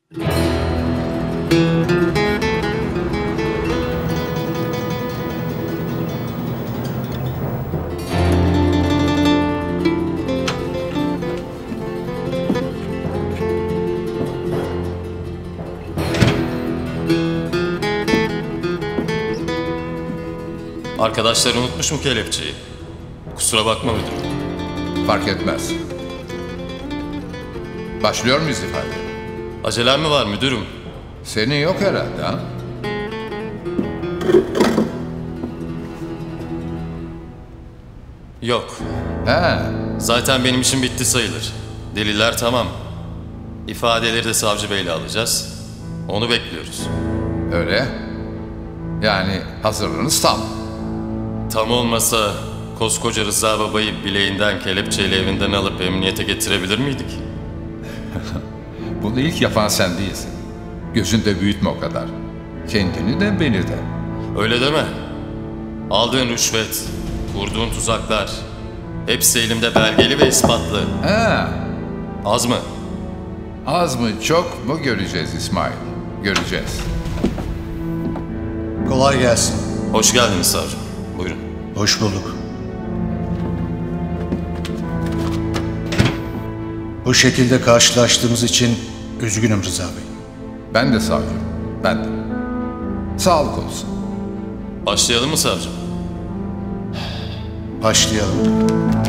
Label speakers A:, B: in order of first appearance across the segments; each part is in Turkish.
A: Arkadaşlar unutmuş mu kelepçeyi? Kusura bakma müdürüm.
B: Fark etmez. Başlıyor muyuz ifade?
A: Acelem mi var müdürüm?
B: Senin yok herhalde ha?
A: Yok.
B: He.
A: Zaten benim işim bitti sayılır. Deliller tamam. İfadeleri de savcı beyle alacağız. Onu bekliyoruz.
B: Öyle. Yani hazırlığınız tam.
A: Tam olmasa koskoca Rıza babayı bileğinden kelepçeyle evinden alıp emniyete getirebilir miydik?
B: Bunu ilk yapan sen değilsin. Gözünde büyütme o kadar. Kendini de beni de.
A: Öyle deme. Aldığın rüşvet, kurduğun tuzaklar hepsi elimde belgeli ve ispatlı.
B: He.
A: Az mı?
B: Az mı çok mu göreceğiz İsmail. Göreceğiz.
C: Kolay gelsin.
A: Hoş geldiniz savcım. Buyurun.
C: Hoş bulduk. Bu şekilde karşılaştığımız için üzgünüm Rıza Bey.
B: Ben de savcım. Ben de. Sağlık olsun.
A: Başlayalım mı savcım?
C: Başlayalım.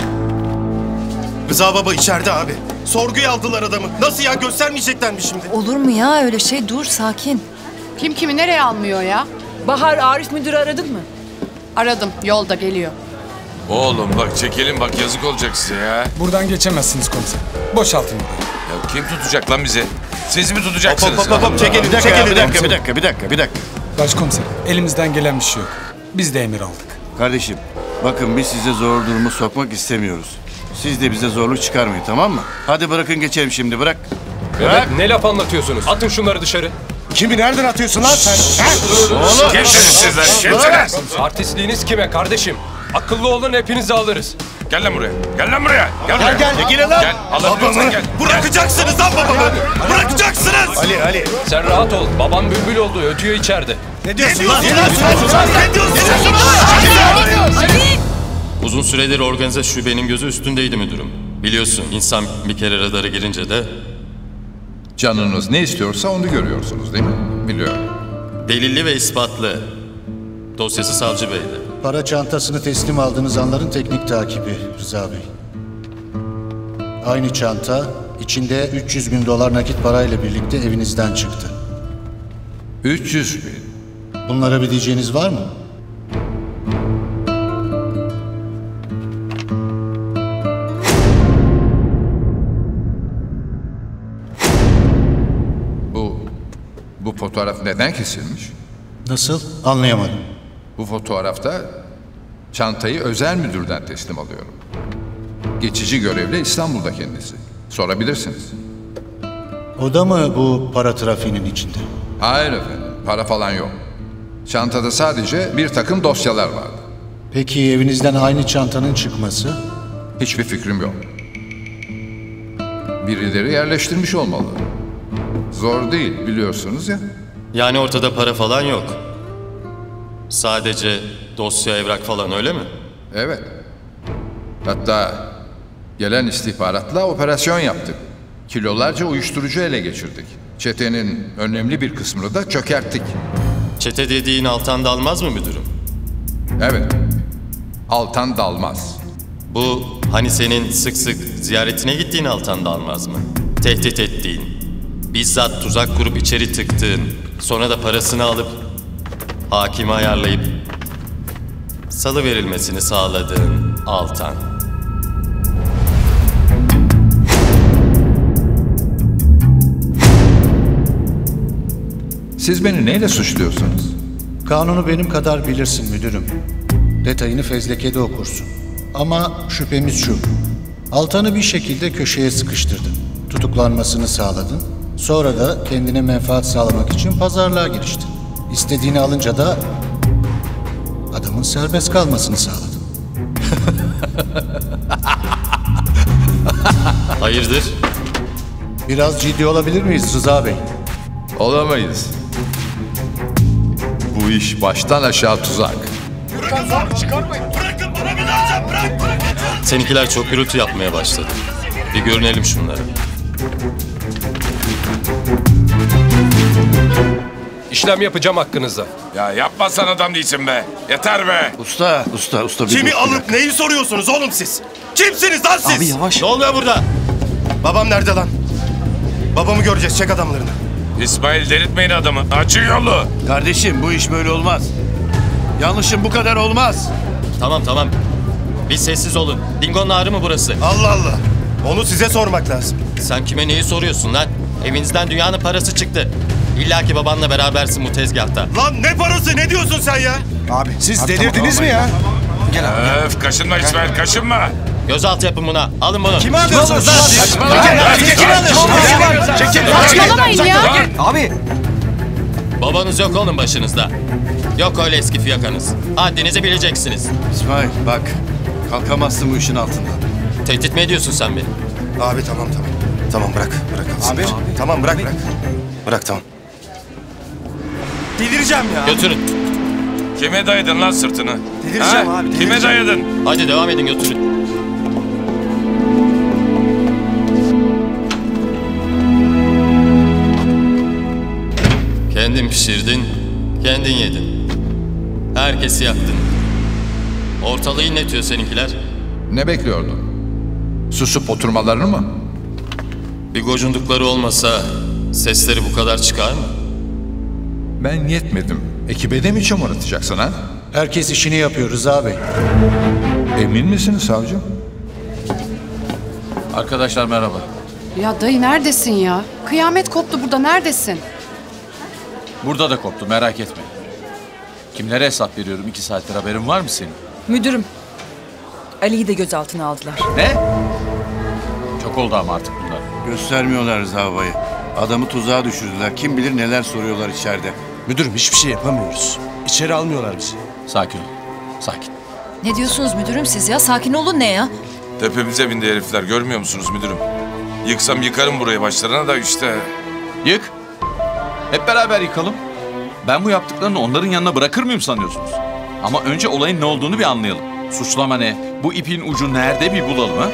D: Rıza baba içeride abi. Sorguya aldılar adamı. Nasıl ya, göstermeyecekler mi şimdi?
E: Olur mu ya öyle şey? Dur sakin.
F: Kim kimi nereye almıyor ya?
E: Bahar, Arif müdürü aradın mı?
F: Aradım, yolda geliyor.
G: Oğlum bak çekelim bak, yazık olacak size ya.
H: Buradan geçemezsiniz komiserim. Boşaltın burayı.
G: Ya kim tutacak lan bizi? Siz mi tutacaksınız?
D: Hop çekelim. Bir dakika.
H: Başkomiserim, elimizden gelen bir şey yok. Biz de emir aldık.
I: Kardeşim, bakın biz size zor durumu sokmak istemiyoruz. Siz de bize zorluk çıkarmayın, tamam mı? Hadi bırakın geçelim şimdi, bırak.
J: Evet, ne laf anlatıyorsunuz? Atın şunları dışarı.
D: Kimi nereden atıyorsun lan sen?
G: Oğlum! Kimsiniz sizler? Kimsiniz?
J: Artistliğiniz kime kardeşim? Akıllı olun, hepinizi alırız.
G: Gel lan buraya. Gel lan buraya. Gel buraya.
D: Gel. Gelin lan.
G: Gel. Alabiliyorsan gel.
D: Bırakacaksınız lan babamı. Bırakacaksınız. Ali.
J: Sen rahat ol. Baban bülbül oldu, ötüyor içeride.
D: Ne diyorsun lan?
A: Uzun süredir organize şubenin gözü üstündeydi müdürüm. Biliyorsun insan bir kere radara girince de...
B: Canınız ne istiyorsa onu görüyorsunuz değil mi? Biliyorum.
A: Delilli ve ispatlı. Dosyası savcı beyde.
C: Para çantasını teslim aldığınız anların teknik takibi Rıza Bey. Aynı çanta içinde 300 bin dolar nakit parayla birlikte evinizden çıktı.
B: 300 bin.
C: Bunlara bir diyeceğiniz var mı?
B: Bu fotoğraf neden kesilmiş?
C: Nasıl? Anlayamadım.
B: Bu fotoğrafta çantayı özel müdürden teslim alıyorum. Geçici görevli İstanbul'da kendisi. Sorabilirsiniz.
C: O da mı bu para trafiğinin içinde?
B: Hayır efendim, para falan yok. Çantada sadece bir takım dosyalar vardı.
C: Peki evinizden aynı çantanın çıkması?
B: Hiçbir fikrim yok. Birileri yerleştirmiş olmalı. Zor değil, biliyorsunuz ya.
A: Yani ortada para falan yok. Sadece dosya, evrak falan, öyle mi?
B: Evet. Hatta gelen istihbaratla operasyon yaptık. Kilolarca uyuşturucu ele geçirdik. Çetenin önemli bir kısmını da çökerttik.
A: Çete dediğin Altan Dalmaz mı müdürüm?
B: Evet. Altan Dalmaz.
A: Bu hani senin sık sık ziyaretine gittiğin Altan Dalmaz mı? Tehdit ettiğin, bizzat tuzak kurup içeri tıktığın, sonra da parasını alıp hakime ayarlayıp salı verilmesini sağladığın Altan.
B: Siz beni neyle suçluyorsunuz?
C: Kanunu benim kadar bilirsin müdürüm. Detayını fezlekede okursun. Ama şüphemiz şu. Altan'ı bir şekilde köşeye sıkıştırdın. Tutuklanmasını sağladın. Sonra da kendine menfaat sağlamak için pazarlığa giriştin. İstediğini alınca da adamın serbest kalmasını sağladın.
A: Hayırdır?
C: Biraz ciddi olabilir miyiz Rıza Bey?
B: Olamayız. Bu iş baştan aşağı tuzak.
A: Seninkiler çok gürültü yapmaya başladı. Bir görünelim şunları.
J: İşlem yapacağım hakkınızda.
G: Ya yapma sen adam değilsin be. Yeter be.
I: Usta bir
D: Kimi
I: dur.
D: alıp neyi soruyorsunuz oğlum siz? Kimsiniz lan siz?
I: Abi yavaş.
A: Ne oluyor burada?
D: Babam nerede lan? Babamı göreceğiz, çek adamlarını.
G: İsmail delirtmeyin adamı. Açın yolu.
I: Kardeşim bu iş böyle olmaz. Yanlışım bu kadar olmaz.
A: Tamam. Bir sessiz olun. Dingo'nun ağrı mı burası?
D: Allah Allah. Onu size sormak lazım.
A: Sen kime neyi soruyorsun lan? Evinizden dünyanın parası çıktı. İlla ki babanla berabersin bu tezgahta.
D: Lan ne parası, ne diyorsun sen ya?
K: Abi siz delirdiniz mi ya?
G: Öf kaşınma İsmail kaşınma.
A: Gözaltı yapın buna. Alın bunu.
K: Kimi alıyorsunuz lan?
F: Saçmalamayın ya.
K: Abi.
A: Babanız yok oğlum başınızda. Yok öyle eski fiyakanız. Haddinizi bileceksiniz.
I: İsmail bak. Kalkamazsın bu işin altından.
A: Tehdit mi ediyorsun sen beni?
D: Abi tamam. Tamam bırak alsın.
K: Abi.
D: Tamam bırak. Bırak tamam. Delireceğim ya.
A: Götürün.
G: Kime dayadın lan sırtını?
D: Delireceğim abi,
G: Kime
D: delireceğim.
G: dayadın?
A: Hadi devam edin götürün. Kendin pişirdin, kendin yedin. Herkesi yaktın. Ortalığı inletiyor seninkiler.
B: Ne bekliyordun? Susup oturmalarını mı?
A: Bir gocundukları olmasa sesleri bu kadar çıkar mı?
B: Ben yetmedim. Ekibe de mi çamur atacaksın ha?
C: Herkes işini yapıyor Rıza Bey.
B: Emin misiniz savcım?
I: Arkadaşlar merhaba.
F: Ya dayı neredesin ya? Kıyamet koptu burada, neredesin?
L: Burada da koptu, merak etme. Kimlere hesap veriyorum 2 saattir, haberin var mı senin?
E: Müdürüm. Ali'yi de gözaltına aldılar.
L: Ne? Çok oldu ama artık bunlar.
I: Göstermiyorlar Rıza babayı. Adamı tuzağa düşürdüler. Kim bilir neler soruyorlar içeride.
K: Müdürüm hiçbir şey yapamıyoruz. İçeri almıyorlar bizi.
L: Sakin ol, sakin.
E: Ne diyorsunuz müdürüm siz ya? Sakin olun ne ya?
G: Tepemize bindi herifler görmüyor musunuz müdürüm? Yıksam yıkarım burayı başlarına da işte.
L: Yık. Hep beraber yıkalım. Ben bu yaptıklarını onların yanına bırakır mıyım sanıyorsunuz? Ama önce olayın ne olduğunu bir anlayalım. Suçlama ne? Bu ipin ucu nerede bir bulalım ha?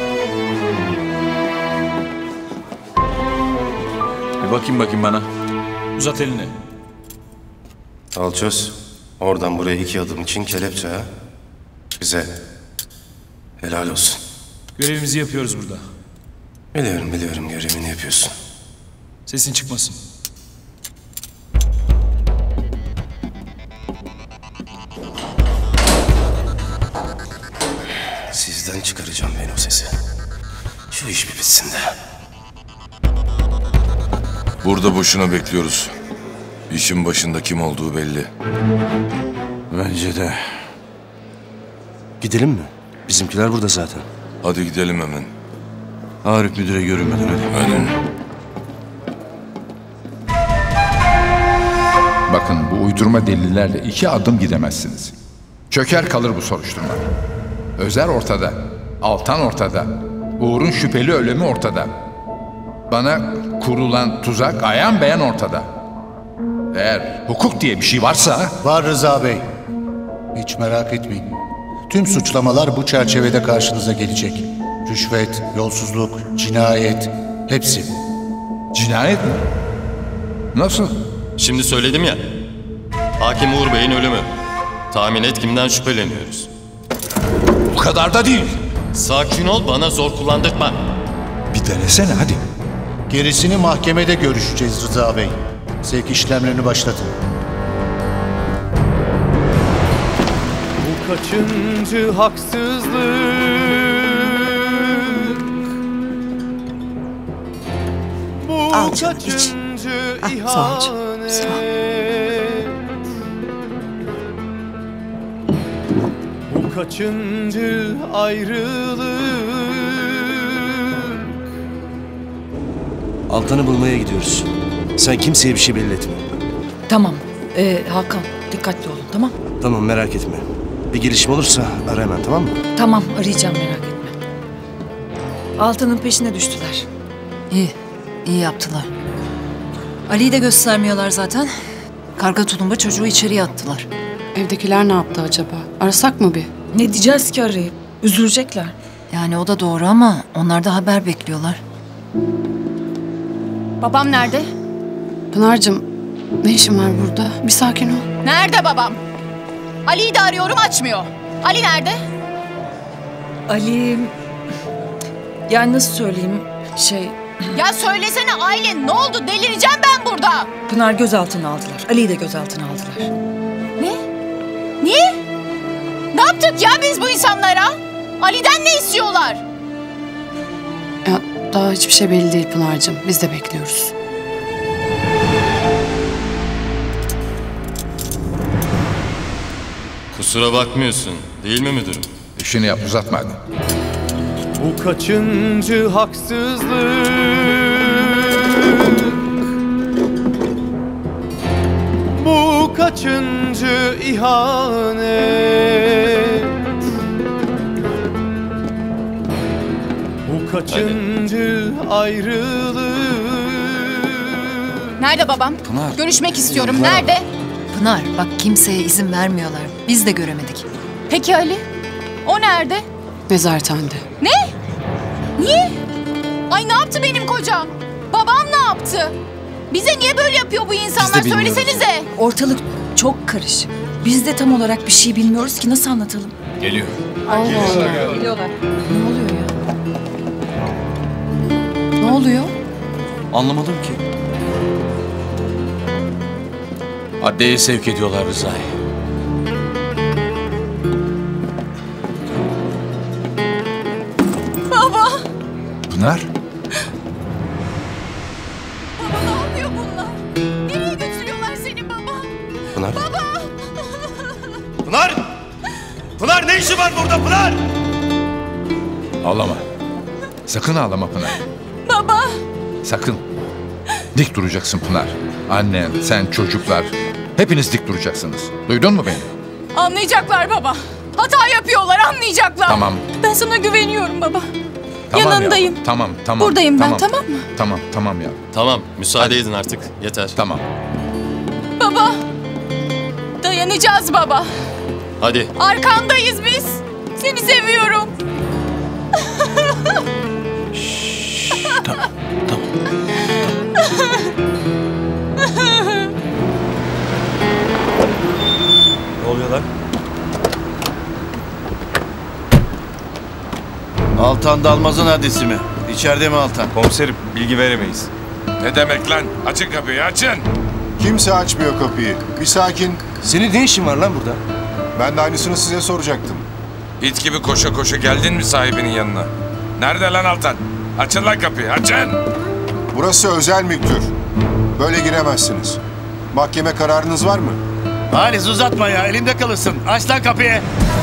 L: Bir bakayım bana. Uzat elini.
D: Al çöz. Oradan buraya 2 adım için kelepçe ha. Bize helal olsun.
K: Görevimizi yapıyoruz burada.
D: Biliyorum görevini yapıyorsun.
K: Sesin çıkmasın.
D: Sizden çıkaracağım ben o sesi. Şu iş bir bitsin de.
G: Burada boşuna bekliyoruz. İşin başında kim olduğu belli.
I: Bence de.
K: Gidelim mi? Bizimkiler burada zaten.
G: Hadi gidelim hemen.
I: Arif müdüre görünmeden hadi.
G: Hadi.
B: Bakın bu uydurma delillerle 2 adım gidemezsiniz. Çöker kalır bu soruşturma. Özer ortada, Altan ortada, Uğur'un şüpheli ölümü ortada. Bana kurulan tuzak ayan beyan ortada. Eğer hukuk diye bir şey varsa...
C: Var Rıza Bey. Hiç merak etmeyin. Tüm suçlamalar bu çerçevede karşınıza gelecek. Rüşvet, yolsuzluk, cinayet, hepsi.
B: Cinayet mi? Nasıl?
A: Şimdi söyledim ya. Hakim Uğur Bey'in ölümü. Tahmin et kimden şüpheleniyoruz.
B: Bu kadar da değil.
A: Sakin ol, bana zor kullandırtma.
B: Bir denesene hadi.
C: Gerisini mahkemede görüşeceğiz Rıza Bey. Sevk işlemlerini başlatın.
M: Bu kaçıncı haksızlık? Bu kaçıncı ihanet? Bu kaçıncı ayrılık?
K: Altan'ı bulmaya gidiyoruz. Sen kimseye bir şey belli etme.
E: Tamam. Hakan dikkatli olun tamam?
K: Tamam merak etme. Bir gelişme olursa ara hemen tamam mı?
E: Tamam arayacağım merak etme. Altan'ın peşine düştüler. İyi yaptılar.
N: Ali'yi de göstermiyorlar zaten. Karga tulumba çocuğu içeriye attılar.
F: Evdekiler ne yaptı acaba? Arasak mı bir?
E: Ne diyeceğiz ki arayıp? Üzülecekler.
N: Yani o da doğru ama onlar da haber bekliyorlar.
F: Babam nerede? Pınar'cığım ne işin var burada? Bir sakin ol.
O: Nerede babam? Ali'yi de arıyorum açmıyor. Ali nerede?
E: Ali... Yani nasıl söyleyeyim?
O: Ya söylesene Aylin, ne oldu? Delireceğim ben burada.
E: Pınar gözaltına aldılar. Ali'yi de gözaltına aldılar.
O: Ne? Niye? Ne yaptık ya biz bu insanlara? Ali'den ne istiyorlar?
F: Ya daha hiçbir şey belli değil Pınar'cığım. Biz de bekliyoruz.
A: Kusura bakmıyorsun değil mi müdürüm?
B: İşini yap, uzatma hadi.
M: Bu kaçıncı haksızlık? Bu kaçıncı ihanet? Bu kaçıncı ayrılık?
O: Nerede babam?
I: Pınar.
O: Görüşmek istiyorum.
I: Pınar.
O: Nerede?
N: Pınar bak kimseye izin vermiyorlar. Biz de göremedik.
O: Peki Ali? O nerede?
F: Nezarethanede.
O: Ne? Niye? Ay ne yaptı benim kocam? Babam ne yaptı? Bize niye böyle yapıyor bu insanlar? Söylesenize.
E: Ortalık çok karışık. Biz de tam olarak bir şey bilmiyoruz ki nasıl anlatalım?
L: Geliyor.
F: Allah Allah.
E: Geliyorlar.
F: Ne oluyor ya? Ne oluyor?
L: Anlamadım ki. Adliyeye sevk ediyorlar Rıza'yı.
O: Baba.
B: Pınar,
O: Baba ne yapıyor bunlar? Nereye götürüyorlar seni baba?
D: Pınar.
O: Baba.
K: Pınar! Pınar ne işi var burada Pınar?
B: ağlama. Sakın ağlama Pınar.
O: Baba.
B: Sakın. Dik duracaksın Pınar. Annen, sen, çocuklar. Hepiniz dik duracaksınız. Duydun mu beni?
O: Anlayacaklar baba. Hata yapıyorlar, anlayacaklar.
B: Tamam.
O: Ben sana güveniyorum baba.
B: Tamam
O: Yanındayım.
B: yavrum, tamam.
O: Buradayım ben, tamam mı?
B: Tamam ya.
A: Tamam, müsaade edin artık. Yeter.
B: Tamam.
O: Baba. Dayanacağız baba.
A: Hadi.
O: Arkandayız biz. Seni seviyorum.
K: Tamam. Ne oluyor lan?
I: Altan Dalmaz'ın adresi mi? İçeride mi Altan?
G: Komiserim bilgi veremeyiz. Ne demek lan? Açın kapıyı açın.
P: Kimse açmıyor kapıyı. Bir sakin.
K: Senin ne işin var lan burada?
P: Ben de aynısını size soracaktım.
G: İt gibi koşa koşa geldin mi sahibinin yanına? Nerede lan Altan? Açın lan kapıyı açın.
P: Burası özel mülktür. Böyle giremezsiniz. Mahkeme kararınız var mı?
I: Halis uzatma ya, elimde kalırsın. Aç lan kapıyı.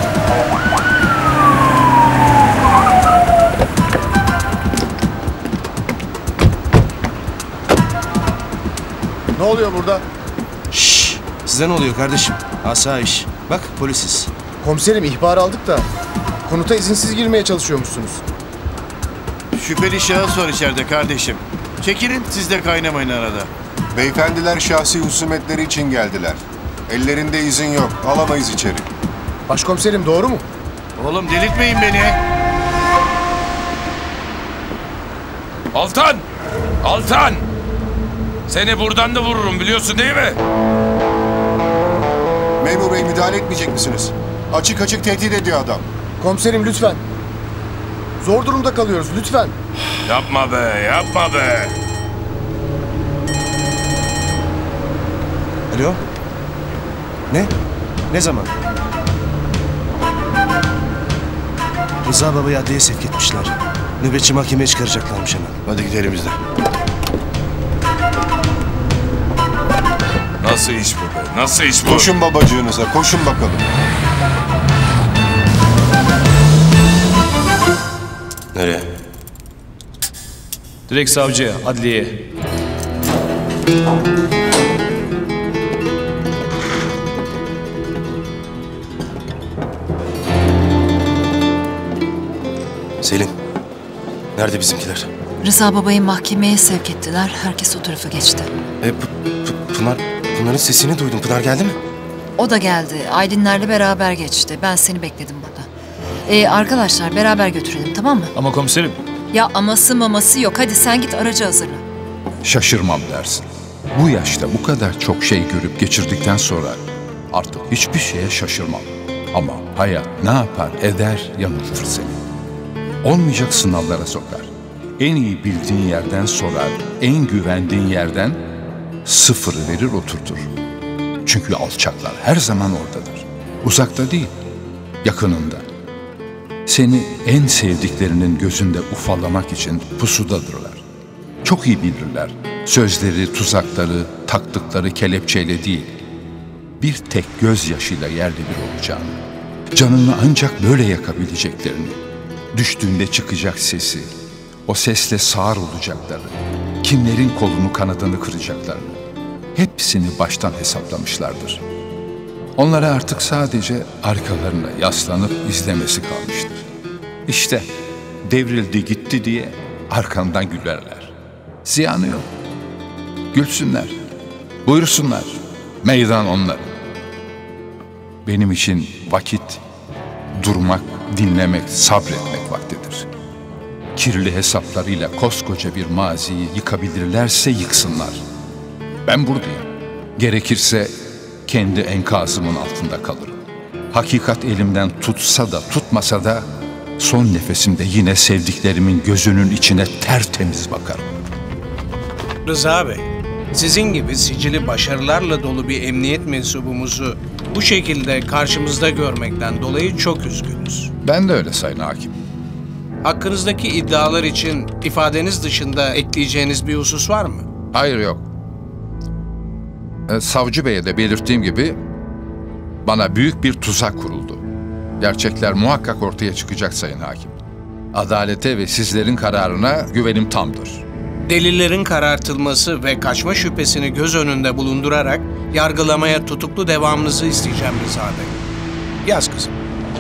P: Ne oluyor burada?
K: Şşş! Size ne oluyor kardeşim? Asayiş. Bak polisiz.
Q: Komiserim ihbar aldık da konuta izinsiz girmeye çalışıyormuşsunuz.
I: Şüpheli şahıs var içeride kardeşim. Çekilin, siz de kaynamayın arada.
P: Beyefendiler şahsi husumetleri için geldiler. Ellerinde izin yok. Alamayız içeri.
Q: Başkomiserim doğru mu?
I: Oğlum delirtmeyin beni.
G: Altan! Altan! Seni buradan da vururum biliyorsun değil mi?
P: Memur bey müdahale etmeyecek misiniz? Açık açık tehdit ediyor adam.
Q: Komiserim lütfen. Zor durumda kalıyoruz lütfen.
G: Yapma be, yapma be.
K: Alo? Ne? Ne zaman? Rıza babayı adliyeye sevk etmişler. Nöbetçi mahkemeye çıkaracaklarmış hemen.
I: Hadi gidelim biz de.
G: Nasıl iş bu be? Nasıl iş bu?
P: Koşun babacığınıza, koşun bakalım.
D: Nereye?
R: Direkt savcıya, adliyeye.
D: Selin. Nerede bizimkiler?
N: Rıza babayı mahkemeye sevk ettiler. Herkes o tarafa geçti.
D: Pınar'ın sesini duydum. Pınar geldi mi?
N: O da geldi. Aylinlerle beraber geçti. Ben seni bekledim burada. Arkadaşlar beraber götürelim, tamam mı?
R: Ama komiserim.
N: Ya aması maması yok. Hadi sen git aracı hazırla.
B: Şaşırmam dersin. Bu yaşta bu kadar çok şey görüp geçirdikten sonra artık hiçbir şeye şaşırmam. Ama hayat ne yapar eder yanıltır seni. Olmayacak sınavlara sokar. En iyi bildiğin yerden sorar, en güvendiğin yerden sıfırı verir oturtur. Çünkü alçaklar her zaman oradadır. Uzakta değil, yakınında. Seni en sevdiklerinin gözünde ufalamak için pusudadırlar. Çok iyi bilirler. Sözleri, tuzakları, taktıkları kelepçeyle değil, bir tek gözyaşıyla yerle bir olacağını, canını ancak böyle yakabileceklerini, düştüğünde çıkacak sesi, o sesle sağır olacaklarını, kimlerin kolunu kanadını kıracaklarını, hepsini baştan hesaplamışlardır. Onlara artık sadece arkalarına yaslanıp izlemesi kalmıştır. İşte devrildi gitti diye arkandan gülerler. Ziyanı yok. Gülsünler, buyursunlar, meydan onların. Benim için vakit, durmak, dinlemek, sabretmek vaktidir. Kirli hesaplarıyla koskoca bir maziyi yıkabilirlerse yıksınlar. Ben buradayım. Gerekirse kendi enkazımın altında kalırım. Hakikat elimden tutsa da tutmasa da son nefesimde yine sevdiklerimin gözünün içine tertemiz bakarım.
S: Rıza Bey, sizin gibi sicili başarılarla dolu bir emniyet mensubumuzu bu şekilde karşımızda görmekten dolayı çok üzgünüz.
B: Ben de öyle Sayın Hakim.
S: Hakkınızdaki iddialar için ifadeniz dışında ekleyeceğiniz bir husus var mı?
B: Hayır, yok. Savcı Bey'e de belirttiğim gibi bana büyük bir tuzak kuruldu. Gerçekler muhakkak ortaya çıkacak Sayın Hakim. Adalete ve sizlerin kararına güvenim tamdır.
S: Delillerin karartılması ve kaçma şüphesini göz önünde bulundurarak yargılamaya tutuklu devamınızı isteyeceğim Rıza Bey. Yaz kızım.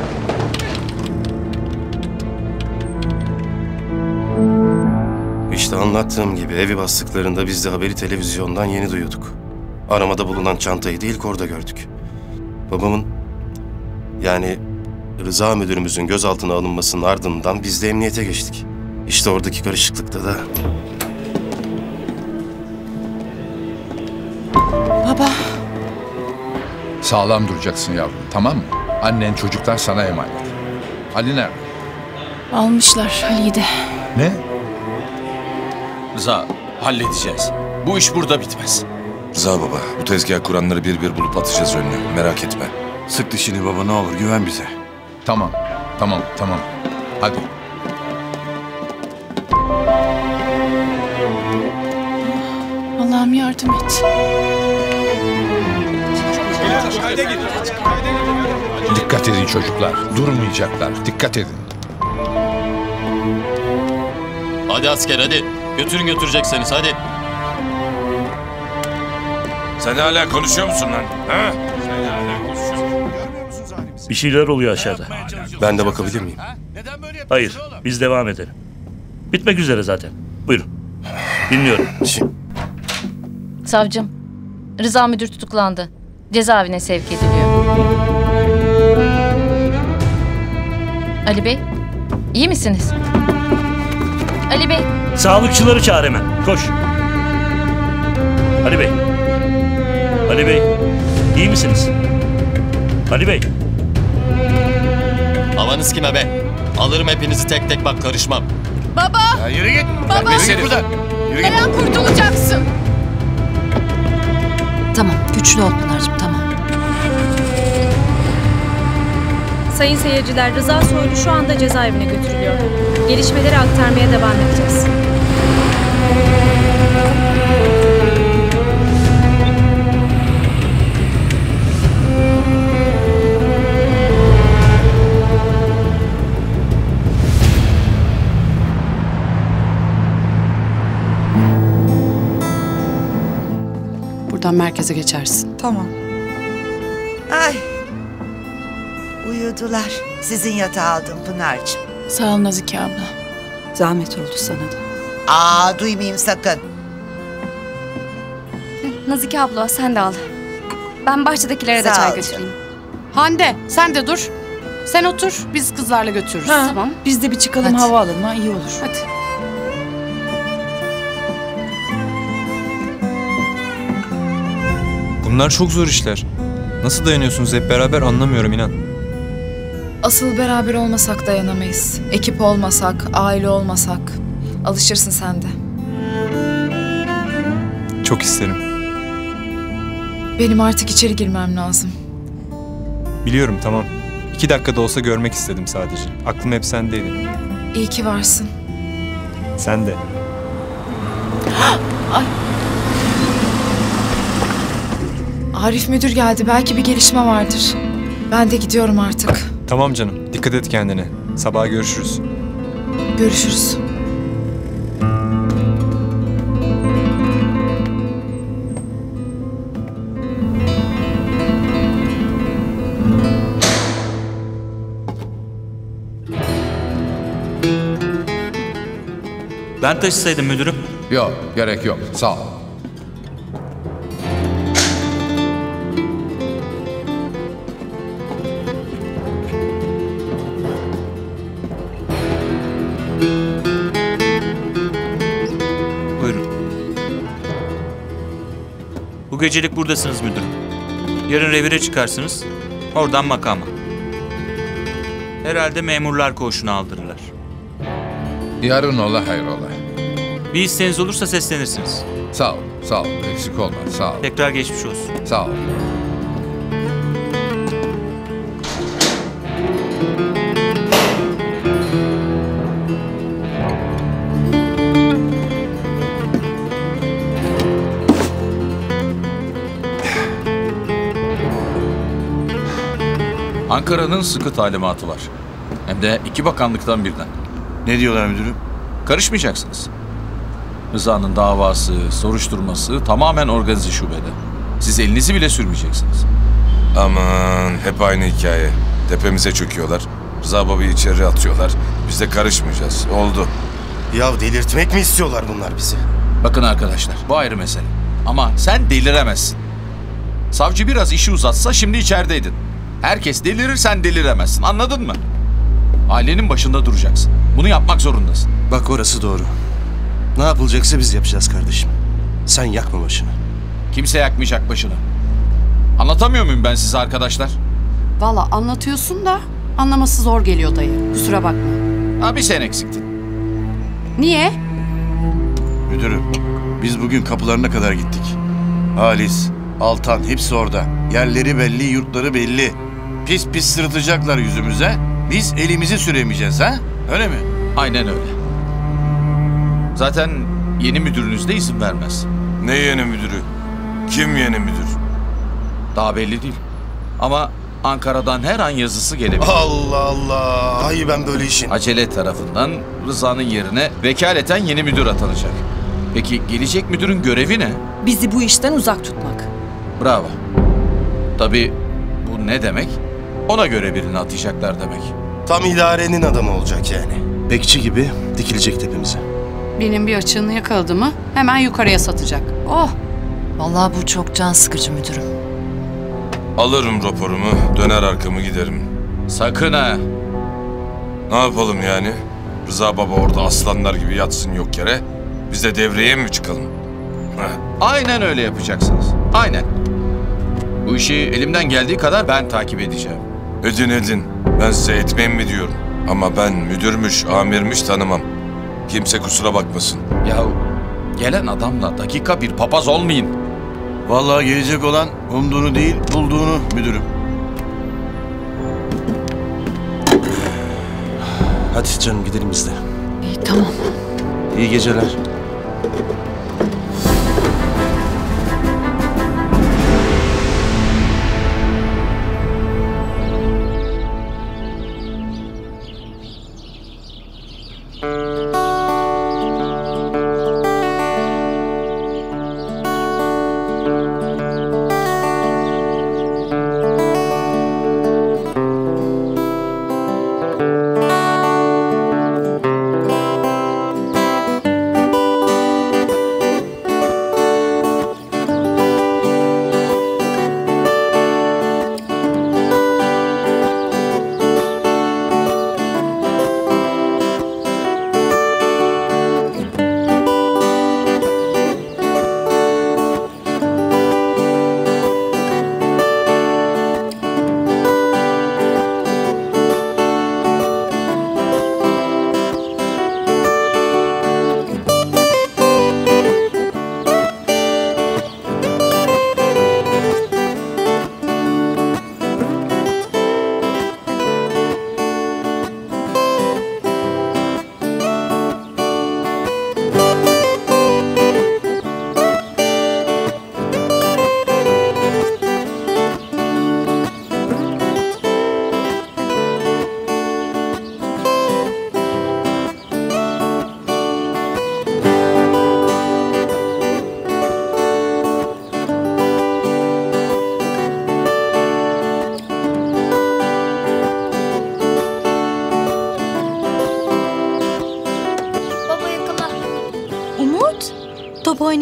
D: İşte anlattığım gibi evi bastıklarında biz de haberi televizyondan yeni duyuyorduk. Aramada bulunan çantayı da ilk orada gördük. Babamın, yani Rıza müdürümüzün gözaltına alınmasının ardından biz de emniyete geçtik. İşte oradaki karışıklıkta da...
F: Baba.
B: Sağlam duracaksın yavrum, tamam mı? Annen, çocuklar sana emanet. Ali nerede?
F: Almışlar Ali'yi de.
B: Ne?
L: Rıza, halledeceğiz. Bu iş burada bitmez.
G: Rıza baba, bu tezgah kuranları bir bir bulup atacağız önüne. Merak etme.
I: Sık dişini baba, ne olur güven bize.
B: Tamam. Hadi.
F: Allah'ım yardım et.
B: Dikkat edin çocuklar. Durmayacaklar. Dikkat edin.
A: Hadi asker hadi. Götürecekseniz hadi.
G: Sen hala konuşuyor musun lan? Ha?
T: Bir şeyler oluyor aşağıda.
D: Ben de bakabilir miyim?
T: Hayır, biz devam edelim. Bitmek üzere zaten. Buyurun. Dinliyorum.
U: Savcım, Rıza müdür tutuklandı. Cezaevine sevk ediliyor. Ali Bey, iyi misiniz? Ali Bey.
T: Sağlıkçıları çağır hemen. Koş. Ali Bey. Ali Bey, iyi misiniz? Ali Bey.
A: Havanız kime be? Alırım hepinizi tek tek, bak karışmam.
O: Baba!
I: Ya yürü git.
O: Baba!
I: Yürü git buradan. Yürü git.
O: Dayan, kurtulacaksın.
N: Tamam, güçlü ol Pınar'cığım, tamam.
V: Sayın seyirciler, Rıza Soylu şu anda cezaevine götürülüyor. Gelişmeleri aktarmaya devam edeceğiz.
F: Buradan merkeze geçersin.
W: Tamam. Ay. Uyudular. Sizin yatağı aldım Pınar'cığım.
F: Sağ ol Nazike abla.
W: Zahmet oldu sana da. Duymayayım sakın.
C: Nazike abla sen de al. Ben bahçedekilere de
W: Sağ
C: çay
W: ol
C: götüreyim.
F: Hande sen de dur. Sen otur biz kızlarla götürürüz.
E: Tamam. Biz de bir çıkalım hava alalım ha iyi olur.
F: Hadi.
H: Bunlar çok zor işler. Nasıl dayanıyorsunuz hep beraber anlamıyorum inan.
J: Asıl beraber olmasak dayanamayız. Ekip olmasak, aile olmasak. Alışırsın sen de.
H: Çok isterim.
J: Benim artık içeri girmem lazım.
H: Biliyorum tamam. 2 dakikada olsa görmek istedim sadece. Aklım hep sendeydi.
J: İyi ki varsın.
H: Sen de.
J: Ay. Arif müdür geldi. Belki bir gelişme vardır. Ben de gidiyorum artık.
H: Tamam canım. Dikkat et kendine. Sabaha görüşürüz.
J: Görüşürüz.
R: Ben taşısaydım müdürüm.
B: Yok, gerek yok. Sağ ol.
R: Buyurun. Bu gecelik buradasınız müdürüm. Yarın revire çıkarsınız. Oradan makama. Herhalde memurlar koğuşuna aldırırlar.
B: Yarın ola hayrola.
R: Bir isteğiniz olursa seslenirsiniz.
B: Sağ ol, sağ ol. Eksik olma, sağ ol.
R: Tekrar geçmiş olsun.
B: Sağ ol.
L: Ankara'nın sıkı talimatı var. Hem de 2 bakanlıktan birden.
I: Ne diyorlar müdürüm?
L: Karışmayacaksınız. Rıza'nın davası, soruşturması tamamen organize şubede. Siz elinizi bile sürmeyeceksiniz.
G: Aman hep aynı hikaye. Tepemize çöküyorlar. Rıza babayı içeri atıyorlar. Biz de karışmayacağız. Oldu.
D: Ya delirtmek mi istiyorlar bunlar bizi?
L: Bakın arkadaşlar, bu ayrı mesele. Ama sen deliremezsin. Savcı biraz işi uzatsa şimdi içerideydin. Herkes delirir, sen deliremezsin. Anladın mı? Ailenin başında duracaksın. Bunu yapmak zorundasın.
K: Bak orası doğru. Ne yapılacaksa biz yapacağız kardeşim. Sen yakma başını.
L: Kimse yakmayacak başını. Anlatamıyor muyum ben size arkadaşlar?
F: Valla anlatıyorsun da anlaması zor geliyor dayı. Kusura bakma.
L: Bir sen eksiktin.
F: Niye?
I: Müdürüm, biz bugün kapılarına kadar gittik. Halis, Altan hepsi orada. Yerleri belli, yurtları belli. Pis pis sırıtacaklar yüzümüze. Biz elimizi süremeyeceğiz ha? Öyle mi?
L: Aynen öyle. Zaten yeni müdürünüz de izin vermez.
G: Ne yeni müdürü? Kim yeni müdür?
L: Daha belli değil. Ama Ankara'dan her an yazısı gelebilir.
D: Allah Allah! Ay ben böyle işin.
L: Acele tarafından Rıza'nın yerine vekaleten yeni müdür atanacak. Peki gelecek müdürün görevi ne?
E: Bizi bu işten uzak tutmak.
L: Bravo. Tabii bu ne demek? Ona göre birini atayacaklar demek.
D: Tam idarenin adamı olacak yani.
K: Bekçi gibi dikilecek tepemize.
F: Benim bir açığını yakaladı mı hemen yukarıya satacak. Oh!
N: Vallahi bu çok can sıkıcı müdürüm.
G: Alırım raporumu, döner arkamı giderim.
L: Sakın ha!
G: Ne yapalım yani? Rıza baba orada aslanlar gibi yatsın yok yere. Biz de devreye mi çıkalım?
L: Aynen öyle yapacaksınız. Aynen. Bu işi elimden geldiği kadar ben takip edeceğim.
G: Edin edin. Ben size etmeyeyim mi diyorum. Ama ben müdürmüş, amirmiş tanımam. Kimse kusura bakmasın.
L: Ya gelen adamla dakika bir papaz olmayın.
I: Vallahi gelecek olan umduğunu değil, bulduğunu müdürüm.
K: Hadi canım gidelim biz de.
F: İyi tamam.
K: İyi geceler.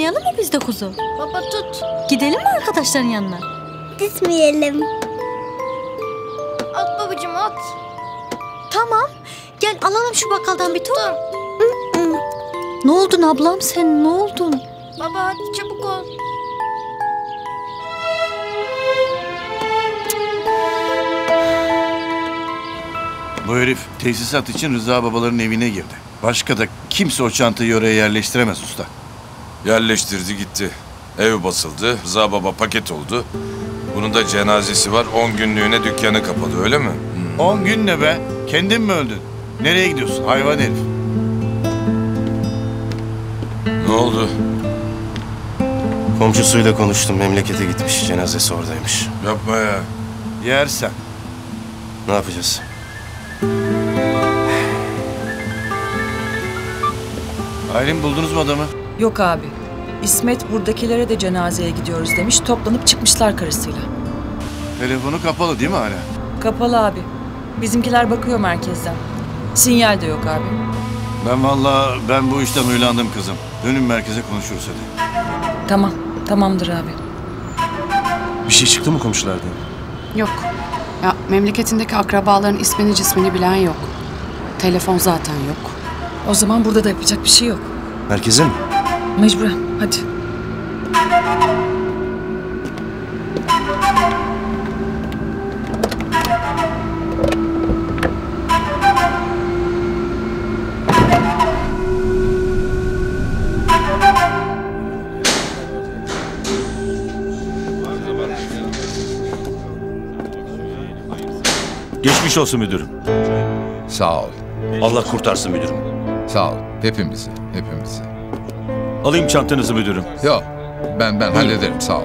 M: Olmayalım mı biz de kuzu?
O: Baba tut.
M: Gidelim mi arkadaşların yanına?
O: Gitmeyelim. At babacığım at.
M: Tamam. Gel alalım şu bakkaldan bir tur. Ne oldun ablam sen? Ne oldun?
O: Baba hadi çabuk ol.
I: Bu herif tesisat için Rıza babaların evine girdi. Başka da kimse o çantayı oraya yerleştiremez usta.
G: Yerleştirdi gitti. Ev basıldı. Rıza baba paket oldu. Bunun da cenazesi var. 10 günlüğüne dükkanı kapadı öyle mi?
I: 10 gün ne be? Kendin mi öldün? Nereye gidiyorsun hayvan herif?
G: Ne oldu?
D: Komşusuyla konuştum. Memlekete gitmiş. Cenazesi oradaymış.
G: Yapma ya.
I: Yersen.
D: Ne yapacağız?
I: Aylin buldunuz mu adamı?
E: Yok abi. İsmet buradakilere de cenazeye gidiyoruz demiş. Toplanıp çıkmışlar karısıyla.
I: Telefonu kapalı değil mi hala?
E: Kapalı abi. Bizimkiler bakıyor merkezden. Sinyal de yok abi.
I: Ben bu işten uylandım kızım. Dönün merkeze konuşuruz hadi.
E: Tamam. Tamamdır abi.
K: Bir şey çıktı mı komşulardan?
F: Yok. Ya memleketindeki akrabaların ismini cismini bilen yok. Telefon zaten yok.
E: O zaman burada da yapacak bir şey yok.
K: Merkeze mi?
E: Mecburen. Hadi.
T: Geçmiş olsun müdürüm.
B: Sağ ol.
T: Allah kurtarsın müdürüm.
B: Sağ ol. Hepimizi. Hepimizi.
T: Alayım çantanızı müdürüm.
B: Yok. Ben hallederim. Sağ ol.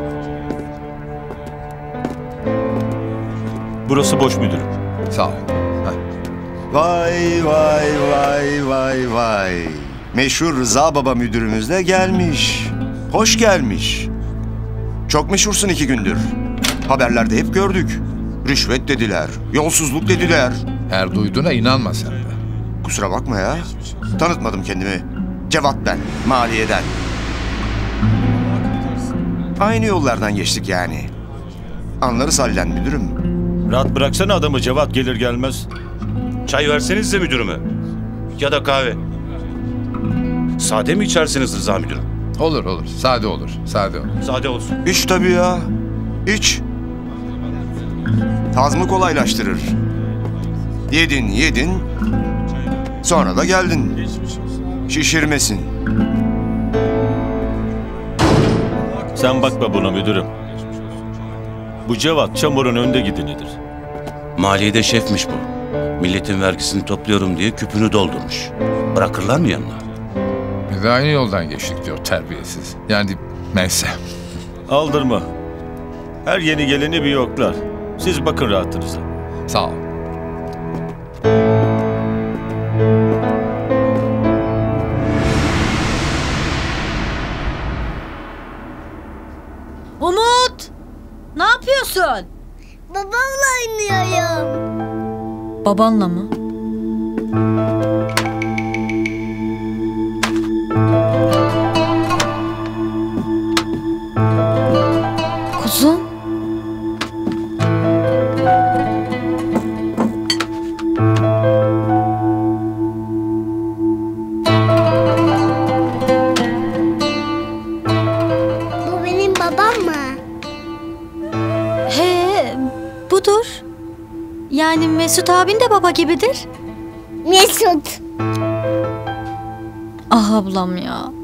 T: Burası boş müdürüm.
B: Sağ ol.
P: Vay vay vay vay vay. Meşhur Rıza Baba müdürümüz de gelmiş. Hoş gelmiş. Çok meşhursun 2 gündür. Haberlerde hep gördük. Rüşvet dediler, yolsuzluk dediler.
B: Her duyduğuna inanma sen de.
P: Kusura bakma ya. Tanıtmadım kendimi. Cevat ben, maliyeden. Aynı yollardan geçtik yani. Anlarız halden müdürüm.
T: Rahat bıraksana adamı Cevat gelir gelmez. Çay verseniz de müdürüme. Ya da kahve. Sade mi içersiniz Rıza müdürüm?
B: Olur. Sade olur.
T: Sade olsun.
P: İç tabii ya. İç. Hazmı kolaylaştırır. Yedin. Sonra da geldin. Şişirmesin.
T: Sen bakma buna müdürüm. Bu Cevat çamurun önde gidenidir.
Q: Maliyede şefmiş bu. Milletin vergisini topluyorum diye küpünü doldurmuş. Bırakırlar mı yanına?
B: Biz de aynı yoldan geçtik diyor terbiyesiz. Yani neyse.
T: Aldırma. Her yeni geleni bir yoklar. Siz bakın rahatınıza.
B: Sağ ol.
M: Umut! Ne yapıyorsun?
O: Babamla oynuyorum.
M: Babanla mı? Kuzum.
O: Bu benim babam mı?
M: He, budur. Yani Mesut abin de baba gibidir.
O: Mesut.
M: Ah ablam ya.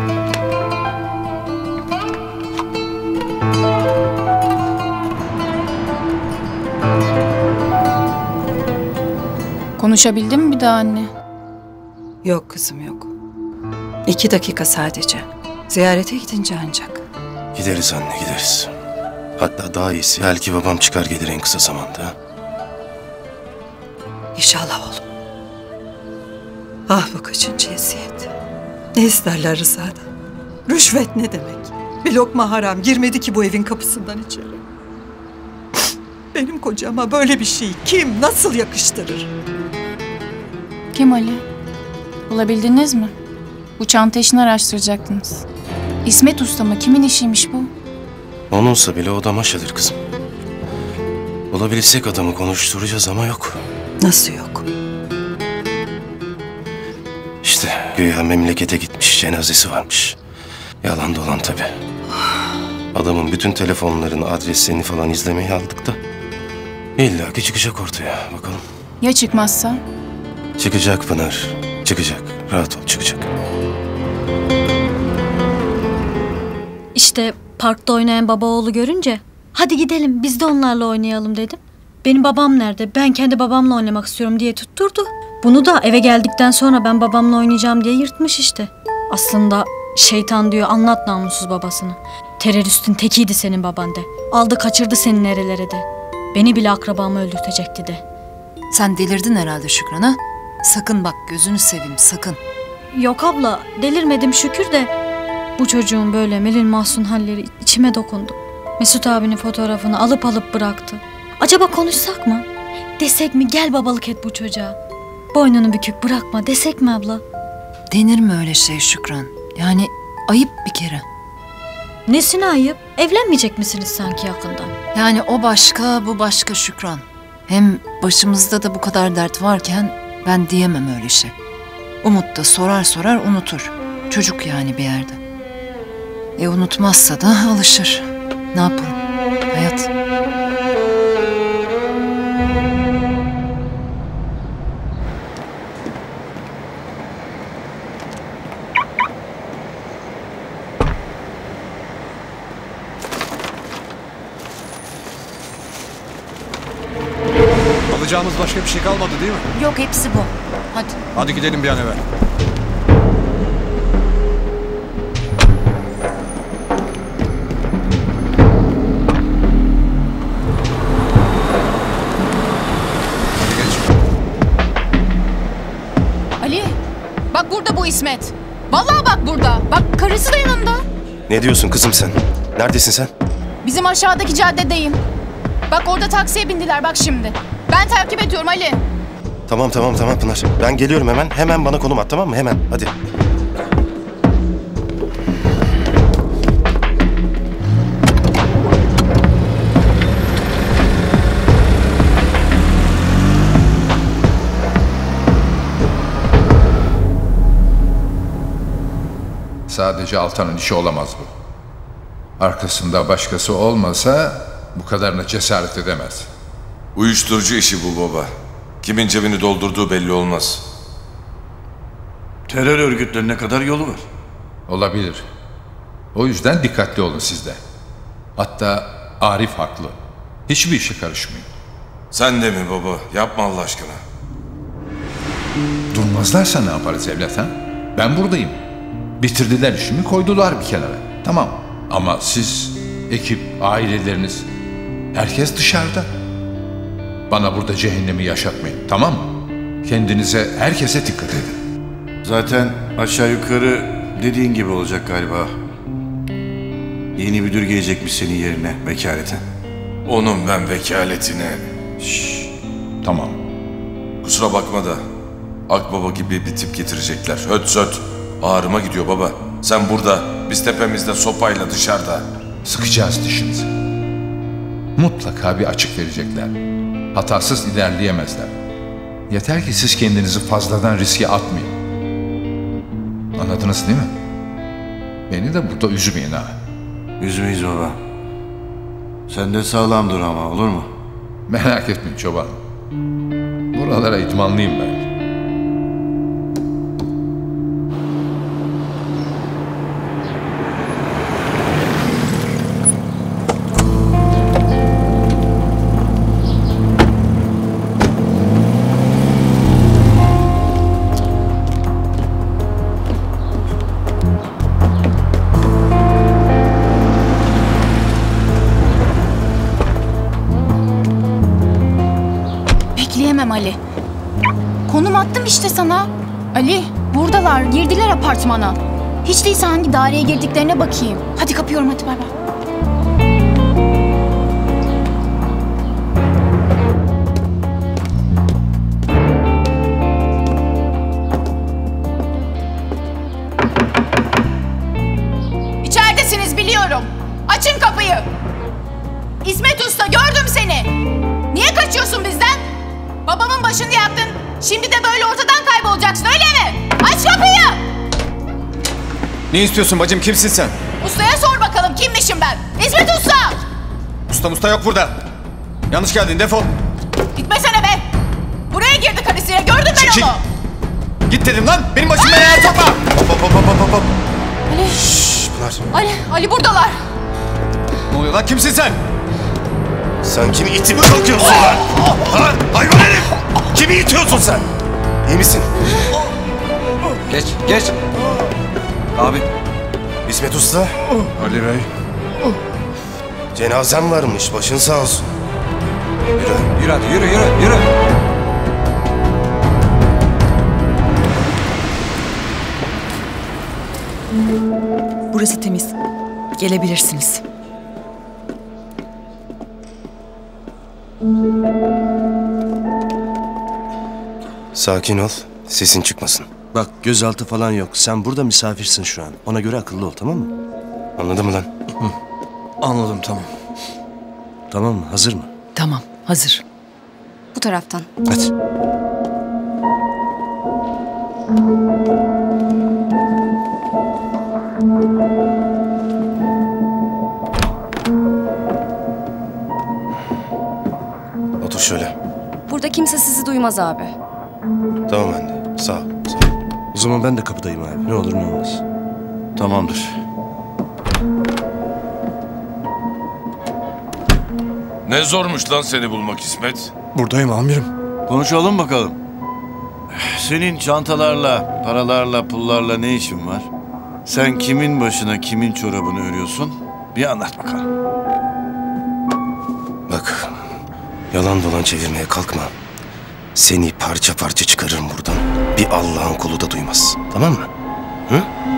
J: Konuşabildin mi bir daha anne?
E: Yok kızım yok. 2 dakika sadece. Ziyarete gidince ancak.
D: Gideriz anne gideriz. Hatta daha iyisi belki babam çıkar gelir en kısa zamanda.
E: İnşallah oğlum. Ah bu kaçıncı eziyet. Ne isterler Rıza'dan? Rüşvet ne demek? Bir lokma haram girmedi ki bu evin kapısından içeri. Benim kocama böyle bir şeyi kim nasıl yakıştırır?
J: Kim Ali? Bulabildiniz mi? Bu çanta işini araştıracaktınız.
O: İsmet Usta mı? Kimin işiymiş bu?
D: Onunsa bile o da maşadır kızım. Bulabilsek adamı konuşturacağız ama yok.
E: Nasıl yok?
D: İşte güya memlekete gitmiş, cenazesi varmış. Yalan dolan tabii. Adamın bütün telefonlarını, adreslerini falan izlemeyi aldık da İlla ki çıkacak ortaya. Bakalım.
O: Ya çıkmazsa?
D: Çıkacak Pınar. Çıkacak. Rahat ol, çıkacak.
M: İşte parkta oynayan baba oğlu görünce hadi gidelim biz de onlarla oynayalım dedim. Benim babam nerede? Ben kendi babamla oynamak istiyorum diye tutturdu. Bunu da eve geldikten sonra ben babamla oynayacağım diye yırtmış işte. Aslında şeytan diyor anlat namussuz babasını. Teröristin tekiydi senin baban de. Aldı kaçırdı seni nerelere de. Beni bile akrabamı öldürtecekti de.
N: Sen delirdin herhalde Şükran ha? Sakın bak gözünü seveyim sakın.
M: Yok abla delirmedim şükür de. Bu çocuğun böyle melil mahzun halleri içime dokundu. Mesut abinin fotoğrafını alıp bıraktı. Acaba konuşsak mı? Desek mi gel babalık et bu çocuğa. Boynunu bükük bırakma desek mi abla?
N: Denir mi öyle şey Şükran? Yani ayıp bir kere.
M: Nesine ayıp? Evlenmeyecek misiniz sanki yakında?
N: Yani o başka bu başka Şükran. Hem başımızda da bu kadar dert varken ben diyemem öyle şey. Umut da sorar unutur. Çocuk yani bir yerde. Unutmazsa da alışır. Ne yapalım? Hayat.
A: Alacağımız başka bir şey kalmadı değil mi?
N: Yok hepsi bu. Hadi.
A: Hadi gidelim bir an evvel.
O: Ali, bak burada bu İsmet. Vallahi bak burada. Bak karısı da yanında.
D: Ne diyorsun kızım sen? Neredesin sen?
O: Bizim aşağıdaki caddedeyim. Bak orada taksiye bindiler bak şimdi. Ben takip ediyorum Ali.
D: Tamam Pınar. Ben geliyorum hemen. Hemen bana konum at, tamam mı? Hemen hadi.
B: Sadece Altan'ın işi olamaz bu. Arkasında başkası olmasa bu kadarına cesaret edemez.
G: Uyuşturucu işi bu baba. Kimin cebini doldurduğu belli olmaz.
I: Terör örgütlerine kadar yolu var.
B: Olabilir. O yüzden dikkatli olun siz de. Hatta Arif haklı. Hiçbir işe karışmayın.
G: Sen de mi baba? Yapma Allah aşkına.
B: Durmazlarsa ne yaparız evlat ha? Ben buradayım. Bitirdiler işimi, koydular bir kenara. Tamam. Ama siz, ekip, aileleriniz, herkes dışarıda. Bana burada cehennemi yaşatmayın, tamam mı? Kendinize, herkese dikkat edin.
I: Zaten aşağı yukarı dediğin gibi olacak galiba. Yeni müdür gelecekmiş senin yerine vekaleten.
G: Onun ben vekaletine...
B: Tamam.
G: Kusura bakma da Akbaba gibi bir tip getirecekler. Höt söt. Ağrıma gidiyor baba. Sen burada, biz tepemizde sopayla dışarıda.
B: Sıkacağız dişinizi. Mutlaka bir açık verecekler. Hatasız ilerleyemezler. Yeter ki siz kendinizi fazladan riske atmayın. Anladınız değil mi? Beni de burada üzmeyin ha.
I: Üzmeyiz baba. Sen de sağlam dur ama olur mu?
B: Merak etmeyin çoban. Buralara itmanlıyım ben.
O: Bekleyemem Ali. Konum attım işte sana. Ali, buradalar. Girdiler apartmana. Hiç değilse hangi daireye girdiklerine bakayım. Hadi kapıyorum, hadi bay bay. diyorum. Açın kapıyı. İsmet Usta, gördüm seni. Niye kaçıyorsun bizden? Babamın başını yaktın. Şimdi de böyle ortadan kaybolacaksın, öyle mi? Aç kapıyı.
A: Ne istiyorsun bacım? Kimsin sen?
O: Ustaya sor bakalım kimmişim ben. İsmet Usta.
A: Usta yok burada. Yanlış geldin, defol.
O: Gitmesene be. Buraya girdi karısıyla, gördüm ben
A: Çekil.
O: onu.
A: Git dedim lan. Benim başımı belaya sokma. Hop.
O: Ali.
A: Şşş Pınar.
O: Ali buradalar.
A: Ne oluyor lan? Kimsin sen?
P: Sen kimi itip kalkıyorsun lan? Ha? Hayvan herif! Kimi itiyorsun sen? İyi misin?
A: Geç. Abi.
P: İsmet Usta.
A: Ali Bey.
P: Cenazem varmış. Başın sağ olsun. Yürü.
A: Yürü hadi yürü.
S: Burası temiz. Gelebilirsiniz.
P: Sakin ol. Sesin çıkmasın.
K: Bak gözaltı falan yok. Sen burada misafirsin şu an. Ona göre akıllı ol, tamam mı?
P: Anladın mı lan?
A: Anladım, tamam.
K: Tamam mı? Hazır mı?
S: Tamam, hazır.
C: Bu taraftan.
K: Hadi.
P: Otur şöyle.
C: Burada kimse sizi duymaz abi.
P: Tamam anne. Sağ ol.
K: O zaman ben de kapıdayım abi. Ne olur ne olmaz.
I: Tamamdır.
G: Ne zormuş lan seni bulmak İsmet?
A: Buradayım amirim.
I: Konuşalım bakalım. Senin çantalarla, paralarla, pullarla ne işin var? Sen kimin başına kimin çorabını örüyorsun? Bir anlat bakalım.
P: Bak. Yalan dolan çevirmeye kalkma. Seni parça parça çıkarırım buradan. Bir Allah'ın kulu da duymaz. Tamam mı? Hı?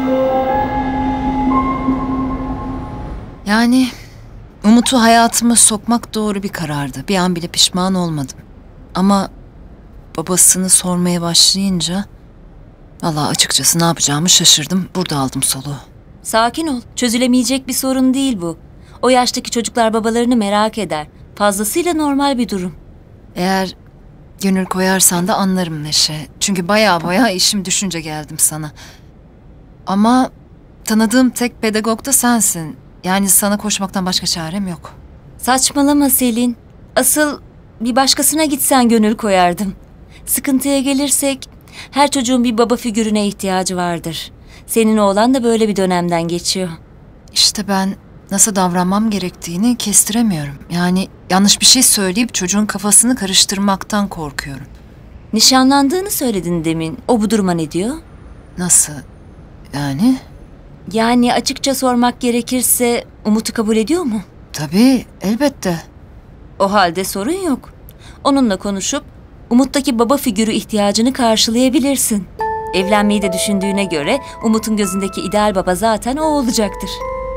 N: Yani Umut'u hayatıma sokmak doğru bir karardı. Bir an bile pişman olmadım. Ama babasını sormaya başlayınca vallahi açıkçası ne yapacağımı şaşırdım. Burada aldım soluğu.
U: Sakin ol. Çözülemeyecek bir sorun değil bu. O yaştaki çocuklar babalarını merak eder. Fazlasıyla normal bir durum.
N: Eğer gönül koyarsan da anlarım Neşe. Çünkü baya işim düşünce geldim sana. Ama tanıdığım tek pedagog da sensin. Yani sana koşmaktan başka çarem yok.
U: Saçmalama Selin. Asıl bir başkasına gitsen gönül koyardım. Sıkıntıya gelirsek her çocuğun bir baba figürüne ihtiyacı vardır. Senin oğlan da böyle bir dönemden geçiyor.
N: İşte ben nasıl davranmam gerektiğini kestiremiyorum. Yani yanlış bir şey söyleyip çocuğun kafasını karıştırmaktan korkuyorum.
U: Nişanlandığını söyledin demin. O bu duruma ne diyor?
N: Nasıl? Yani?
U: Yani açıkça sormak gerekirse Umut'u kabul ediyor mu?
N: Tabii, elbette.
U: O halde sorun yok. Onunla konuşup Umut'taki baba figürü ihtiyacını karşılayabilirsin. Evlenmeyi de düşündüğüne göre Umut'un gözündeki ideal baba zaten o olacaktır.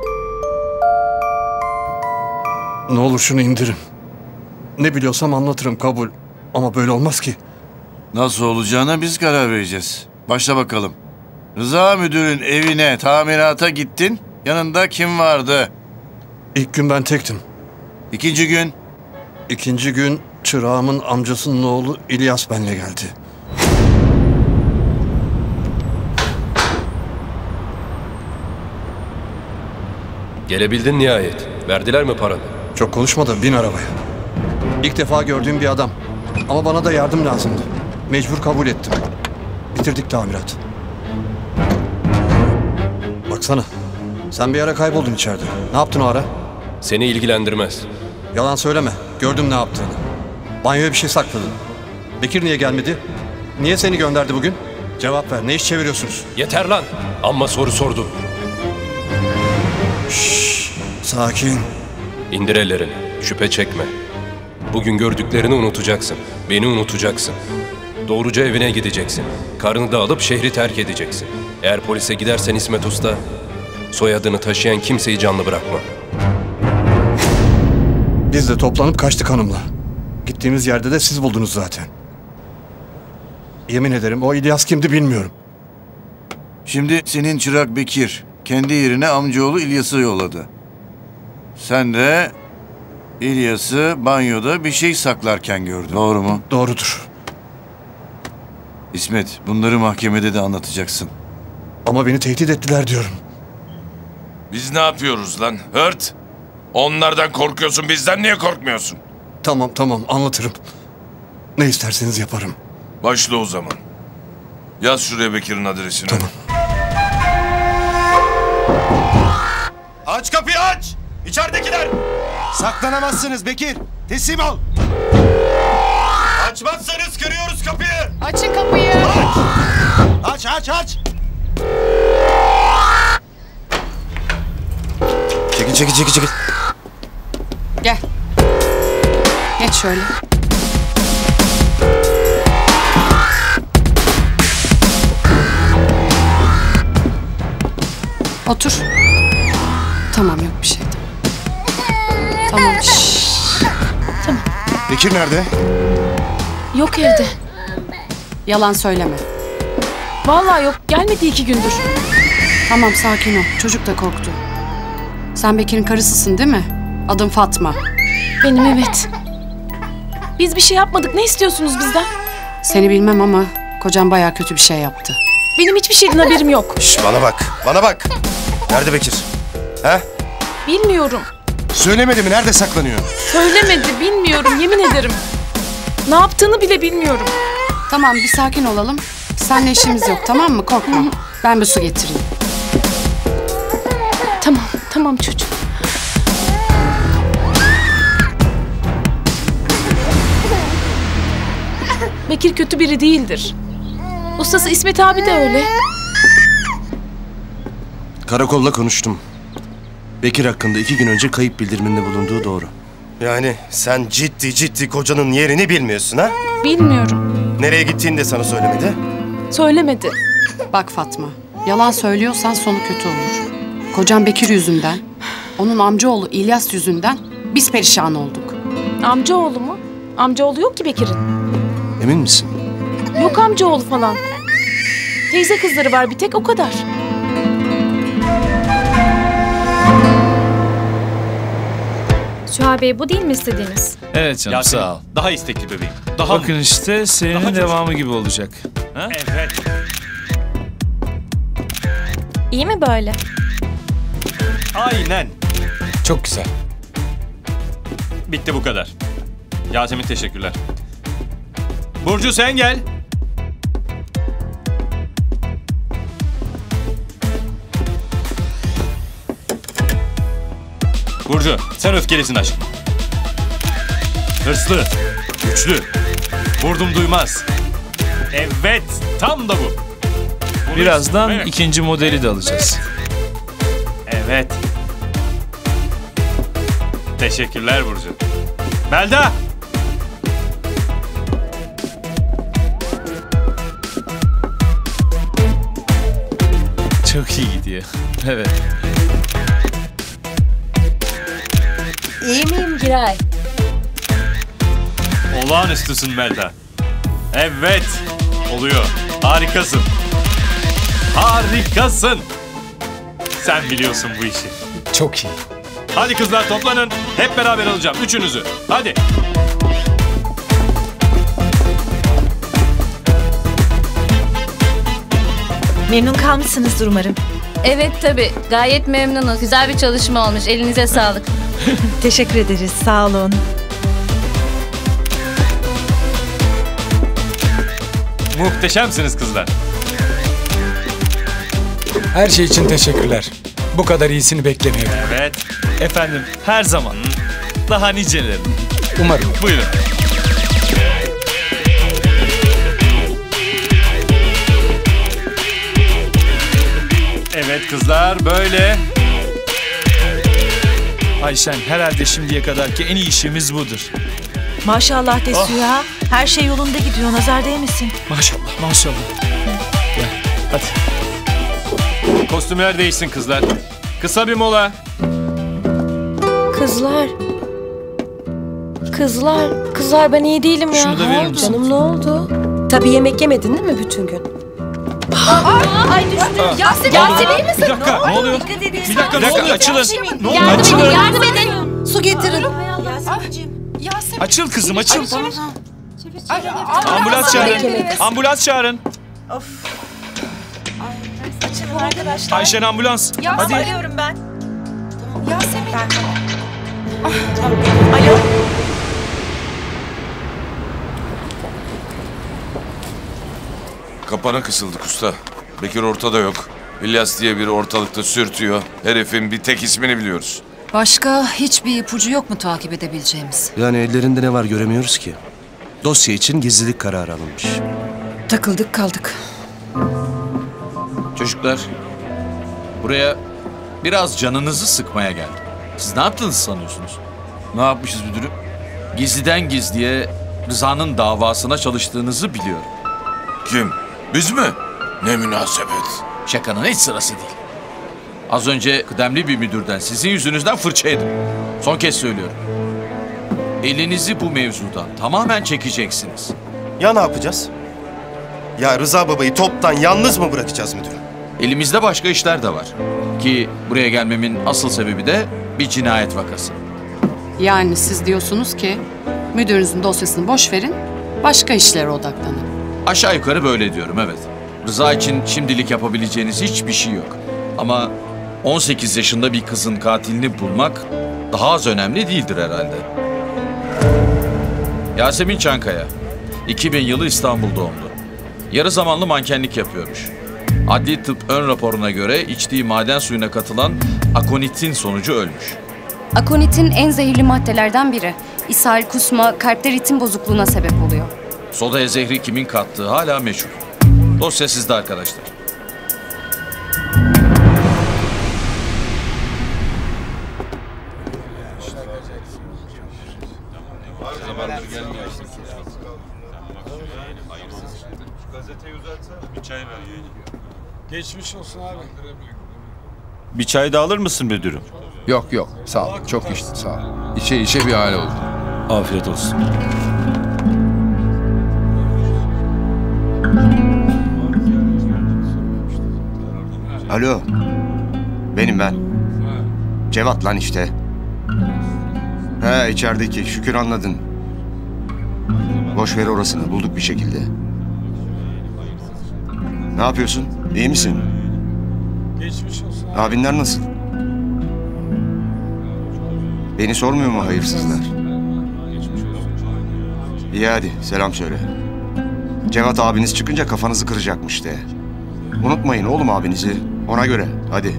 A: Ne olur şunu indirin. Ne biliyorsam anlatırım, kabul. Ama böyle olmaz ki.
I: Nasıl olacağına biz karar vereceğiz. Başla bakalım. Rıza müdürün evine tamirata gittin. Yanında kim vardı?
A: İlk gün ben tektim.
I: İkinci gün?
A: İkinci gün çırağımın amcasının oğlu İlyas benimle geldi.
V: Gelebildin nihayet. Verdiler mi paranı?
A: Çok konuşma da bin arabaya. İlk defa gördüğüm bir adam. Ama bana da yardım lazımdı. Mecbur kabul ettim. Bitirdik tamirat. Baksana. Sen bir ara kayboldun içeride. Ne yaptın o ara?
V: Seni ilgilendirmez.
A: Yalan söyleme. Gördüm ne yaptığını. Banyoya bir şey sakladın. Bekir niye gelmedi? Niye seni gönderdi bugün? Cevap ver. Ne iş çeviriyorsunuz?
V: Yeter lan. Amma soru sordun.
A: Şşş. Sakin.
V: İndir ellerini. Şüphe çekme. Bugün gördüklerini unutacaksın. Beni unutacaksın. Doğruca evine gideceksin. Karını da alıp şehri terk edeceksin. Eğer polise gidersen İsmet Usta, soyadını taşıyan kimseyi canlı bırakma.
A: Biz de toplanıp kaçtık hanımla. Gittiğimiz yerde de siz buldunuz zaten. Yemin ederim o İlyas kimdi bilmiyorum.
I: Şimdi senin çırak Bekir kendi yerine amcaoğlu İlyas'ı yolladı. Sen de İlyas'ı banyoda bir şey saklarken gördün. Doğru mu?
K: Doğrudur.
I: İsmet, bunları mahkemede de anlatacaksın.
K: Ama beni tehdit ettiler diyorum.
G: Biz ne yapıyoruz lan? Hırt! Onlardan korkuyorsun, bizden niye korkmuyorsun?
K: Tamam anlatırım. Ne isterseniz yaparım.
G: Başla o zaman. Yaz şuraya Bekir'in adresini.
K: Tamam.
P: Aç kapıyı aç! İçeridekiler!
K: Saklanamazsınız Bekir. Teslim ol.
P: Açmazsanız kırıyoruz kapıyı!
O: Açın kapıyı.
K: Aç.
P: Çekil.
F: Gel. Geç şöyle. Otur. Tamam, yok bir şey. Tamam. Tamam.
K: Bekir nerede?
J: Yok evde.
F: Yalan söyleme.
J: Vallahi yok. Gelmedi 2 gündür.
F: Tamam, sakin ol. Çocuk da korktu. Sen Bekir'in karısısın değil mi? Adın Fatma.
J: Benim, evet. Biz bir şey yapmadık. Ne istiyorsunuz bizden?
F: Seni bilmem ama kocam bayağı kötü bir şey yaptı.
J: Benim hiçbir şeyden haberim yok.
P: Şş, bana bak. Nerede Bekir? He?
J: Bilmiyorum.
K: Söylemedi mi? Nerede saklanıyor?
J: Söylemedi. Bilmiyorum. Yemin ederim. Ne yaptığını bile bilmiyorum.
F: Tamam, bir sakin olalım. Seninle işimiz yok, tamam mı? Korkma. Ben bir su getireyim.
J: Tamam çocuğum. Bekir kötü biri değildir. Ustası İsmet abi de öyle.
K: Karakolla konuştum. Bekir hakkında 2 gün önce kayıp bildiriminde bulunduğu doğru.
P: Yani sen ciddi kocanın yerini bilmiyorsun ha?
J: Bilmiyorum.
P: Nereye gittiğini de sana söylemedi.
J: Söylemedi.
F: Bak Fatma, yalan söylüyorsan sonu kötü olur. Kocam Bekir yüzünden, onun amcaoğlu İlyas yüzünden biz perişan olduk.
J: Amcaoğlu mu? Amcaoğlu yok ki Bekir'in.
K: Emin misin?
J: Yok amcaoğlu falan. Teyze kızları var bir tek, o kadar.
C: Süha Bey, bu değil mi istediğiniz?
H: Evet canım,
T: Yasemin,
H: sağ ol.
T: Daha istekli bebeğim.
H: Bakın işte serinin devamı gibi olacak. Ha?
T: Evet.
C: İyi mi böyle?
T: Aynen.
H: Çok güzel.
T: Bitti bu kadar. Yasemin teşekkürler. Burcu sen gel. Burcu sen öfkelisin aşkım. Hırslı, güçlü, vurdum duymaz. Evet, tam da bu. Bunu
H: Birazdan
T: evet.
H: ikinci modeli de alacağız.
T: Evet. Teşekkürler Burcu. Melda!
H: Çok iyi gidiyor. Evet.
U: İyi miyim Giray?
T: Olağanüstüsün Melda. Evet, oluyor. Harikasın. Harikasın. Sen biliyorsun bu işi.
H: Çok iyi.
T: Hadi kızlar toplanın. Hep beraber alacağım. Üçünüzü. Hadi.
S: Memnun kalmışsınızdır umarım.
U: Evet tabii. Gayet memnunuz. Güzel bir çalışma olmuş. Elinize sağlık.
S: Teşekkür ederiz. Sağ olun.
T: Muhteşemsiniz kızlar.
H: Her şey için teşekkürler. Bu kadar iyisini beklemiyordum.
T: Evet. Efendim her zaman. Daha niceleri.
H: Umarım.
T: Buyurun. Evet kızlar böyle.
H: Ayşen, herhalde şimdiye kadarki en iyi işimiz budur.
S: Maşallah de Süha. Her şey yolunda gidiyor. Nazar değmesin.
H: Maşallah, maşallah. Gel, hadi.
T: Kostümler değişsin kızlar. Kısa bir mola.
R: Kızlar. Kızlar ben iyi değilim ya.
H: Şunu da verir misin?
R: Canım ne oldu? Tabii yemek yemedin değil mi bütün gün?
O: Ay düştü. Yasemin iyi misin?
L: Bir dakika, ne oluyor? Bir dakika, ne oluyor? Açılın.
O: Yardım edin.
N: Su getirin.
L: Açıl kızım, açıl. Ambulans çağırın. Ambulans çağırın.
S: Açın arkadaşlar.
L: Ayşen ambulans. Hadi.
S: Arıyorum ben. Yasemin. Alo.
G: Kapana kısıldık usta. Bekir ortada yok. İlyas diye biri ortalıkta sürtüyor. Herifin bir tek ismini biliyoruz.
N: Başka hiçbir ipucu yok mu takip edebileceğimiz?
K: Yani ellerinde ne var göremiyoruz ki. Dosya için gizlilik kararı alınmış.
E: Takıldık kaldık.
I: Çocuklar, buraya biraz canınızı sıkmaya geldim. Siz ne yaptınız sanıyorsunuz? Ne yapmışız müdürüm? Gizliden gizliye Rıza'nın davasına çalıştığınızı biliyorum.
G: Kim? Biz mi? Ne münasebet.
I: Şakanın hiç sırası değil. Az önce kıdemli bir müdürden sizin yüzünüzden fırça yedim. Son kez söylüyorum. Elinizi bu mevzudan tamamen çekeceksiniz.
D: Ya ne yapacağız? Ya Rıza babayı toptan yalnız mı bırakacağız müdürüm?
I: Elimizde başka işler de var. Ki buraya gelmemin asıl sebebi de bir cinayet vakası.
F: Yani siz diyorsunuz ki müdürünüzün dosyasını boş verin, başka işlere odaklanın.
I: Aşağı yukarı böyle diyorum, evet. Rıza için şimdilik yapabileceğiniz hiçbir şey yok. Ama 18 yaşında bir kızın katilini bulmak daha az önemli değildir herhalde. Yasemin Çankaya, 2000 yılı İstanbul doğumlu. Yarı zamanlı mankenlik yapıyormuş. Adli tıp ön raporuna göre içtiği maden suyuna katılan akonitin sonucu ölmüş.
C: Akonitin en zehirli maddelerden biri. İshal, kusma, kalpte ritim bozukluğuna sebep oluyor.
I: Sodaya zehri kimin kattığı hala meçhul. Dosya sizde arkadaşlar.
L: Geçmiş olsun abi.
T: Bir çay da alır mısın müdürüm?
B: Yok yok, sağ ol. Çok içtim, sağ ol. İçe bir hale oldu.
T: Afiyet olsun.
P: Alo. Benim ben. Cevat lan işte. He içerideki. Şükür anladın. Boş ver orasını. Bulduk bir şekilde. Ne yapıyorsun? İyi misin?
L: Geçmiş olsun.
P: Abinler nasıl? Beni sormuyor mu hayırsızlar? İyi hadi selam söyle. Cevat abiniz çıkınca kafanızı kıracakmış de. Unutmayın oğlum abinizi. Ona göre. Hadi.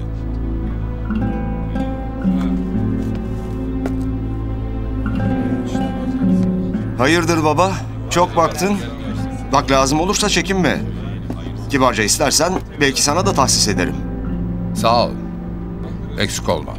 P: Hayırdır baba? Çok baktın. Bak lazım olursa çekinme. Kibarca istersen belki sana da tahsis ederim.
B: Sağ ol. Eksik olma.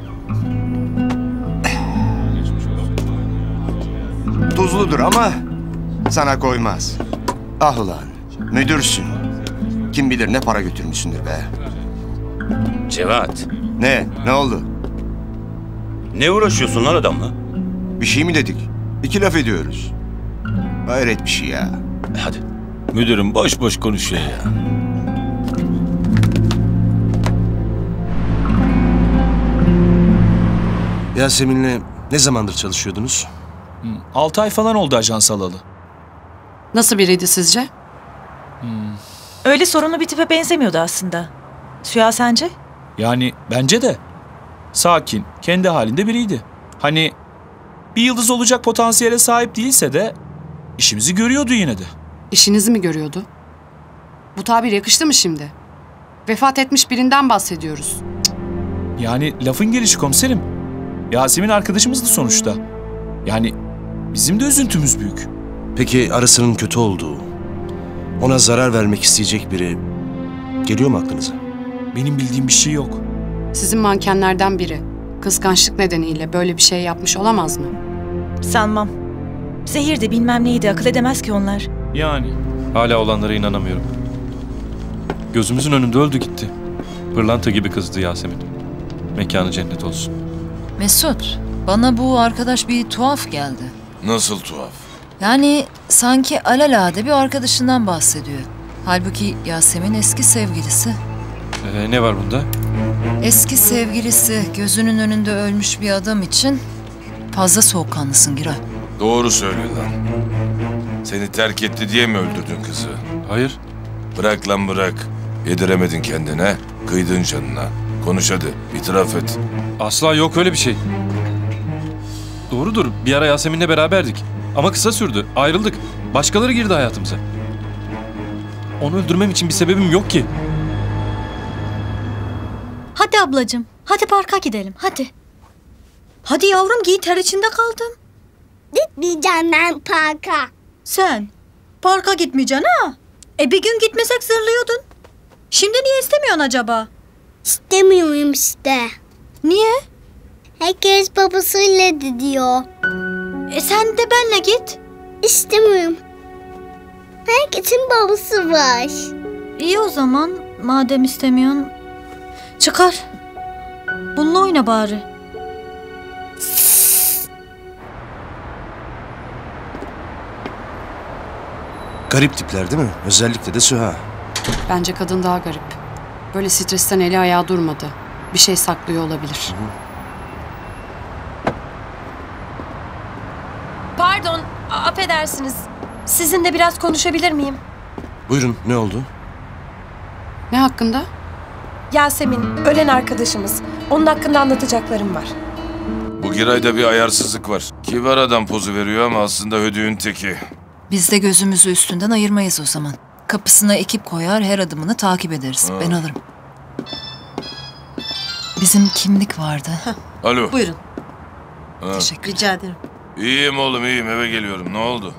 P: Tuzludur ama sana koymaz. Ah ulan, müdürsün. Kim bilir ne para götürmüşsündür be.
T: Cevat.
P: Ne oldu?
T: Ne uğraşıyorsun lan adamla?
P: Bir şey mi dedik? İki laf ediyoruz. Hayret bir şey ya.
T: Hadi. Müdürüm boş boş konuşuyor ya.
K: Yasemin'le ne zamandır çalışıyordunuz?
L: 6 ay falan oldu ajans alalı.
F: Nasıl biriydi sizce?
S: Öyle sorunlu bir tipe benzemiyordu aslında. Süha sence?
L: Yani bence de. Sakin, kendi halinde biriydi. Hani bir yıldız olacak potansiyele sahip değilse de işimizi görüyordu yine de.
F: İşinizi mi görüyordu? Bu tabir yakıştı mı şimdi? Vefat etmiş birinden bahsediyoruz.
L: Yani lafın gelişi komiserim. Yasemin arkadaşımızdı sonuçta. Yani bizim de üzüntümüz büyük.
K: Peki arasının kötü olduğu, ona zarar vermek isteyecek biri geliyor mu aklınıza?
L: Benim bildiğim bir şey yok.
F: Sizin mankenlerden biri kıskançlık nedeniyle böyle bir şey yapmış olamaz mı?
S: Sanmam. Zehir de bilmem neydi, akıl edemez ki onlar.
L: Yani.
V: Hala olanlara inanamıyorum. Gözümüzün önünde öldü gitti. Pırlanta gibi kızdı Yasemin. Mekanı cennet olsun.
N: Mesut, bana bu arkadaş bir tuhaf geldi.
G: Nasıl tuhaf?
N: Yani sanki alelade bir arkadaşından bahsediyor. Halbuki Yasemin eski sevgilisi.
Q: Ne var bunda?
N: Eski sevgilisi gözünün önünde ölmüş bir adam için fazla soğukkanlısın Giray.
G: Doğru söylüyorlar. Seni terk etti diye mi öldürdün kızı?
Q: Hayır.
G: Bırak lan bırak. Yediremedin kendine, kıydın canına. Konuş hadi, itiraf et.
Q: Asla yok öyle bir şey. Doğrudur, bir ara Yasemin'le beraberdik. Ama kısa sürdü, ayrıldık. Başkaları girdi hayatımıza. Onu öldürmem için bir sebebim yok ki.
M: Hadi ablacığım. Hadi parka gidelim. Hadi. Hadi yavrum giy, ter içinde kaldım.
R: Gitmeyeceğim ben parka.
M: Sen parka gitmeyeceksin ha? Bir gün gitmesek zırlıyordun. Şimdi niye istemiyorsun acaba?
R: İstemiyorum işte.
M: Niye?
R: Herkes babasıyla gidiyor.
M: Sen de benle git.
R: İstemiyorum. Herkesin babası var.
M: İyi o zaman. Madem istemiyorsun. Çıkar. Bununla oyna bari.
K: Garip tipler değil mi? Özellikle de Süha.
F: Bence kadın daha garip. Böyle stresten eli ayağı durmadı. Bir şey saklıyor olabilir.
W: Pardon, affedersiniz. Sizinle biraz konuşabilir miyim?
K: Buyurun, ne oldu?
F: Ne hakkında?
W: Yasemin, ölen arkadaşımız. Onun hakkında anlatacaklarım var.
G: Bu Giray'da bir ayarsızlık var. Kibar adam pozu veriyor ama aslında hödüğün teki.
N: Biz de gözümüzü üstünden ayırmayız o zaman. Kapısına ekip koyar, her adımını takip ederiz. Ben alırım. Bizim kimlik vardı.
G: Alo.
N: Buyurun.
G: Teşekkür.
N: Rica ederim.
G: İyiyim oğlum, iyiyim. Eve geliyorum. Ne oldu?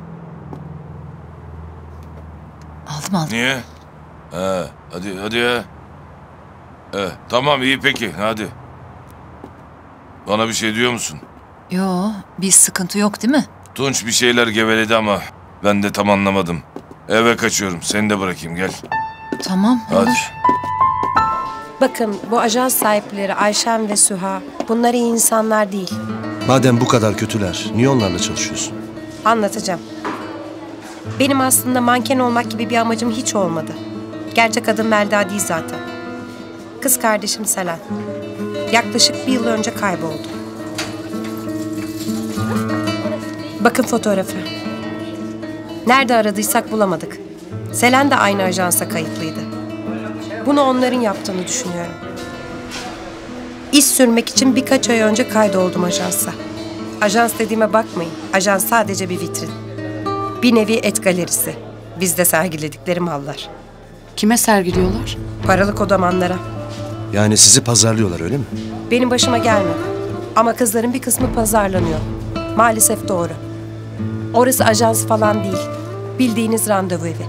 N: Aldım.
G: Niye? Hadi ya. Tamam, iyi peki. Hadi. Bana bir şey diyor musun?
N: Yo, bir sıkıntı yok değil mi?
G: Tunç bir şeyler geveledi ama ben de tam anlamadım. Eve kaçıyorum. Seni de bırakayım, gel.
N: Tamam,
G: Hadi.
W: Olur. Bakın, bu ajans sahipleri Ayşem ve Süha, bunlar iyi insanlar değil.
K: Madem bu kadar kötüler, niye onlarla çalışıyorsun?
W: Anlatacağım. Benim aslında manken olmak gibi bir amacım hiç olmadı. Gerçek adım Melda değil zaten. Kız kardeşim Selen. Yaklaşık 1 yıl önce kayboldu. Bakın fotoğrafı. Nerede aradıysak bulamadık. Selen de aynı ajansa kayıtlıydı. Bunu onların yaptığını düşünüyorum. İş sürmek için birkaç ay önce kaydoldum ajansa. Ajans dediğime bakmayın. Ajans sadece bir vitrin. Bir nevi et galerisi. Bizde sergiledikleri mallar.
F: Kime sergiliyorlar?
W: Paralı kodamanlara.
K: Yani sizi pazarlıyorlar öyle mi?
W: Benim başıma gelmedi. Ama kızların bir kısmı pazarlanıyor. Maalesef doğru. Orası ajans falan değil. Bildiğiniz randevu evi.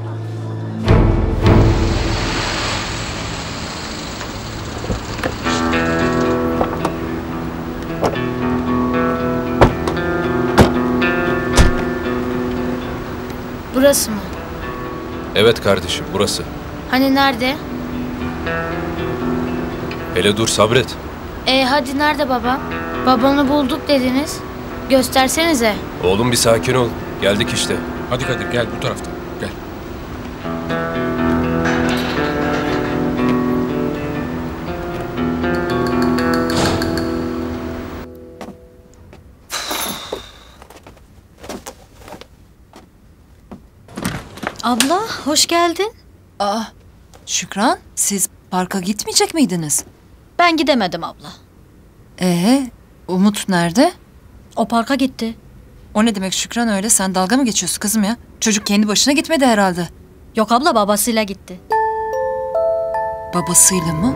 X: Burası mı?
V: Evet kardeşim, burası.
X: Hani nerede?
V: Hele dur, sabret.
X: Hadi nerede babam? Babamı bulduk dediniz. Göstersenize.
V: Oğlum bir sakin ol. Geldik işte.
B: Hadi Kadir gel bu taraftan. Gel.
M: Abla hoş geldin.
N: Şükran, siz parka gitmeyecek miydiniz?
M: Ben gidemedim abla.
N: Umut nerede?
M: O parka gitti.
N: O ne demek Şükran öyle? Sen dalga mı geçiyorsun kızım ya? Çocuk kendi başına gitmedi herhalde.
M: Yok abla, babasıyla gitti.
N: Babasıyla mı?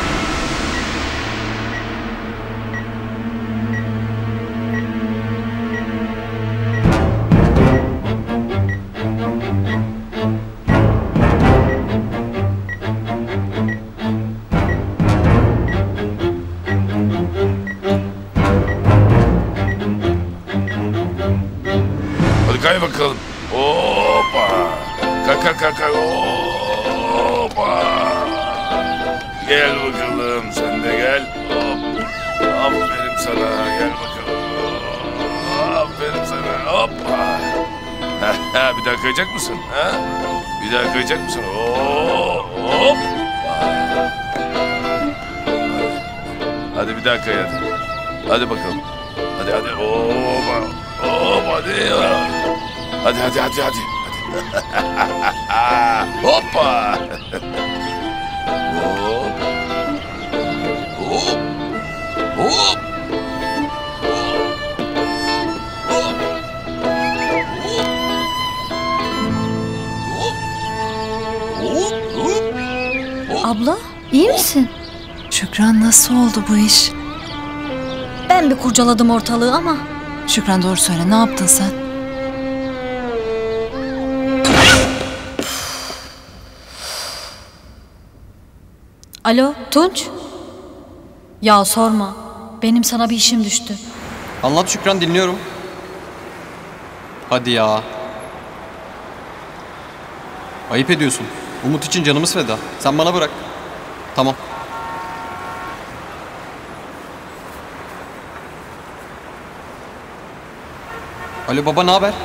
G: Hadi kay bakalım. Hoppa. Kaka. Hoppa. Gel bakalım, sen de gel. Hop. Aferin sana, gel bakalım. Aferin sana, hoppa. Bir daha kayacak mısın? Ha? Bir daha kayacak mısın? Hop. Hadi bir daha kay hadi. Hadi bakalım. Hadi. Hop hadi. Hadi. Hoppa. Hop.
M: Abla iyi misin?
N: Şükran nasıl oldu bu iş?
M: Ben bir kurcaladım ortalığı ama.
N: Şükran doğru söyle, ne yaptın sen?
M: Alo Tunç? Ya sorma. Benim sana bir işim düştü.
A: Anlat Şükran, dinliyorum. Hadi ya. Ayıp ediyorsun. Umut için canımız feda. Sen bana bırak. Tamam. Alo baba, ne haber?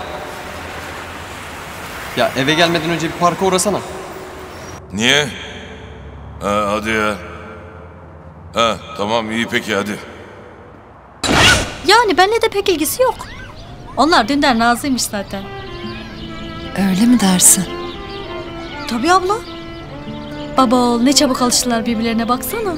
A: Ya eve gelmeden önce bir parka uğrasana.
G: Niye? Hadi ya. Tamam iyi peki hadi.
M: Yani benimle de pek ilgisi yok. Onlar dünden razıymış zaten.
N: Öyle mi dersin?
M: Tabii abla. Baba oğul ne çabuk alıştılar birbirlerine, baksana.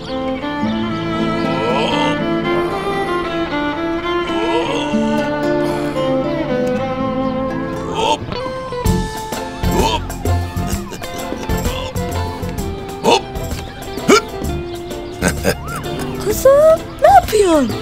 M: Kızım ne yapıyorsun?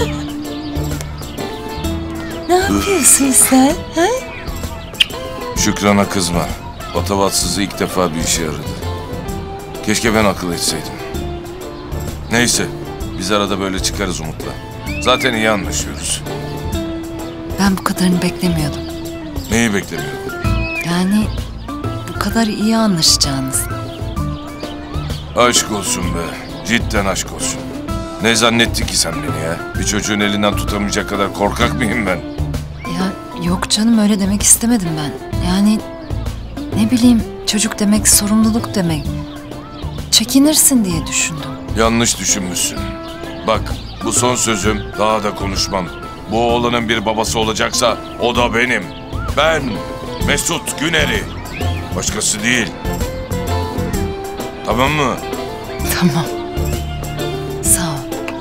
N: Ne yapıyorsun sen? Ha?
G: Şükran'a kızma. Patavatsızı ilk defa bir işe yaradı. Keşke ben akıl etseydim. Neyse, biz arada böyle çıkarız Umut'la. Zaten iyi anlaşıyoruz.
N: Ben bu kadarını beklemiyordum.
G: Neyi beklemiyordun?
N: Yani bu kadar iyi anlaşacağınız.
G: Aşk olsun be. Cidden aşk olsun. Ne zannettin ki sen beni ya? Bir çocuğun elinden tutamayacak kadar korkak mıyım ben?
N: Ya yok canım, öyle demek istemedim ben. Yani ne bileyim, çocuk demek sorumluluk demek. Çekinirsin diye düşündüm.
G: Yanlış düşünmüşsün. Bak, bu son sözüm, daha da konuşmam. Bu oğlanın bir babası olacaksa o da benim. Ben Mesut Güner'i. Başkası değil. Tamam mı?
N: Tamam. Sağ ol.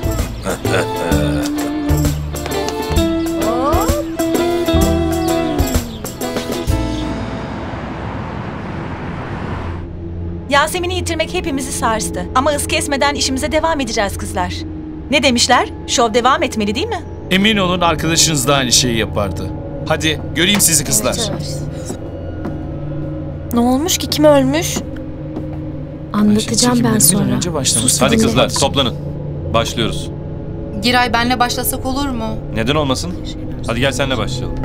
S: Yasemin'i yitirmek hepimizi sarstı. Ama hız kesmeden işimize devam edeceğiz kızlar. Ne demişler? Şov devam etmeli değil mi?
L: Emin olun arkadaşınız da aynı şeyi yapardı. Hadi göreyim sizi kızlar.
S: Ne olmuş ki? Kim ölmüş?
W: Anlatacağım ben sonra.
Q: Hadi kızlar toplanın. Başlıyoruz.
F: Giray benle başlasak olur mu?
Q: Neden olmasın? Hadi gel senle başlayalım.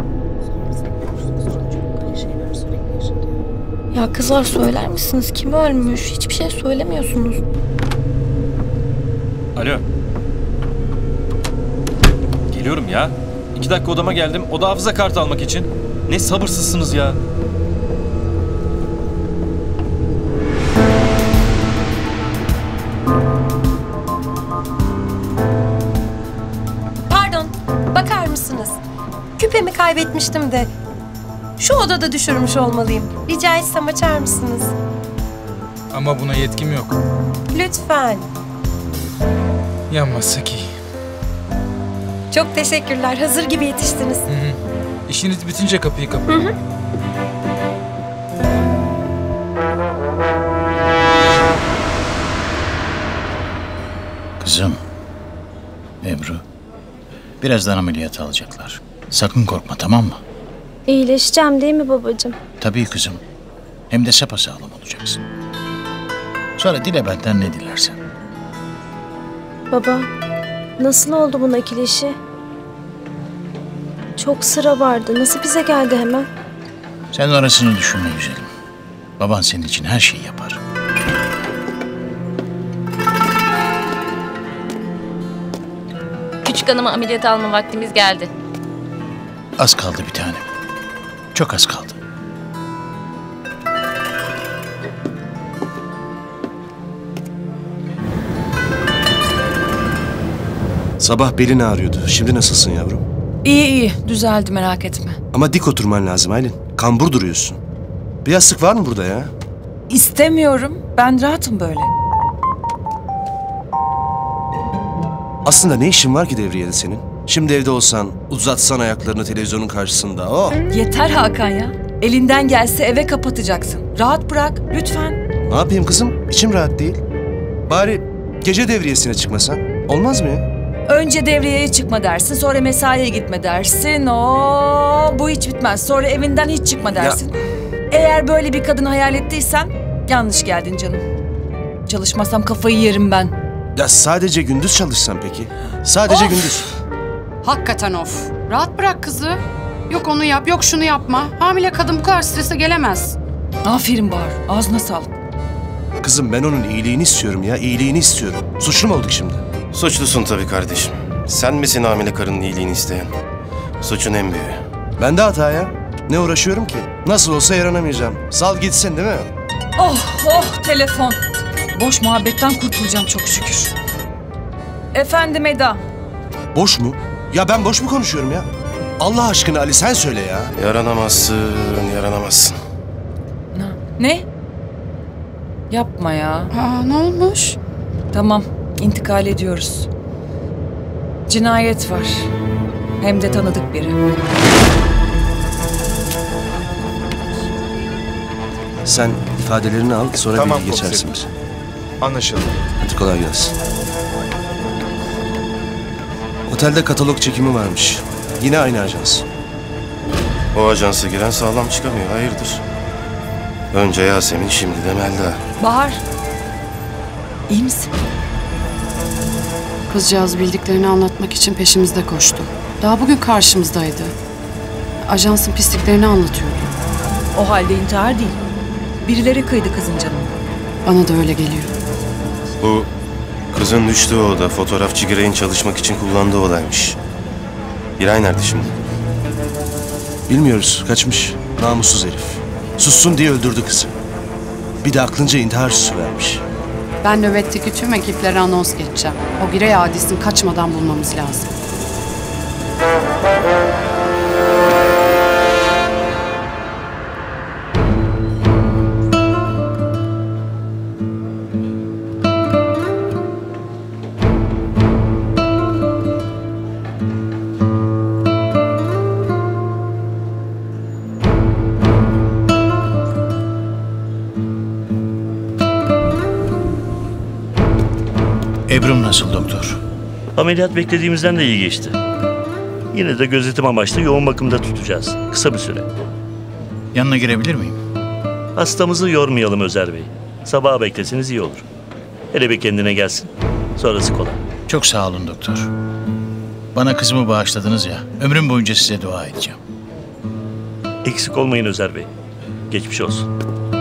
W: Ya kızlar söyler misiniz? Kim ölmüş? Hiçbir şey söylemiyorsunuz.
Q: Alo. Geliyorum ya. 2 dakika odama geldim. Oda hafıza kartı almak için. Ne sabırsızsınız ya.
W: Pardon, bakar mısınız? Küpemi kaybetmiştim de. Şu odada düşürmüş olmalıyım. Rica etsem açar mısınız?
H: Ama buna yetkim yok.
W: Lütfen.
H: Yanmazsak iyi.
W: Çok teşekkürler. Hazır gibi yetiştiniz.
H: İşiniz bitince kapıyı kapatın.
J: Kızım, Ebru, birazdan ameliyata alacaklar. Sakın korkma, tamam mı?
W: İyileşeceğim değil mi babacığım?
J: Tabii kızım. Hem de sapasağlam olacaksın. Sonra dile benden ne dilersen.
W: Baba, nasıl oldu bu nakil işi? Çok sıra vardı. Nasıl bize geldi hemen?
J: Sen orasını düşünme güzelim. Baban senin için her şeyi yapar.
X: Küçük hanımı ameliyata alma vaktimiz geldi.
J: Az kaldı bir tanem. Çok az kaldı.
K: Sabah belin ağrıyordu. Şimdi nasılsın yavrum?
N: İyi iyi, düzeldi merak etme.
K: Ama dik oturman lazım Aylin. Kambur duruyorsun. Bir yastık var mı burada ya?
N: İstemiyorum, ben rahatım böyle.
K: Aslında ne işin var ki devriyede senin? Şimdi evde olsan, uzatsan ayaklarını televizyonun karşısında. Oh!
N: Yeter Hakan ya. Elinden gelse eve kapatacaksın. Rahat bırak, lütfen.
K: Ne yapayım kızım? İçim rahat değil. Bari gece devriyesine çıkmasan. Olmaz mı ya?
N: Önce devriyeye çıkma dersin, sonra mesaiye gitme dersin. Oo, bu hiç bitmez. Sonra evinden hiç çıkma dersin. Eğer böyle bir kadın hayal ettiysen yanlış geldin canım. Çalışmasam kafayı yerim ben.
K: Ya sadece gündüz çalışsan peki? Sadece
F: Of!
K: gündüz.
F: Hakikaten of. Rahat bırak kızı. Yok onu yap, yok şunu yapma. Hamile kadın bu kadar strese gelemez.
N: Aferin Bahar, ağzına sağlık.
K: Kızım ben onun iyiliğini istiyorum ya, iyiliğini istiyorum. Suçlu mu olduk şimdi?
T: Suçlusun tabii kardeşim. Sen misin hamile karının iyiliğini isteyen? Suçun en büyüğü.
K: Ben de hata ya. Ne uğraşıyorum ki? Nasıl olsa yaranamayacağım. Sal gitsin değil mi?
N: Oh oh telefon. Boş muhabbetten kurtulacağım çok şükür. Efendim Eda.
K: Boş mu? Ya ben boş mu konuşuyorum ya? Allah aşkına Ali sen söyle ya.
T: Yaranamazsın, yaranamazsın.
N: Ne? Yapma ya.
F: Aa, ne olmuş?
N: Tamam, intikal ediyoruz. Cinayet var. Hem de tanıdık biri.
K: Sen ifadelerini al sonra
D: Tamam,
K: bilgi geçersin
D: komiserim.
K: bize.
D: Anlaşıldı.
K: Hadi kolay gelsin. Otelde katalog çekimi varmış. Yine aynı ajans.
T: O ajansa giren sağlam çıkamıyor, hayırdır? Önce Yasemin, şimdi de Melda.
N: Bahar. İyi misin?
F: Kızcağız bildiklerini anlatmak için peşimizde koştu. Daha bugün karşımızdaydı. Ajansın pisliklerini anlatıyordu.
N: O halde intihar değil. Birileri kıydı kızın canını.
F: Bana da öyle geliyor.
T: Bu kızın düştüğü oda fotoğrafçı Giray'ın çalışmak için kullandığı odaymış. Giray nerede şimdi?
K: Bilmiyoruz. Kaçmış. Namussuz herif. Sussun diye öldürdü kızı. Bir de aklınca intihar süsü vermiş.
F: Ben nöbetteki tüm ekiplere anons geçeceğim. O Girey adisini kaçmadan bulmamız lazım.
J: Ebru'm nasıl doktor?
E: Ameliyat beklediğimizden de iyi geçti. Yine de gözetim amaçlı yoğun bakımda tutacağız. Kısa bir süre.
J: Yanına girebilir miyim?
E: Hastamızı yormayalım Özer Bey. Sabaha bekleseniz iyi olur. Hele bir kendine gelsin. Sonrası kolay.
J: Çok sağ olun doktor. Bana kızımı bağışladınız ya. Ömrüm boyunca size dua edeceğim.
E: Eksik olmayın Özer Bey. Geçmiş olsun.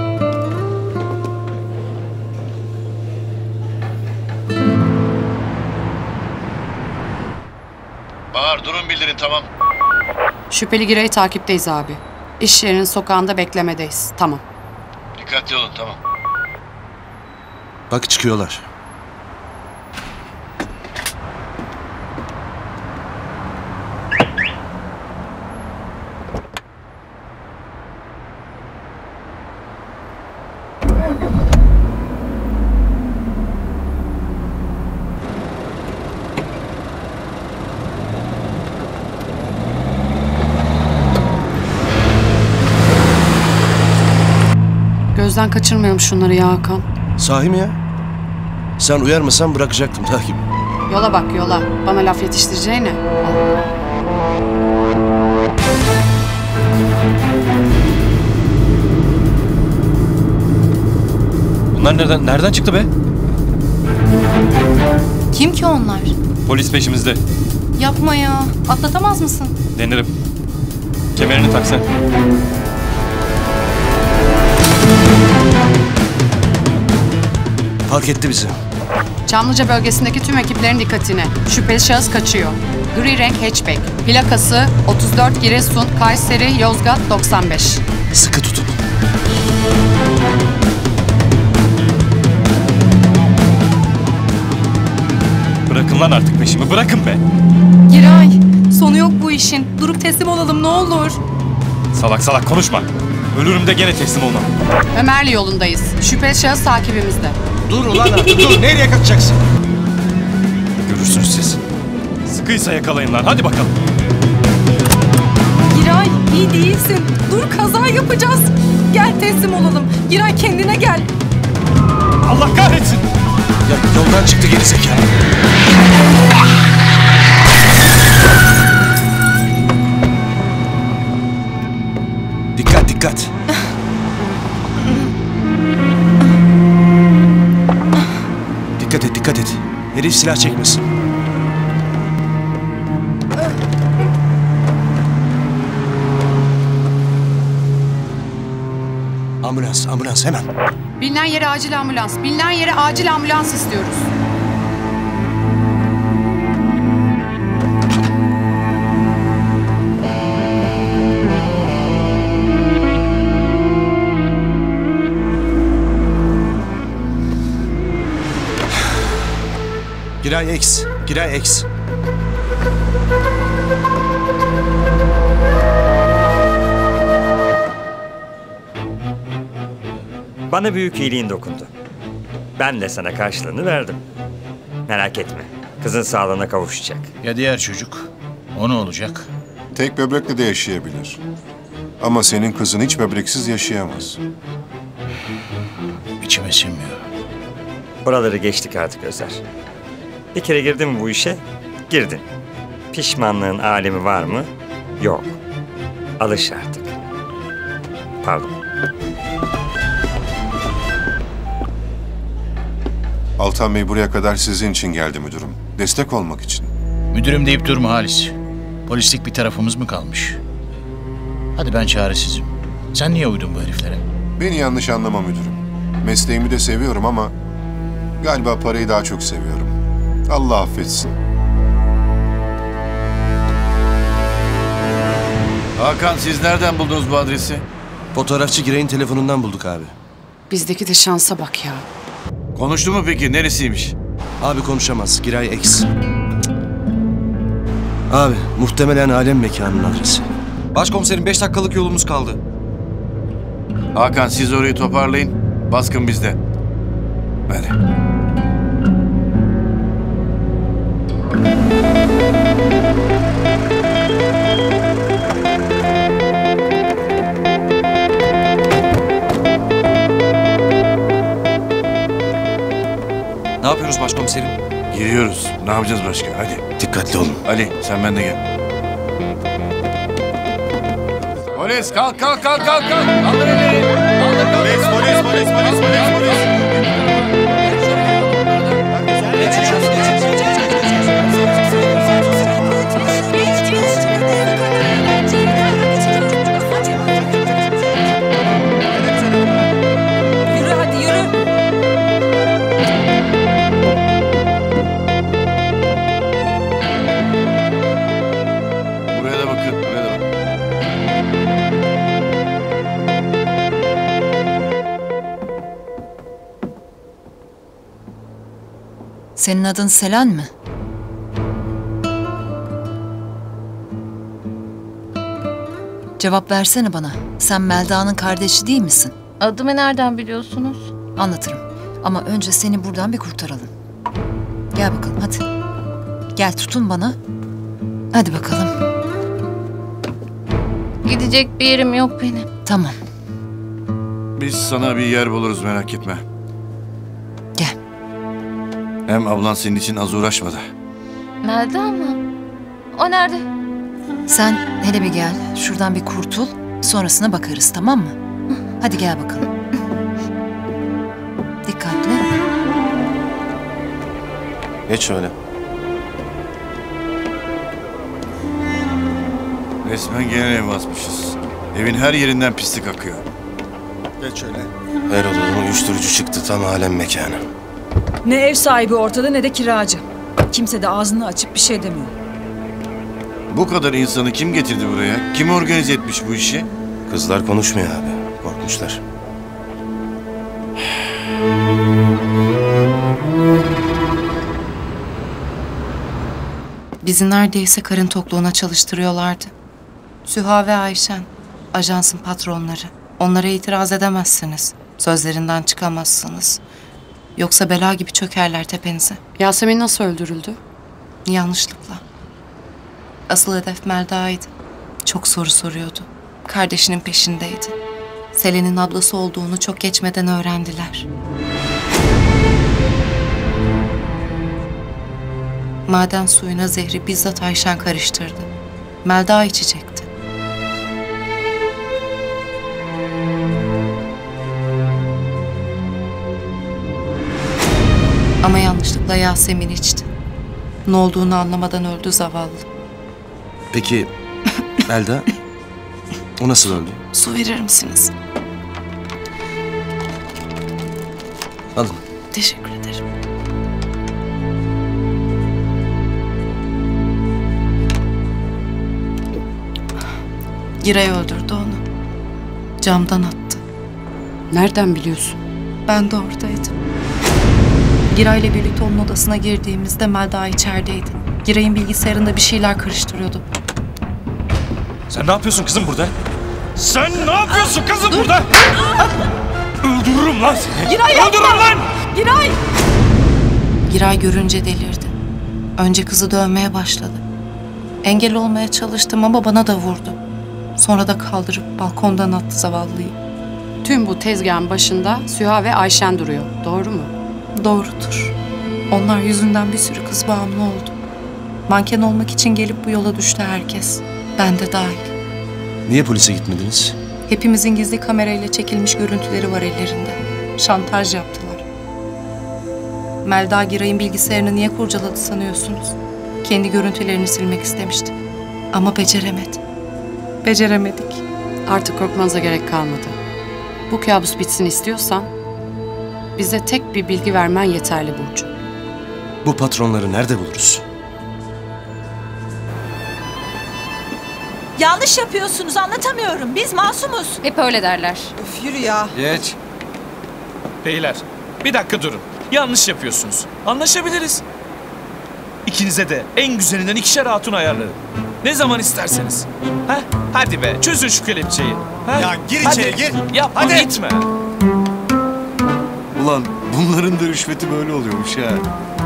I: Bahar durum bildirin tamam.
F: Şüpheli Girey takipteyiz abi. İş yerinin sokağında beklemedeyiz. Tamam.
I: Dikkatli olun tamam.
K: Bak çıkıyorlar.
F: Gözden kaçırmayalım şunları ya Hakan.
K: Sahi mi ya? Sen uyarmasan bırakacaktım takip.
F: Yola bak yola. Bana laf yetiştireceğine.
Q: Bunlar nereden çıktı be?
C: Kim ki onlar?
Q: Polis peşimizde.
C: Yapma ya. Atlatamaz mısın?
Q: Denerim. Kemerini tak sen.
K: Fark etti bizi.
F: Çamlıca bölgesindeki tüm ekiplerin dikkatine. Şüpheli şahıs kaçıyor. Gri renk hatchback. Plakası 34 Giresun, Kayseri, Yozgat 95.
K: Sıkı tutun.
Q: Bırakın lan artık peşimi, bırakın be.
F: Giray, sonu yok bu işin. Durup teslim olalım ne olur.
Q: Salak salak konuşma. Ölürüm de gene teslim olmam.
F: Ömerli yolundayız. Şüpheli şahıs takibimizde.
Q: Dur ulan artık dur. Nereye kaçacaksın? Görürsünüz siz. Sıkıysa yakalayın lan. Hadi bakalım.
F: Giray, iyi değilsin. Dur, kaza yapacağız. Gel teslim olalım. Giray, kendine gel.
Q: Allah kahretsin.
K: Ya yoldan çıktı geri zekalı. Dikkat dikkat. Dikkat et dikkat et. Herif silah çekmesin. Ambulans ambulans hemen.
F: Bilinen yere acil ambulans. Bilinen yere acil ambulans istiyoruz.
K: Giray X. Giray X.
D: Bana büyük iyiliğin dokundu. Ben de sana karşılığını verdim. Merak etme. Kızın sağlığına kavuşacak.
J: Ya diğer çocuk? O ne olacak?
O: Tek böbrekle de yaşayabilir. Ama senin kızın hiç böbreksiz yaşayamaz.
J: İçime sinmiyor.
D: Buraları geçtik artık Özer. Bir kere girdin mi bu işe? Girdin. Pişmanlığın alemi var mı? Yok. Alış artık. Pardon.
O: Altan Bey buraya kadar sizin için geldi müdürüm. Destek olmak için.
J: Müdürüm deyip durma Halis. Polislik bir tarafımız mı kalmış? Hadi ben çaresizim. Sen niye uydun bu heriflere?
O: Beni yanlış anlama müdürüm. Mesleğimi de seviyorum ama galiba parayı daha çok seviyorum. Allah affetsin.
I: Hakan siz nereden buldunuz bu adresi?
K: Fotoğrafçı Giray'ın telefonundan bulduk abi.
F: Bizdeki de şansa bak ya.
I: Konuştu mu peki? Neresiymiş?
K: Abi konuşamaz. Giray X. Abi muhtemelen alem mekanının adresi.
Q: Başkomiserim 5 dakikalık yolumuz kaldı.
I: Hakan siz orayı toparlayın. Baskın bizde. Hadi.
Q: Ne yapıyoruz başkomiserim?
I: Giriyoruz. Ne yapacağız başka? Hadi.
K: Dikkatli olun.
I: Ali sen benimle gel. Polis kalk kalk kalk kalk kalk. Kaldır elleri. Kaldır kaldır. Polis.
S: Yürü hadi yürü.
I: Buraya da bakın. Buraya da bakın.
N: Senin adın Selen mi? Cevap versene bana. Sen Melda'nın kardeşi değil misin?
X: Adımı nereden biliyorsunuz?
N: Anlatırım. Ama önce seni buradan bir kurtaralım. Gel bakalım hadi. Gel tutun bana. Hadi bakalım.
X: Gidecek bir yerim yok benim.
N: Tamam.
I: Biz sana bir yer buluruz merak etme.
N: Gel.
I: Hem ablan senin için az uğraşmadı.
X: Melda mı? O nerede?
N: Sen hele bir gel. Şuradan bir kurtul. Sonrasına bakarız tamam mı? Hadi gel bakalım. Dikkatli.
K: Geç şöyle.
I: Resmen genel ev basmışız. Evin her yerinden pislik akıyor.
K: Geç şöyle. Her odadan uyuşturucu çıktı tam alem mekanı.
P: Ne ev sahibi ortada ne de kiracı. Kimse de ağzını açıp bir şey demiyor.
I: Bu kadar insanı kim getirdi buraya? Kim organize etmiş bu işi?
K: Kızlar konuşmuyor abi. Korkmuşlar.
N: Bizi neredeyse karın tokluğuna çalıştırıyorlardı. Süha ve Ayşen, ajansın patronları. Onlara itiraz edemezsiniz. Sözlerinden çıkamazsınız. Yoksa bela gibi çökerler tepenize.
F: Yasemin nasıl öldürüldü?
N: Yanlışlıkla. Asıl hedef Melda'ydı. Çok soru soruyordu. Kardeşinin peşindeydi. Selen'in ablası olduğunu çok geçmeden öğrendiler. Maden suyuna zehri bizzat Ayşen karıştırdı. Melda içecekti. Ama yanlışlıkla Yasemin içti. Ne olduğunu anlamadan öldü zavallı.
K: Peki Melda, o nasıl öldü?
N: Su verir misiniz?
K: Alın.
N: Teşekkür ederim. Giray öldürdü onu. Camdan attı.
F: Nereden biliyorsun?
N: Ben de oradaydım. Giray'la birlikte onun odasına girdiğimizde Melda içerideydi. Giray'ın bilgisayarında bir şeyler karıştırıyordu.
L: Sen ne yapıyorsun kızım burada? Sen ne yapıyorsun kızım burada? Öldürürüm lan seni.
N: Giray
L: Öldürürüm lan!
N: Giray! Giray görünce delirdi. Önce kızı dövmeye başladı. Engel olmaya çalıştım ama bana da vurdu. Sonra da kaldırıp balkondan attı zavallıyı.
F: Tüm bu tezgahın başında Süha ve Ayşen duruyor. Doğru mu?
N: Doğrudur. Onlar yüzünden bir sürü kız bağımlı oldu. Manken olmak için gelip bu yola düştü herkes. Ben de dahil.
K: Niye polise gitmediniz?
N: Hepimizin gizli kamerayla çekilmiş görüntüleri var ellerinde. Şantaj yaptılar. Melda Giray'ın bilgisayarını niye kurcaladı sanıyorsunuz? Kendi görüntülerini silmek istemişti. Ama beceremedi. Beceremedik.
F: Artık korkmanıza gerek kalmadı. Bu kabus bitsin istiyorsan bize tek bir bilgi vermen yeterli Burcu.
K: Bu patronları nerede buluruz?
S: Yanlış yapıyorsunuz, anlatamıyorum. Biz masumuz.
C: Hep öyle derler.
P: Üf, yürü ya.
L: Geç. Beyler, bir dakika durun. Yanlış yapıyorsunuz. Anlaşabiliriz. İkinize de en güzelinden 2'şer hatun ayarlarım. Ne zaman isterseniz. Ha? Hadi be, çözün şu kelepçeyi. Ha?
B: Ya gir
L: Hadi.
B: içeri, gir.
L: Yapma,
B: Hadi.
L: gitme.
O: Ulan bunların da rüşveti böyle oluyormuş ha.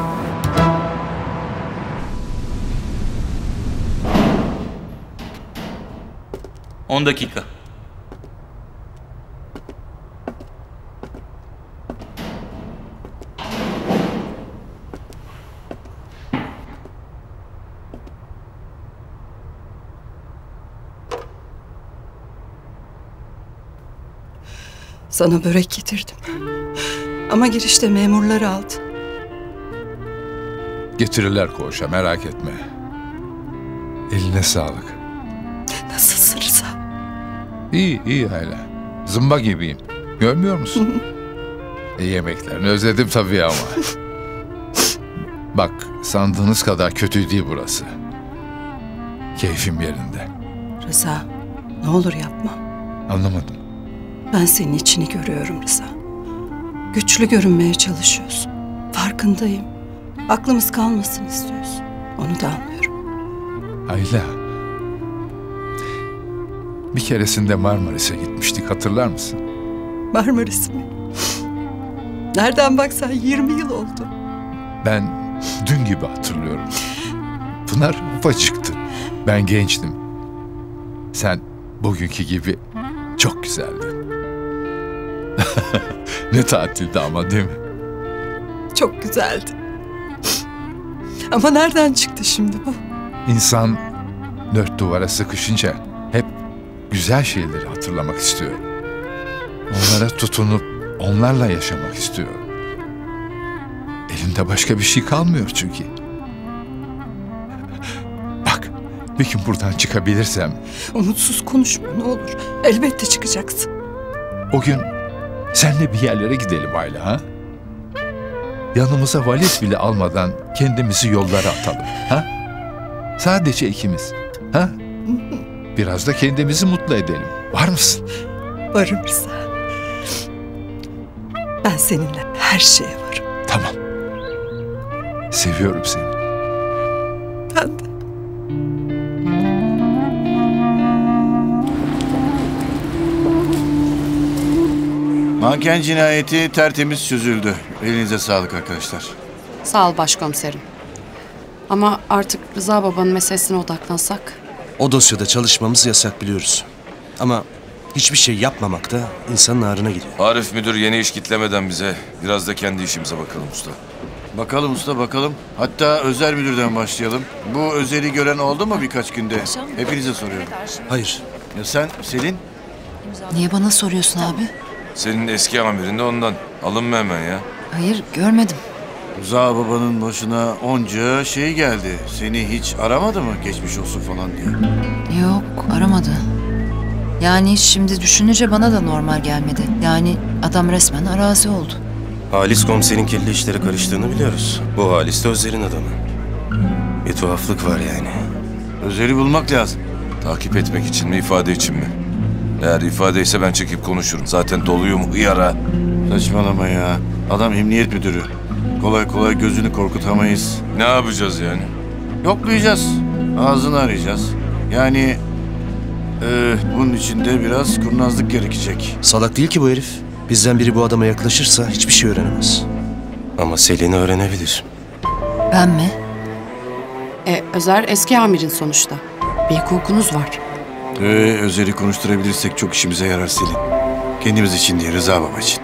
T: On dakika.
R: Sana börek getirdim. Ama girişte memurlar aldı.
U: Getirirler koğuşa, merak etme. Eline sağlık.
R: Nasılsın Rıza?
U: İyi, iyi hala. Zımba gibiyim. Görmüyor musun? Yemeklerini özledim tabii ama. Bak, sandığınız kadar kötü değil burası. Keyfim yerinde.
R: Rıza, ne olur yapma.
U: Anlamadım.
R: Ben senin içini görüyorum Rıza. Güçlü görünmeye çalışıyorsun. Farkındayım. Aklımız kalmasın istiyorsun. Onu da anlıyorum.
U: Ayla. Bir keresinde Marmaris'e gitmiştik, hatırlar mısın?
R: Marmaris mi? Nereden baksan 20 yıl oldu.
U: Ben dün gibi hatırlıyorum. Pınar ufacıktı. Ben gençtim. Sen bugünkü gibi çok güzeldin. Ne tatildi ama, değil mi?
R: Çok güzeldi. Ama nereden çıktı şimdi bu?
U: İnsan dört duvara sıkışınca hep güzel şeyleri hatırlamak istiyor. Onlara tutunup onlarla yaşamak istiyor. Elinde başka bir şey kalmıyor çünkü. Bak, bir gün buradan çıkabilirsem...
R: Umutsuz konuşma ne olur. Elbette çıkacaksın.
U: O gün senle bir yerlere gidelim Ayla, ha? Yanımıza valiz bile almadan kendimizi yollara atalım, ha? Sadece ikimiz, ha? Biraz da kendimizi mutlu edelim. Var mısın?
R: Varım Rıza. Ben seninle her şeye varım.
U: Tamam. Seviyorum seni.
R: Ben de.
I: Manken cinayeti tertemiz çözüldü. Elinize sağlık arkadaşlar.
F: Sağ ol başkomiserim. Ama artık Rıza babanın meselesine odaklansak.
K: O dosyada çalışmamız yasak biliyoruz. Ama hiçbir şey yapmamak da insanın ağrına gidiyor.
G: Arif müdür yeni iş kitlemeden bize biraz da kendi işimize bakalım usta.
I: Bakalım usta bakalım. Hatta Özer müdürden başlayalım. Bu Özer'i gören oldu mu birkaç günde? Hepinize soruyorum.
K: Hayır.
I: Ya sen Selin?
N: Niye bana soruyorsun abi?
G: Senin eski amirin de ondan. Alınma hemen ya.
N: Hayır, görmedim.
I: Rıza babanın başına onca şey geldi. Seni hiç aramadı mı geçmiş olsun falan diye?
N: Yok, aramadı. Yani şimdi düşününce bana da normal gelmedi. Yani adam resmen arazi oldu.
K: Halis komiserin kirli işlere karıştığını biliyoruz. Bu Halis de Özer'in adamı. Bir tuhaflık var yani.
I: Özer'i bulmak lazım.
G: Takip etmek için mi ifade için mi? Eğer ifadeyse ben çekip konuşurum. Zaten doluyum hıyara.
I: Saçmalama ya. Adam emniyet müdürü. Kolay kolay gözünü korkutamayız.
G: Ne yapacağız yani?
I: Yoklayacağız. Ağzını arayacağız. Yani bunun için de biraz kurnazlık gerekecek.
K: Salak değil ki bu herif. Bizden biri bu adama yaklaşırsa hiçbir şey öğrenemez. Ama Selin'i öğrenebilir.
N: Ben mi?
F: Özer eski amirin sonuçta. Bir hukukunuz var.
I: Özer'i konuşturabilirsek çok işimize yarar Selin. Kendimiz için değil, Rıza baba için.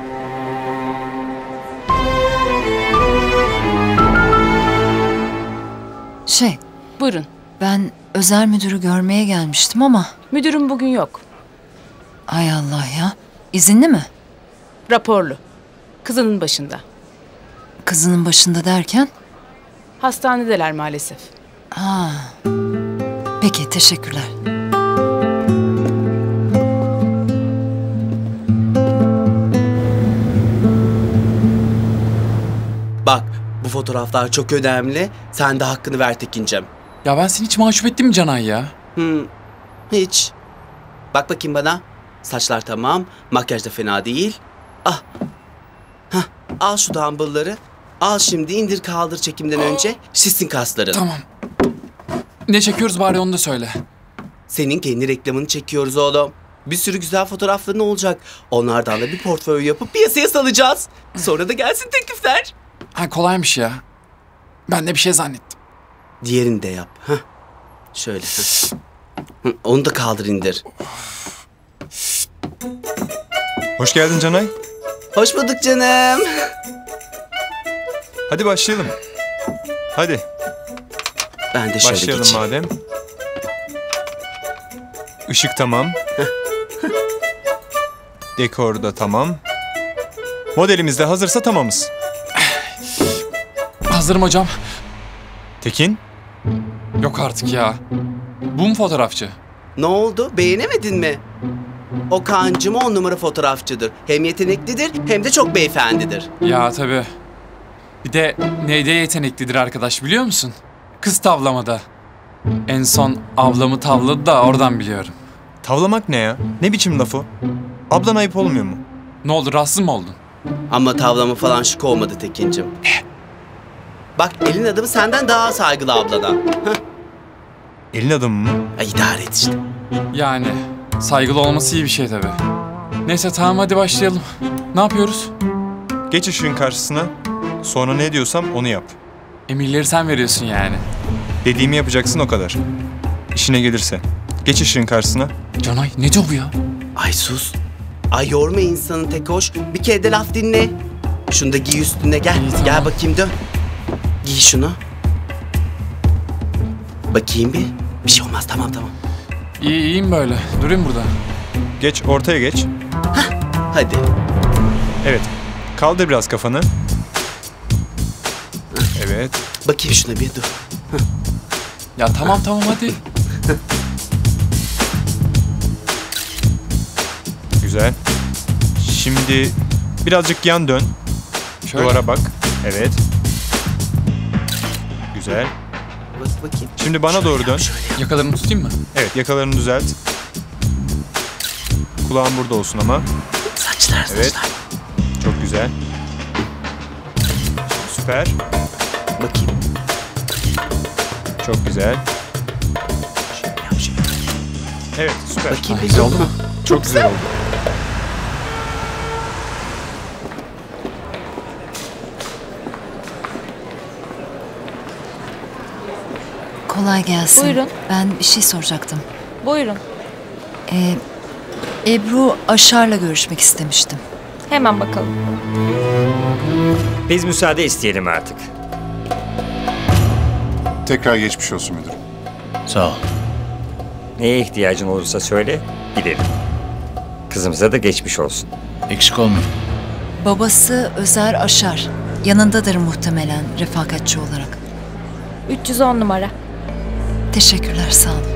W: Buyurun.
N: Ben Özer müdürü görmeye gelmiştim ama...
W: Müdürüm bugün yok.
N: Ay Allah ya. İzinli mi?
W: Raporlu. Kızının başında.
N: Kızının başında derken?
W: Hastanedeler maalesef.
N: Ha. Peki, teşekkürler.
A: Bak, bu fotoğraflar çok önemli. Sen de hakkını ver Tekin'cim.
H: Ya ben seni hiç mahcup ettim mi Canay ya?
A: Hiç. Bak bakayım bana. Saçlar tamam, makyaj da fena değil. Ah. Hah, al şu dumbbellları. Al şimdi indir kaldır çekimden önce. Şişsin kasların.
H: Tamam. Ne çekiyoruz bari onu da söyle.
A: Senin kendi reklamını çekiyoruz oğlum. Bir sürü güzel fotoğrafların olacak. Onlardan da bir portföy yapıp piyasaya salacağız. Sonra da gelsin teklifler.
H: Ha, kolaymış ya. Ben de bir şey zannettim.
A: Diğerini de yap. Heh. Şöyle. Onu da kaldır indir.
Q: Hoş geldin Canay.
A: Hoş bulduk canım.
Q: Hadi başlayalım. Hadi.
A: Ben de şöyle
Q: başlayalım
A: geçeyim.
Q: madem. Işık tamam. Dekor da tamam. Modelimiz de hazırsa tamamız.
H: Hazırım hocam.
Q: Tekin?
H: Yok artık ya. Bu mu fotoğrafçı?
A: Ne oldu? Beğenemedin mi? O kancım 10 numara fotoğrafçıdır. Hem yeteneklidir hem de çok beyefendidir.
H: Ya tabii. Bir de neyde yeteneklidir arkadaş biliyor musun? Kız tavlamada. En son ablamı tavladı da oradan biliyorum.
Q: Tavlamak ne ya? Ne biçim laf o? Ablan ayıp olmuyor mu?
H: Ne oldu, rahatsız mı oldun?
A: Ama tavlama falan şık olmadı Tekin'cim. Bak elin adamı senden daha saygılı abladan.
Q: Elin adamı mı?
A: İdare et işte.
H: Yani saygılı olması iyi bir şey tabii. Neyse tamam hadi başlayalım. Ne yapıyoruz?
Q: Geç ışığın karşısına. Sonra ne diyorsam onu yap.
H: Emirleri sen veriyorsun yani.
Q: Dediğimi yapacaksın o kadar. İşine gelirse. Geç ışığın karşısına.
H: Canay ne diyor bu ya?
A: Ay sus. Ay yorma insanı tek hoş. Bir kere de laf dinle. Şunu da giy üstüne gel.
H: İyi, tamam.
A: Gel bakayım dön. Giy şunu. Bakayım bir. Bir şey olmaz tamam.
H: İyiyim böyle. Durayım burada.
Q: Geç ortaya geç.
A: Hadi.
Q: Evet. Kaldır biraz kafanı. Evet.
A: Bakayım şuna bir dur.
H: Ya tamam hadi.
Q: Güzel. Şimdi birazcık yan dön.
H: Şöyle.
Q: Duvara bak. Evet. Güzel.
A: Bakayım.
Q: Şimdi bana doğru dön.
H: Yakalarını tutayım mı?
Q: Evet, yakalarını düzelt. Kulağın burada olsun ama.
A: Saçlar.
Q: Evet. Çok güzel. Süper.
A: Bakayım.
Q: Çok güzel.
B: Evet, süper.
A: Bakayım
B: Güzel oldu mu? Çok güzel oldu.
N: Kolay gelsin.
X: Buyurun.
N: Ben bir şey soracaktım.
X: Buyurun.
N: Ebru Aşar'la görüşmek istemiştim.
X: Hemen bakalım.
D: Biz müsaade isteyelim artık.
O: Tekrar geçmiş olsun müdürüm.
J: Sağ ol.
D: Neye ihtiyacın olursa söyle, gidelim. Kızımıza da geçmiş olsun.
J: Eksik olmayın.
N: Babası Özer Aşar. Yanındadır muhtemelen refakatçi olarak.
X: 310 numara.
N: Teşekkürler, sağ olun.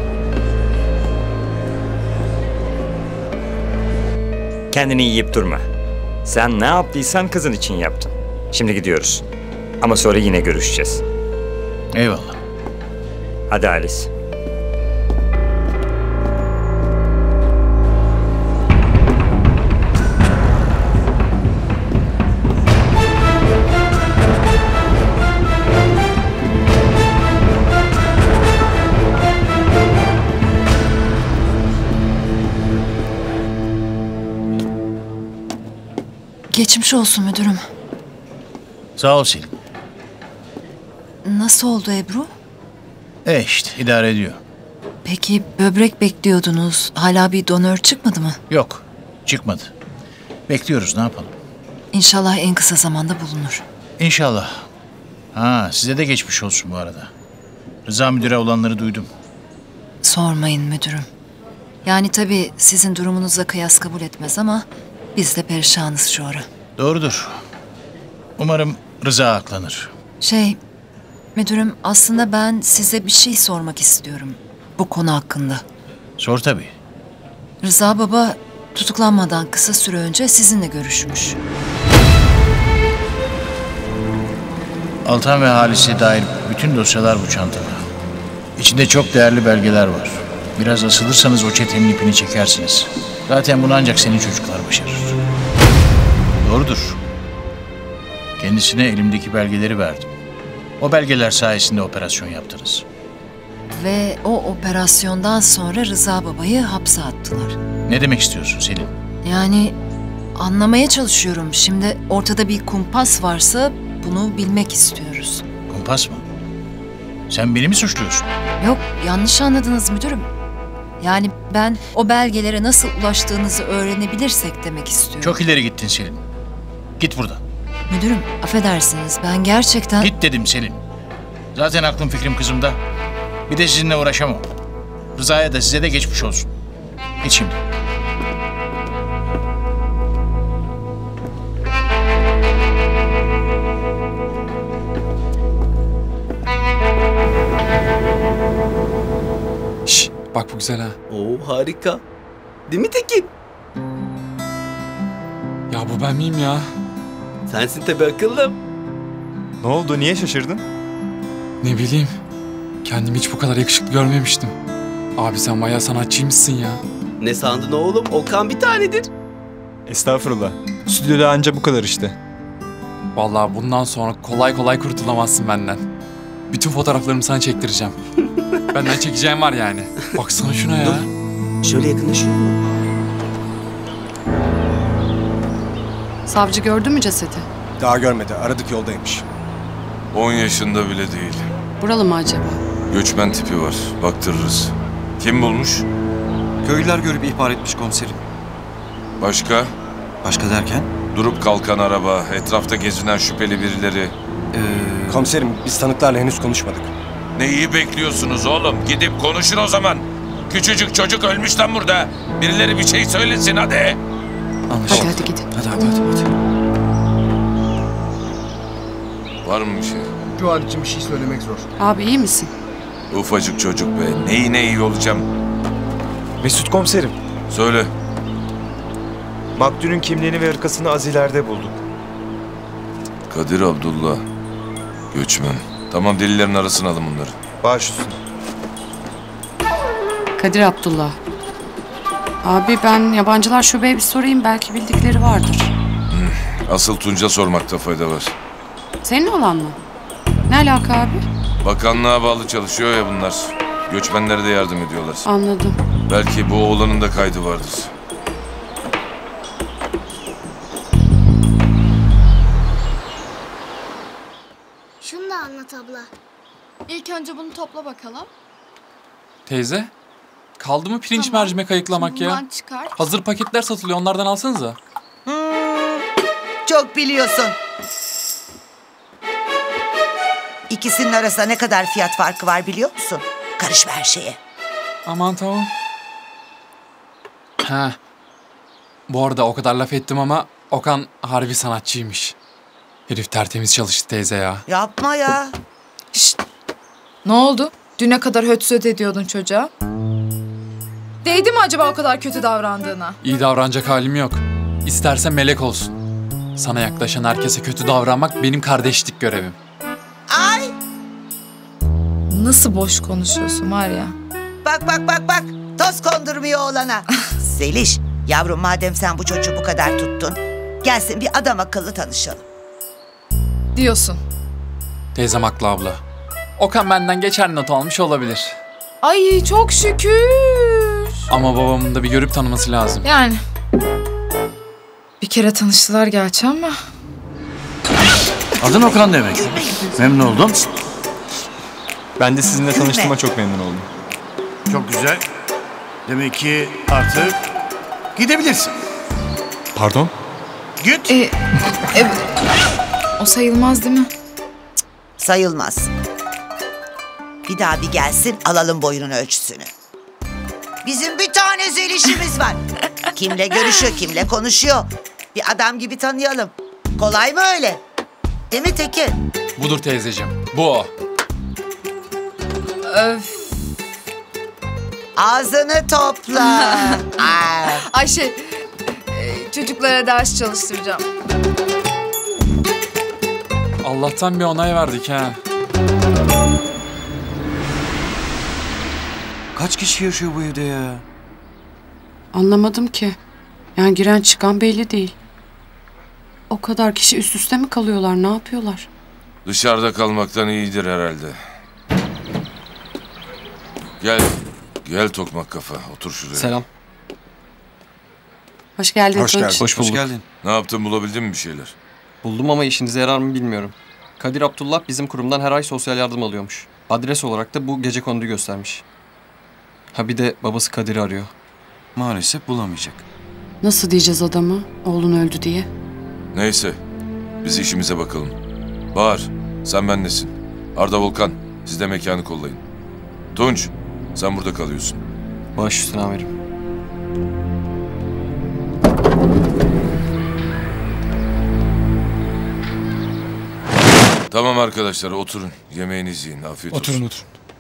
D: Kendini yiyip durma. Sen ne yaptıysan kızın için yaptın. Şimdi gidiyoruz. Ama sonra yine görüşeceğiz.
J: Eyvallah.
D: Hadi Halis.
N: Geçmiş olsun müdürüm.
J: Sağ ol Selim.
N: Nasıl oldu Ebru?
J: İşte idare ediyor.
N: Peki böbrek bekliyordunuz. Hala bir donör çıkmadı mı?
J: Yok, çıkmadı. Bekliyoruz, ne yapalım?
N: İnşallah en kısa zamanda bulunur.
J: İnşallah. Ha, size de geçmiş olsun bu arada. Rıza müdüre olanları duydum.
N: Sormayın müdürüm. Yani tabii sizin durumunuzla kıyas kabul etmez ama biz de perişanız şu ara.
J: Doğrudur. Umarım Rıza aklanır.
N: Müdürüm, aslında ben size bir şey sormak istiyorum bu konu hakkında.
J: Sor tabii.
N: Rıza baba tutuklanmadan kısa süre önce sizinle görüşmüş.
J: Altan ve Halis'e dair bütün dosyalar bu çantada. İçinde çok değerli belgeler var. Biraz asılırsanız o çetenin ipini çekersiniz. Zaten bunu ancak senin çocuklar başarır. Doğrudur. Kendisine elimdeki belgeleri verdim. O belgeler sayesinde operasyon yaptınız.
N: Ve o operasyondan sonra Rıza babayı hapse attılar.
J: Ne demek istiyorsun Selin?
N: Yani anlamaya çalışıyorum. Şimdi ortada bir kumpas varsa bunu bilmek istiyoruz.
J: Kumpas mı? Sen beni mi suçluyorsun?
N: Yok, yanlış anladınız müdürüm. Yani ben o belgelere nasıl ulaştığınızı öğrenebilirsek demek istiyorum.
J: Çok ileri gittin Selin. Git buradan.
N: Müdürüm, affedersiniz, ben gerçekten...
J: Git dedim Selin. Zaten aklım fikrim kızımda. Bir de sizinle uğraşamam. Rıza'ya da size de geçmiş olsun. Git şimdi.
H: Şş, bak bu güzel ha.
A: Oo, harika. Değil mi Tekin?
H: Ya bu ben miyim ya?
A: Sensin tabii akıllım.
B: Ne oldu? Niye şaşırdın?
H: Ne bileyim. Kendimi hiç bu kadar yakışıklı görmemiştim. Abi sen bayağı sanatçıymışsın ya.
A: Ne sandın oğlum? Okan bir tanedir.
B: Estağfurullah. Stüdyoda anca bu kadar işte.
H: Vallahi bundan sonra kolay kolay kurtulamazsın benden. Bütün fotoğraflarımı sana çektireceğim. Benden çekeceğim var yani. Baksana şuna ya.
A: Şöyle yakınlaşıyor mu?
F: Savcı gördü mü cesedi?
E: Daha görmedi. Aradık, yoldaymış.
G: 10 yaşında bile değil.
F: Buralı mı acaba?
G: Göçmen tipi var. Baktırırız. Kim bulmuş?
E: Köylüler görüp ihbar etmiş komiserim.
G: Başka?
E: Başka derken?
G: Durup kalkan araba, etrafta gezinen şüpheli birileri.
E: Komiserim, biz tanıklarla henüz konuşmadık.
G: Neyi bekliyorsunuz oğlum? Gidip konuşun o zaman. Küçücük çocuk ölmüş lan burada. Birileri bir şey söylesin hadi.
F: Hadi hadi gidin.
E: Hadi.
G: Var mı bir şey?
E: Şu an için bir şey söylemek zor.
F: Abi iyi misin?
G: Ufacık çocuk be. Neyine iyi olacağım?
B: Mesut komiserim.
G: Söyle.
B: Maktulün kimliğini ve hırkasını az ileride bulduk.
G: Kadir Abdullah. Göçmen. Tamam, delillerin arasına alın bunları.
B: Baş üstüne.
F: Kadir Abdullah. Abi ben yabancılar şubeye bir sorayım, belki bildikleri vardır.
G: Asıl Tunç'a sormakta fayda var.
F: Senin olan mı? Ne alaka abi?
G: Bakanlığa bağlı çalışıyor ya bunlar. Göçmenlere de yardım ediyorlar.
F: Anladım.
G: Belki bu oğlanın da kaydı vardır.
C: Şunu da anlat abla.
M: İlk önce bunu topla bakalım.
H: Teyze, kaldı mı pirinç mercimek ayıklamak ya?
M: Bundan çıkar.
H: Hazır paketler satılıyor, onlardan alsanıza.
S: Çok biliyorsun. İkisinin arasında ne kadar fiyat farkı var biliyor musun? Karışma her şeye.
H: Aman tamam. Ha. Bu arada o kadar laf ettim ama Okan harbi sanatçıymış. Herif tertemiz çalıştı teyze ya.
S: Yapma ya.
M: Ne oldu? Düne kadar hötsöt ediyordun çocuğa. Değdi mi acaba o kadar kötü davrandığına?
H: İyi davranacak halim yok. İsterse melek olsun. Sana yaklaşan herkese kötü davranmak benim kardeşlik görevim.
S: Ay!
M: Nasıl boş konuşuyorsun var ya.
S: Bak. Toz kondurmuyor oğlana. Zeliş, yavrum madem sen bu çocuğu bu kadar tuttun, gelsin bir adam akıllı tanışalım.
M: Diyorsun.
H: Teyzem haklı abla. Okan benden geçer not almış olabilir.
M: Ay çok şükür.
H: Ama babamın da bir görüp tanıması lazım.
M: Yani. Bir kere tanıştılar gerçi ama.
Q: Adın Okan demek. Memnun oldum.
B: Ben de sizinle tanıştığıma çok memnun oldum.
I: Çok güzel. Demek ki artık gidebilirsin.
B: Pardon?
I: Git.
M: O sayılmaz değil mi?
S: Sayılmaz. Bir daha bir gelsin, alalım boyunun ölçüsünü. Bizim bir tane Zeliş'imiz var. Kimle görüşüyor, kimle konuşuyor. Bir adam gibi tanıyalım. Kolay mı öyle? Değil mi Tekin?
H: Budur teyzeciğim. Bu o.
M: Öf.
S: Ağzını topla.
M: Ayşe, çocuklara ders çalıştıracağım.
H: Allah'tan bir onay verdik ha.
E: Kaç kişi yaşıyor bu evde ya?
F: Anlamadım ki. Yani giren çıkan belli değil. O kadar kişi üst üste mi kalıyorlar? Ne yapıyorlar?
G: Dışarıda kalmaktan iyidir herhalde. Gel tokmak kafa. Otur şuraya.
B: Selam.
F: Hoş geldin
B: Hoş
F: Tunç.
B: geldin. Hoş bulduk.
G: Ne yaptın, bulabildin mi bir şeyler?
V: Buldum ama işinize yarar mı bilmiyorum. Kadir Abdullah bizim kurumdan her ay sosyal yardım alıyormuş. Adres olarak da bu gecekonduyu göstermiş. Ha bir de babası Kadir'i arıyor.
E: Maalesef bulamayacak.
F: Nasıl diyeceğiz adamı? Oğlun öldü diye.
G: Neyse, biz işimize bakalım. Bahar, sen bendesin. Arda, Volkan, siz de mekanı kollayın. Tunç, sen burada kalıyorsun.
V: Baş üstüne amirim.
G: Tamam arkadaşlar, oturun. Yemeğinizi yiyin, afiyet olsun.
Y: Oturun.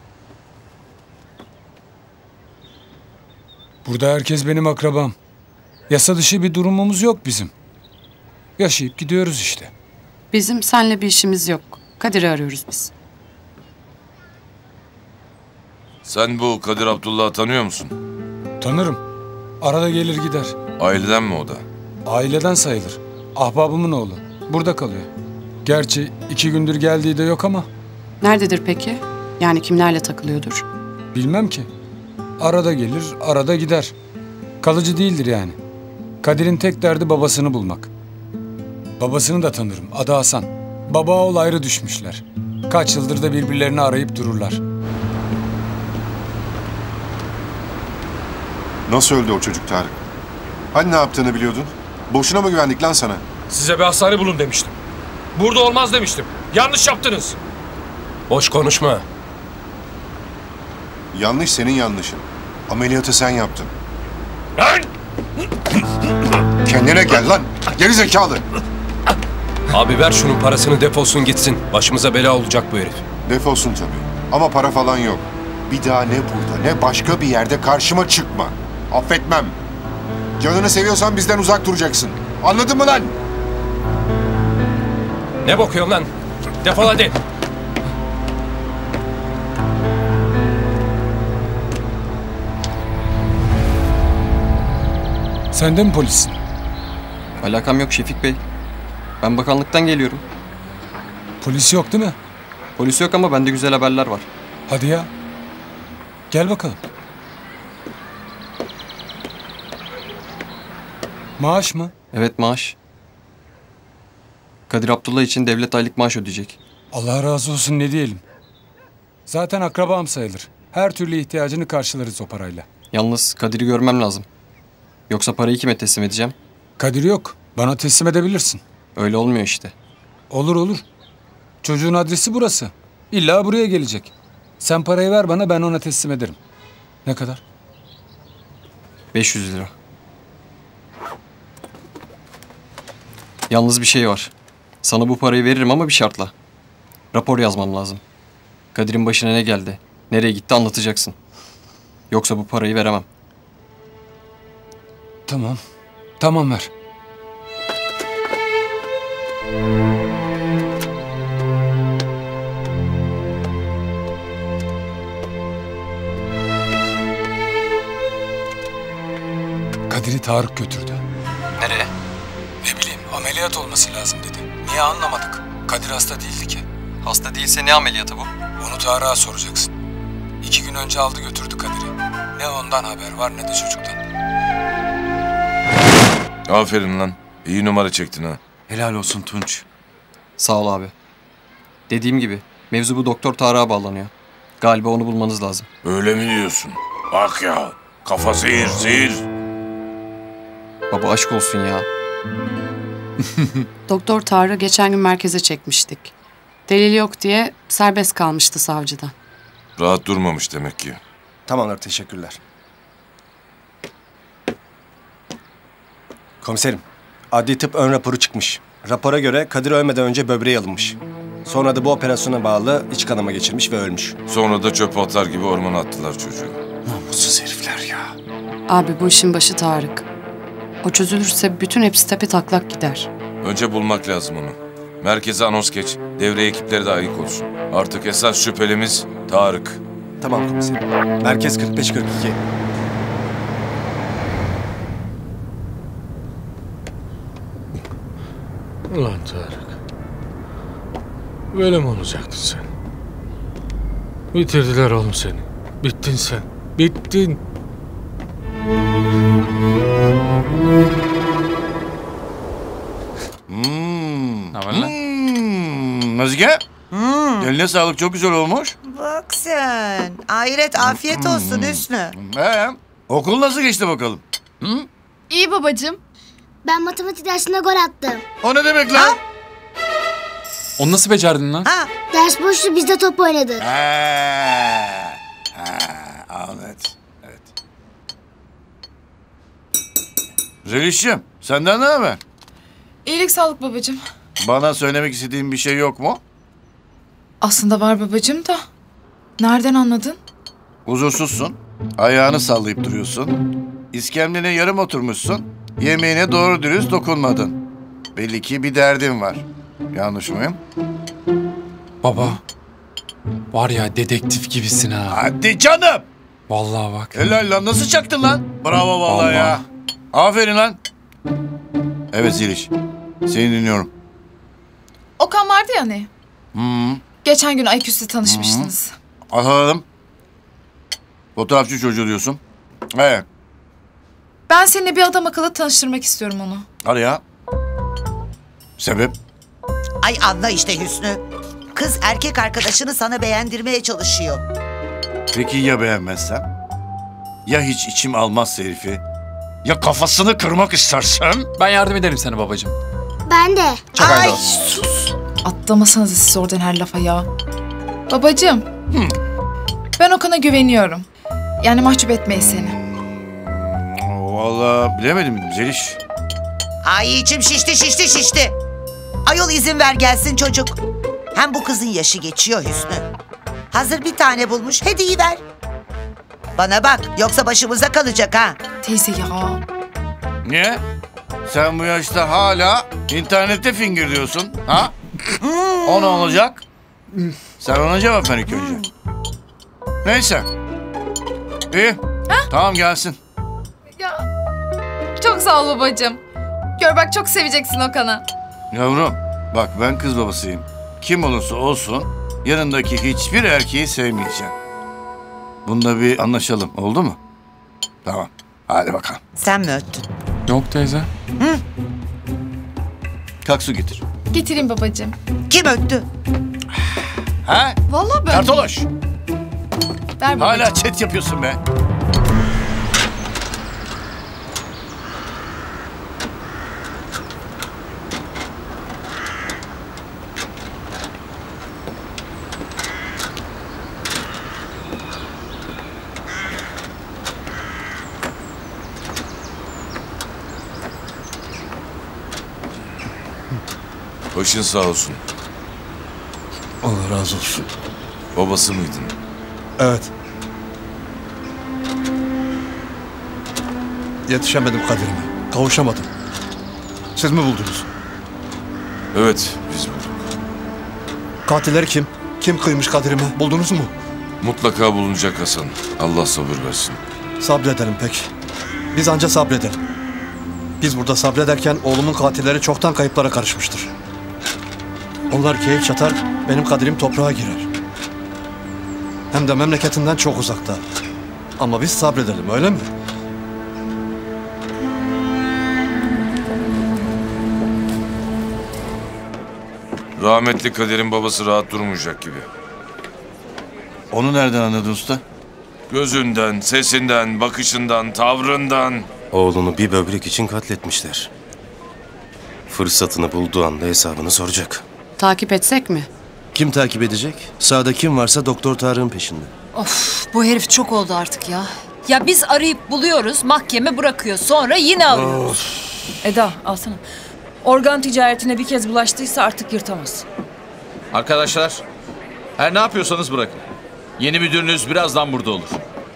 Y: Burada herkes benim akrabam. Yasa dışı bir durumumuz yok bizim. Yaşayıp gidiyoruz işte.
F: Bizim seninle bir işimiz yok. Kadir'i arıyoruz biz.
G: Sen bu Kadir Abdullah'ı tanıyor musun?
Y: Tanırım. Arada gelir gider.
G: Aileden mi o da?
Y: Aileden sayılır. Ahbabımın oğlu. Burada kalıyor. Gerçi 2 gündür geldiği de yok ama.
F: Nerededir peki? Yani kimlerle takılıyordur?
Y: Bilmem ki. Arada gelir, arada gider. Kalıcı değildir yani. Kadir'in tek derdi babasını bulmak. Babasını da tanırım. Adı Hasan. Baba oğul ayrı düşmüşler. Kaç yıldır da birbirlerini arayıp dururlar.
O: Nasıl öldü o çocuk Tarık? Hani ne yaptığını biliyordun? Boşuna mı güvendik lan sana?
Z: Size bir hastane bulun demiştim. Burada olmaz demiştim. Yanlış yaptınız. Boş konuşma.
O: Yanlış senin yanlışın. Ameliyatı sen yaptın.
Z: Lan!
O: Kendine gel lan. Geri zekalı.
Z: Abi ver şunun parasını, defolsun gitsin. Başımıza bela olacak bu herif.
O: Defolsun tabii. Ama para falan yok. Bir daha ne burada ne başka bir yerde karşıma çıkma. Affetmem. Canını seviyorsan bizden uzak duracaksın. Anladın mı lan?
Z: Ne bakıyorsun lan? Defol hadi.
Y: Sen de mi polissin?
V: Alakam yok Şefik Bey. Ben bakanlıktan geliyorum.
Y: Polis yok değil mi?
V: Polis yok ama bende güzel haberler var.
Y: Hadi ya. Gel bakalım. Maaş mı?
V: Evet, maaş. Kadir Abdullah için devlet aylık maaş ödeyecek.
Y: Allah razı olsun, ne diyelim. Zaten akrabam sayılır. Her türlü ihtiyacını karşılarız o parayla.
V: Yalnız Kadir'i görmem lazım. Yoksa parayı kime teslim edeceğim?
Y: Kadir yok. Bana teslim edebilirsin.
V: Öyle olmuyor işte.
Y: Olur olur. Çocuğun adresi burası. İlla buraya gelecek. Sen parayı ver bana, ben ona teslim ederim. Ne kadar?
V: 500 lira. Yalnız bir şey var. Sana bu parayı veririm ama bir şartla. Rapor yazmam lazım. Kadir'in başına ne geldi, nereye gitti anlatacaksın. Yoksa bu parayı veremem.
Y: Tamam. Tamam, ver. Kadir'i Tarık götürdü.
V: Nereye?
Y: Ne bileyim, ameliyat olması lazım dedi. Niye anlamadık? Kadir hasta değildi ki.
V: Hasta değilse ne ameliyatı bu?
Y: Onu Tarık'a soracaksın. 2 gün önce aldı götürdü Kadir'i. Ne ondan haber var ne de çocuktan.
G: Aferin lan. İyi numara çektin ha.
E: Helal olsun Tunç.
V: Sağ ol abi. Dediğim gibi mevzu bu doktor Tarık'a bağlanıyor. Galiba onu bulmanız lazım.
G: Öyle mi diyorsun? Bak ya. Kafa zehir zehir.
V: Baba aşk olsun ya.
F: Doktor Tarık'ı geçen gün merkeze çekmiştik. Delil yok diye serbest kalmıştı savcıdan.
G: Rahat durmamış demek ki.
K: Tamamdır, teşekkürler. Komiserim, adli tıp ön raporu çıkmış. Rapora göre Kadir ölmeden önce böbreği alınmış. Sonra da bu operasyona bağlı iç kanama geçirmiş ve ölmüş.
G: Sonra da çöpe atar gibi ormana attılar çocuğu.
K: Namussuz herifler ya.
F: Abi bu işin başı Tarık. O çözülürse bütün hepsi tepe taklak gider.
G: Önce bulmak lazım onu. Merkeze anons geç. Devre ekipleri de ayık olsun. Artık esas şüphelimiz Tarık.
K: Tamam komiserim. Merkez 45-42.
Z: Ulan Tarık. Böyle mi olacaktın sen? Bitirdiler oğlum seni. Bittin sen. Bittin.
V: Ne var lan?
I: Nazike? Eline sağlık, çok güzel olmuş.
S: Bak sen. Hayret, afiyet olsun Hüsnü.
I: Okul nasıl geçti bakalım?
C: İyi babacığım. Ben matematik dersinde gol attım.
I: O ne demek lan?
H: Onu nasıl becerdin lan?
C: Ders boştu, biz de top oynadık.
I: Evet. Zeliş'ciğim, senden ne haber?
M: İyilik sağlık babacığım.
I: Bana söylemek istediğin bir şey yok mu?
M: Aslında var babacığım da. Nereden anladın?
I: Huzursuzsun. Ayağını sallayıp duruyorsun. İskemlene yarım oturmuşsun. Yemeğine doğru dürüst dokunmadın. Belli ki bir derdin var. Yanlış mıyım?
H: Baba. Var ya dedektif gibisin ha.
I: Hadi canım.
H: Vallahi bak.
I: Helal lan, nasıl çaktın lan? Bravo vallahi ya. Aferin lan. Evet Zeliş. Seni dinliyorum.
M: Okan vardı ya hani.
I: Hı.
M: Geçen gün Ayküs'le tanışmıştınız.
I: Anladım. Fotoğrafçı çocuğu diyorsun. Evet.
M: Ben seninle bir adam akıllı tanıştırmak istiyorum onu.
I: Hadi ya. Sebep?
S: Ay anla işte Hüsnü. Kız erkek arkadaşını sana beğendirmeye çalışıyor.
I: Peki ya beğenmezsem? Ya hiç içim almazsa herifi? Ya kafasını kırmak istersem?
H: Ben yardım ederim sana babacığım.
C: Ben de.
M: Ay sus. Atlamasanıza siz oradan her lafa ya. Babacığım. Ben Okan'a güveniyorum. Yani mahcup etmeyiz seni.
I: Vallahi bilemedim Zeliş.
S: Ay içim şişti. Ayol izin ver gelsin çocuk. Hem bu kızın yaşı geçiyor Hüsnü. Hazır bir tane bulmuş, hediye ver. Bana bak, yoksa başımıza kalacak ha.
M: Teyze ya.
I: Niye? Sen bu yaşta hala internette fingirliyorsun, ha? O ne olacak? Sen ona cevap ver ilk önce. Neyse. İyi. Tamam gelsin.
M: Ya. Çok sağ ol babacığım. Gör bak çok seveceksin Okan'ı.
I: Yavrum, bak ben kız babasıyım. Kim olursa olsun yanındaki hiçbir erkeği sevmeyeceğim. Bunda bir anlaşalım. Oldu mu? Tamam. Hadi bakalım.
S: Sen mi öttün?
H: Yok teyze.
S: Hı?
I: Kalk su getir.
M: Getireyim babacığım.
S: Kim öttü?
I: Ha?
M: Vallahi ben...
I: Kartoloş.
M: Ver babacığım.
I: Hala chat yapıyorsun be.
G: Başın sağ olsun.
I: Allah razı olsun.
G: Babası mıydın?
L: Evet. Yetişemedim kaderime. Kavuşamadım. Siz mi buldunuz?
G: Evet, biz bulduk.
L: Katiller kim? Kim kıymış kaderime? Buldunuz mu?
G: Mutlaka bulunacak Hasan. Allah sabır versin.
L: Sabredelim peki. Biz anca sabredelim. Biz burada sabrederken oğlumun katilleri çoktan kayıplara karışmıştır. Onlar keyif çatar, benim kaderim toprağa girer. Hem de memleketinden çok uzakta. Ama biz sabredelim, öyle mi?
G: Rahmetli Kader'in babası rahat durmayacak gibi.
I: Onu nereden anladın usta?
G: Gözünden, sesinden, bakışından, tavrından.
K: Oğlunu bir böbrek için katletmişler. Fırsatını bulduğu anda hesabını soracak.
F: Takip etsek mi?
K: Kim takip edecek? Sağda kim varsa Doktor Tarık'ın peşinde.
N: Of, bu herif çok oldu artık ya. Ya biz arayıp buluyoruz, mahkeme bırakıyor. Sonra yine arıyoruz.
P: Eda alsana. Organ ticaretine bir kez bulaştıysa artık yırtamaz.
R: Arkadaşlar, her ne yapıyorsanız bırakın. Yeni müdürünüz birazdan burada olur.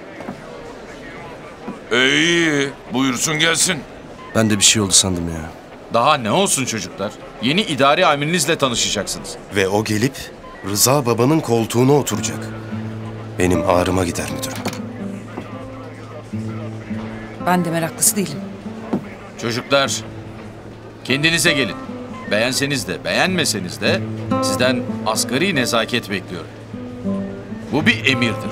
G: İyi, buyursun gelsin.
K: Ben de bir şey oldu sandım ya.
R: Daha ne olsun çocuklar? Yeni idari amirinizle tanışacaksınız.
K: Ve o gelip Rıza babanın koltuğuna oturacak. Benim ağrıma gider müdürüm.
P: Ben de meraklısı değilim.
R: Çocuklar, kendinize gelin. Beğenseniz de beğenmeseniz de sizden asgari nezaket bekliyorum. Bu bir emirdir.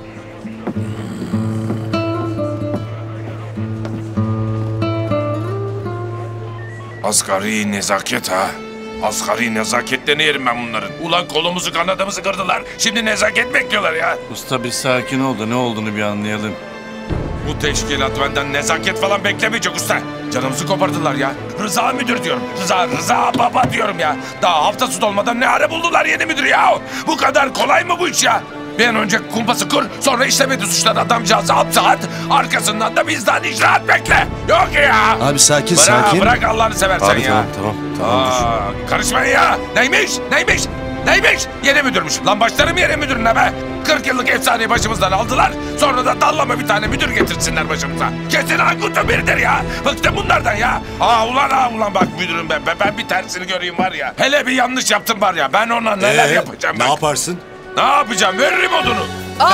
G: Asgari nezaket ha. Asgari nezaketten yerim ben bunların. Ulan kolumuzu kanadımızı kırdılar. Şimdi nezaket bekliyorlar ya.
I: Usta bir sakin ol da ne olduğunu bir anlayalım.
G: Bu teşkilat benden nezaket falan beklemeyecek usta. Canımızı kopardılar ya. Rıza müdür diyorum. Rıza baba diyorum ya. Daha haftası dolmadan ne ara buldular yeni müdür ya. Bu kadar kolay mı bu iş ya? Bir an önce kumpası kur, sonra işlemedi suçları adamcağızı hapse at. Arkasından da bizden icraat bekle. Yok ya.
K: Abi sakin.
G: Bırak Allah'ını seversen
K: abi,
G: ya.
K: Tamam.
G: Karışmayın ya. Neymiş? Yeni müdürmüş. Lan başlarım yeni müdürüne be. 40 yıllık efsaneyi başımızdan aldılar. Sonra da dallama bir tane müdür getirsinler başımıza. Kesin Anguta biridir ya. Bıktım bunlardan ya. Ulan bak müdürüm ben bir tersini göreyim var ya. Hele bir yanlış yaptım var ya. Ben ona neler yapacağım bak.
L: Ne yaparsın?
G: Ne yapacağım? Veririm odunu.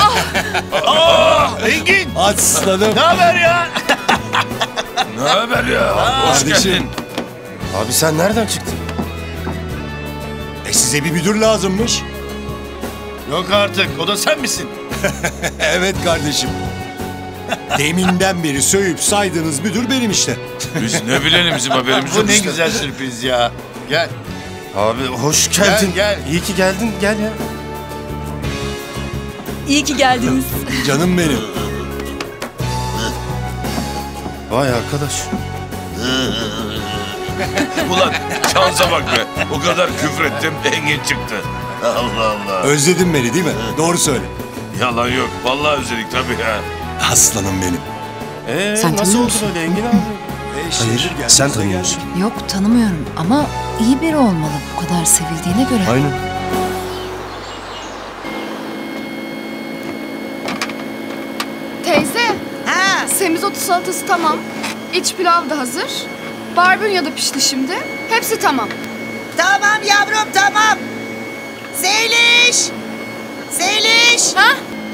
I: Engin!
L: Aslanım!
I: Ne haber ya?
G: Ne haber ya? Hoş geldin.
K: Abi sen nereden çıktın?
L: Size bir müdür lazımmış.
I: Yok artık, o da sen misin?
L: Evet kardeşim. Deminden beri söğüp saydığınız müdür benim işte.
G: Biz ne bilelim bizim haberimiz yok.
I: Bu ne güzel sürpriz ya. Gel.
K: Abi hoş geldin.
I: Gel.
K: İyi ki geldin. Gel ya.
P: İyi ki geldiniz.
L: Canım benim.
K: Vay arkadaş.
G: Ulan şansa bak be. O kadar küfrettim Engin çıktı. Allah Allah.
L: Özledin beni değil mi? Doğru söyle.
G: Yalan yok. Vallahi özledik tabii ya.
L: Aslanım benim.
F: Sen tanıyor musun?
K: Öyle Engin abi? Hayır, sen tanıyorsun.
N: Yok, tanımıyorum ama iyi biri olmalı bu kadar sevildiğine göre.
K: Aynen.
C: Teyze. Semizotu salatası tamam. İç pilav da hazır. Barbunya da pişti şimdi. Hepsi tamam.
S: Tamam yavrum tamam. Zeliş!
M: Ha?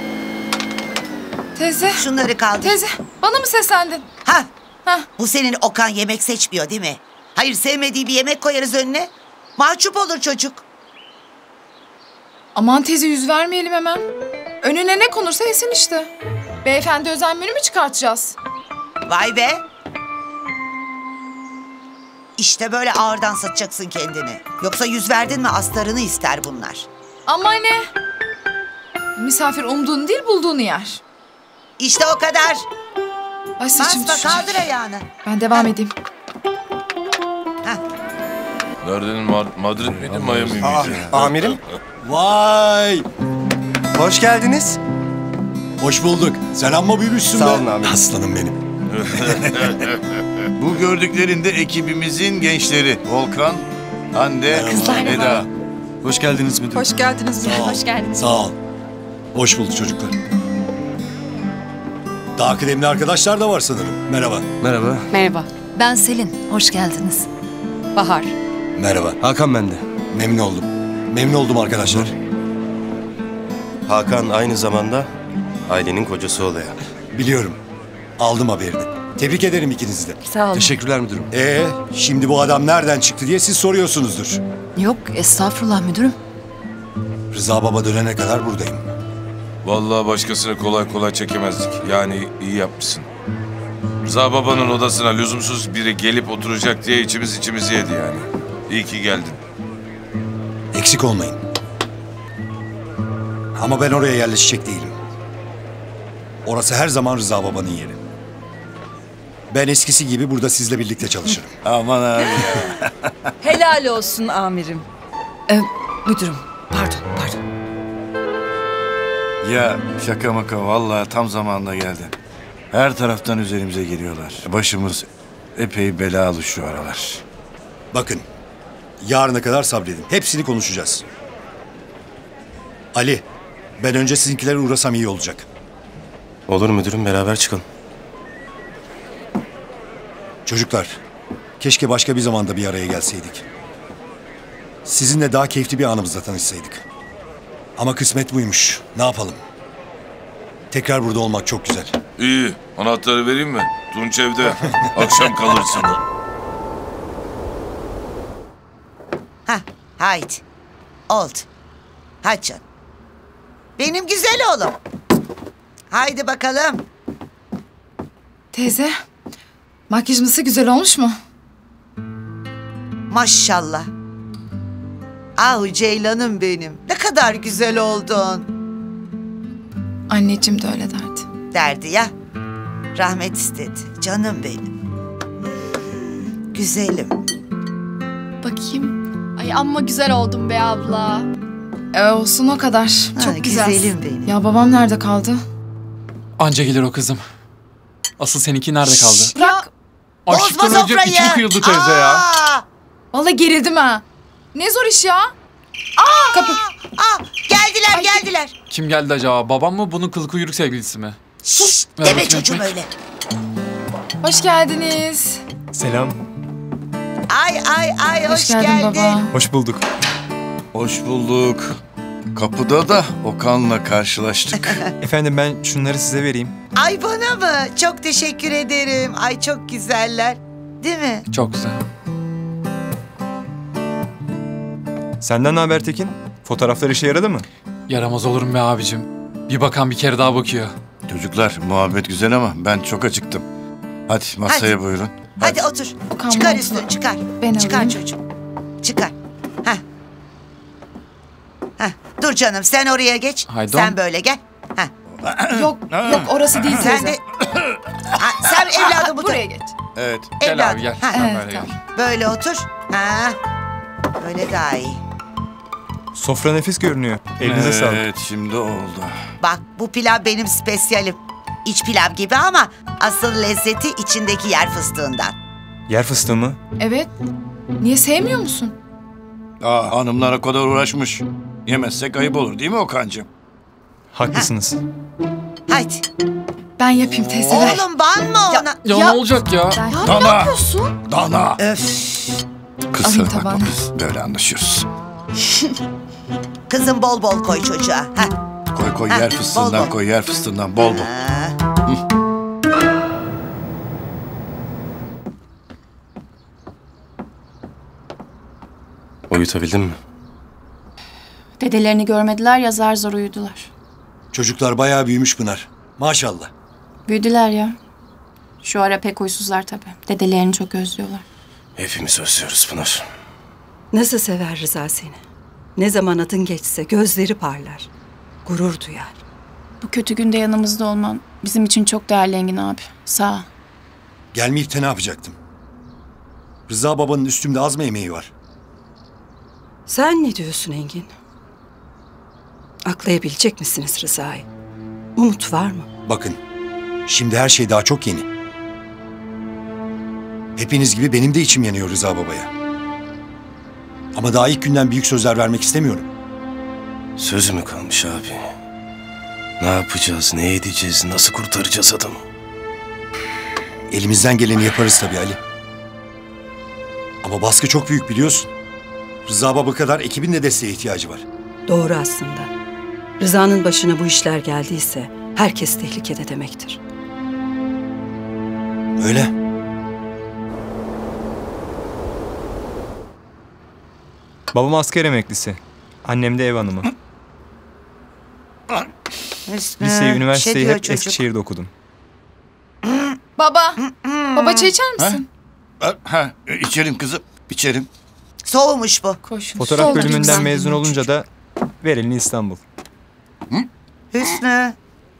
M: Teyze.
S: Şunları kaldır.
M: Teyze, bana mı seslendin?
S: Ha. Bu senin Okan yemek seçmiyor değil mi? Hayır, sevmediği bir yemek koyarız önüne. Mahcup olur çocuk.
M: Aman teyze, yüz vermeyelim hemen. Önüne ne konursa yesin işte. Beyefendi özel menü mü çıkartacağız?
S: Vay be. İşte böyle ağırdan satacaksın kendini. Yoksa yüz verdin mi astarını ister bunlar.
M: Ama ne? Misafir umduğunu değil bulduğunu yer.
S: İşte o kadar.
M: Ay saçım
S: Basma, kaldır ayağını.
M: Ben devam edeyim.
G: Neredenin Madrid miydi, Miami miydi?
K: Amirim. Vay! Hoş geldiniz.
D: Hoş bulduk. Sen amma büyümüşsün be.
K: Sağ olun amirim.
D: Aslanım benim.
I: Bu gördüklerinde ekibimizin gençleri. Volkan, Hande, Eda.
D: Hoş geldiniz müdür.
P: Hoş geldiniz müdür. Hoş geldiniz.
D: Sağ ol. Hoş bulduk çocuklar. Daha kıdemli arkadaşlar da var sanırım. Merhaba.
K: Merhaba.
F: Merhaba.
N: Ben Selin. Hoş geldiniz.
F: Bahar.
D: Merhaba.
K: Hakan ben de.
D: Memnun oldum. Memnun oldum arkadaşlar.
K: Hakan aynı zamanda ailenin kocası oluyor.
D: Biliyorum. Aldım haberini. Tebrik ederim ikinizi de.
P: Sağ olun.
K: Teşekkürler müdürüm.
D: Şimdi bu adam nereden çıktı diye siz soruyorsunuzdur.
N: Yok estağfurullah müdürüm.
D: Rıza Baba dönene kadar buradayım.
G: Vallahi başkasını kolay kolay çekemezdik. Yani iyi yapmışsın. Rıza babanın odasına lüzumsuz biri gelip oturacak diye içimizi yedi yani. İyi ki geldin.
D: Eksik olmayın. Ama ben oraya yerleşecek değilim. Orası her zaman Rıza Baba'nın yeri. Ben eskisi gibi burada sizle birlikte çalışırım.
I: Aman abi.
P: Helal olsun amirim. Müdürüm. Pardon.
I: Ya şaka maka vallahi tam zamanında geldin. Her taraftan üzerimize geliyorlar. Başımız epey belalı şu aralar.
D: Bakın, yarına kadar sabredin. Hepsini konuşacağız. Ali, ben önce sizinkilere uğrasam iyi olacak.
K: Olur müdürüm, beraber çıkalım.
D: Çocuklar, keşke başka bir zamanda bir araya gelseydik. Sizinle daha keyifli bir anımızla tanışsaydık. Ama kısmet buymuş. Ne yapalım? Tekrar burada olmak çok güzel.
G: İyi. Anahtarı vereyim mi? Tunç evde. Akşam kalırsın.
S: Haydi. Oldu. Hadi canım. Benim güzel oğlum. Haydi bakalım.
M: Teyze, makyaj nasıl güzel olmuş mu?
S: Maşallah. Ah Ceylan'ım benim. Ne kadar güzel oldun.
M: Anneciğim de öyle derdi.
S: Derdi ya. Rahmet istedi. Canım benim. Güzelim.
C: Bakayım. Ay amma güzel oldun be abla.
M: Olsun o kadar. Çok güzel.
S: Güzelim benim.
M: Ya babam nerede kaldı?
H: Anca gelir o kızım. Asıl seninki nerede kaldı?
M: Bırak.
H: Açlıktan
S: bozma
H: ölecek,
S: sofrayı.
H: içim kıyıldı teyze ya.
M: Vallahi gerildim ha. Ne zor iş ya. Kapı.
S: Geldiler.
H: Kim geldi acaba? Babam mı, bunun kıl kuyruk sevgilisi mi?
S: Sus.
H: Ver
S: Deme
H: bakayım
S: çocuğum
H: ekmek.
S: öyle.
M: Hoş geldiniz.
B: Selam.
S: Ay hoş
M: geldin
S: geldin.
M: baba.
B: Hoş bulduk.
I: Hoş bulduk. Kapıda da Okan'la karşılaştık.
B: Efendim ben şunları size vereyim.
S: Ay bana mı? Çok teşekkür ederim. Ay çok güzeller. Değil mi?
H: Çok güzel.
B: Senden ne haber Tekin? Fotoğraflar işe yaradı mı?
H: Yaramaz olurum be abicim. Bir bakan bir kere daha bakıyor.
I: Çocuklar muhabbet güzel ama ben çok acıktım. Hadi masaya buyurun.
S: Hadi otur.
M: Okan,
S: Çıkar
M: montunu
S: üstünü çıkar.
M: ben
S: Çıkar
M: alayım.
S: çocuğum. Çıkar. Heh. Dur canım sen oraya geç.
H: Haydi
S: Sen
H: oğlum.
S: böyle gel. Heh.
M: Yok orası değil teyze.
S: Sen de... sen evladım otur.
M: Buraya geç.
I: Evet.
H: Gel
S: Evladım.
H: abi gel.
S: Ha,
H: Sen
M: evet,
H: böyle gel.
S: Böyle otur. Ha. Böyle daha iyi.
B: Sofra nefis görünüyor. Elinize sağlık.
I: Evet şimdi oldu.
S: Bak bu pilav benim spesyalim. İç pilav gibi ama asıl lezzeti içindeki yer fıstığından.
B: Yer fıstığı mı?
M: Evet. Niye sevmiyor musun?
I: Hanımlar o kadar uğraşmış. Yemezsek ayıp olur değil mi Okan'cığım?
B: Haklısınız.
S: Haydi.
M: Ben yapayım teyze ver.
S: Oğlum banma ona.
H: Ya ne olacak ya?
S: Ya ne yapıyorsun?
I: Dana.
S: Öf.
I: Kusura
M: Alayım
I: bakma
M: tabağını.
I: biz böyle anlaşıyoruz.
S: Kızım bol bol koy çocuğa. Heh.
I: Koy
S: Ha,
I: yer
S: bol
I: fıstığından
S: bol.
I: koy yer fıstığından bol bol.
K: Uyutabildin mi?
C: Dedelerini görmediler ya zar zor uyudular.
D: Çocuklar bayağı büyümüş Pınar. Maşallah.
A: Büyüdüler ya. Şu ara pek huysuzlar tabii. Dedelerini çok özlüyorlar.
K: Hepimiz özlüyoruz Pınar.
J: Nasıl sever Rıza seni. Ne zaman adın geçse gözleri parlar. Gurur duyar.
A: Bu kötü günde yanımızda olman bizim için çok değerli Engin abi. Sağ ol.
D: Gelmeyip de ne yapacaktım? Rıza babanın üstümde az mı emeği var?
J: Sen ne diyorsun Engin? Aklayabilecek misiniz Rıza'yı? Umut var mı?
D: Bakın, şimdi her şey daha çok yeni. Hepiniz gibi benim de içim yanıyor Rıza babaya. Ama daha ilk günden büyük sözler vermek istemiyorum.
K: Sözü mü kalmış abi? Ne yapacağız, ne edeceğiz, nasıl kurtaracağız adamı?
D: Elimizden geleni yaparız tabii Ali. Ama baskı çok büyük biliyorsun. Rıza baba kadar ekibin de desteğe ihtiyacı var.
J: Doğru aslında. Rıza'nın başına bu işler geldiyse herkes tehlikede demektir.
D: Öyle.
B: Babam asker emeklisi. Annem de ev hanımı. Liseyi, üniversiteyi hep Eskişehir'de okudum.
M: Baba. Baba çay içer misin?
I: İçerim kızım, içerim.
S: Soğumuş bu.
B: Fotoğraf bölümünden mezun olunca da ver elini İstanbul.
S: Hüsnü.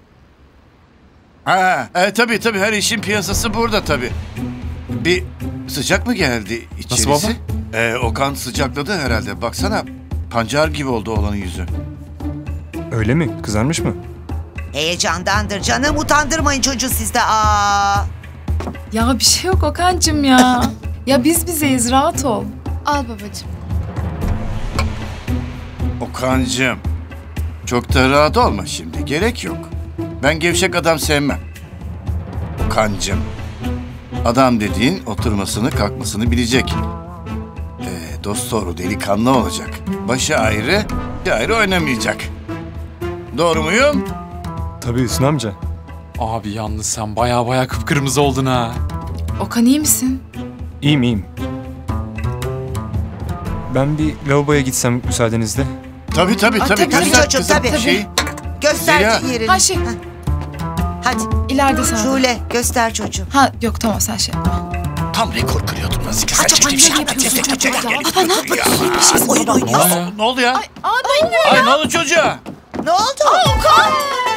I: Tabii her işin piyasası burada tabii. Bir sıcak mı geldi içerisi?
B: Nasıl
I: Okan sıcakladı herhalde. Baksana pancar gibi oldu oğlanın yüzü.
B: Öyle mi? Kızarmış mı?
S: Heyecandandır canım. Utandırmayın çocuğu siz de. Aa.
M: Ya bir şey yok Okan'cığım ya. Ya biz bizeyiz, rahat ol.
C: Al babacığım.
I: Okan'cığım çok da rahat olma şimdi. Gerek yok. Ben gevşek adam sevmem. Okan'cığım adam dediğin oturmasını kalkmasını bilecek. Dost doğru delikanlı olacak. Başı ayrı, ayrı oynamayacak. Doğru muyum?
B: Tabii Hüsnü amca.
H: Abi yalnız sen baya kıpkırmızı oldun ha.
M: Okan iyi misin?
B: İyiyim. Ben bir lavaboya gitsem müsaadenizle.
I: Tabii.
S: Tabii çocuğum tabii. Göster yerini.
M: Ha şey.
S: Hadi.
M: İleride sağda.
S: Şule göster çocuğum.
M: Ha yok tamam sen şey yapma.
I: Tam rekor kırıyordum Nazike. Sen
S: Acaba
I: ciddi bir
S: ne
I: şey
S: yapıyorsun
I: anlat.
S: acaba ya? Baba ne yapıyorsun? Oyun oynuyorsun.
I: Ne oldu ya?
M: Ay
I: ne oldu çocuğa?
S: Ne oldu?
M: Okan!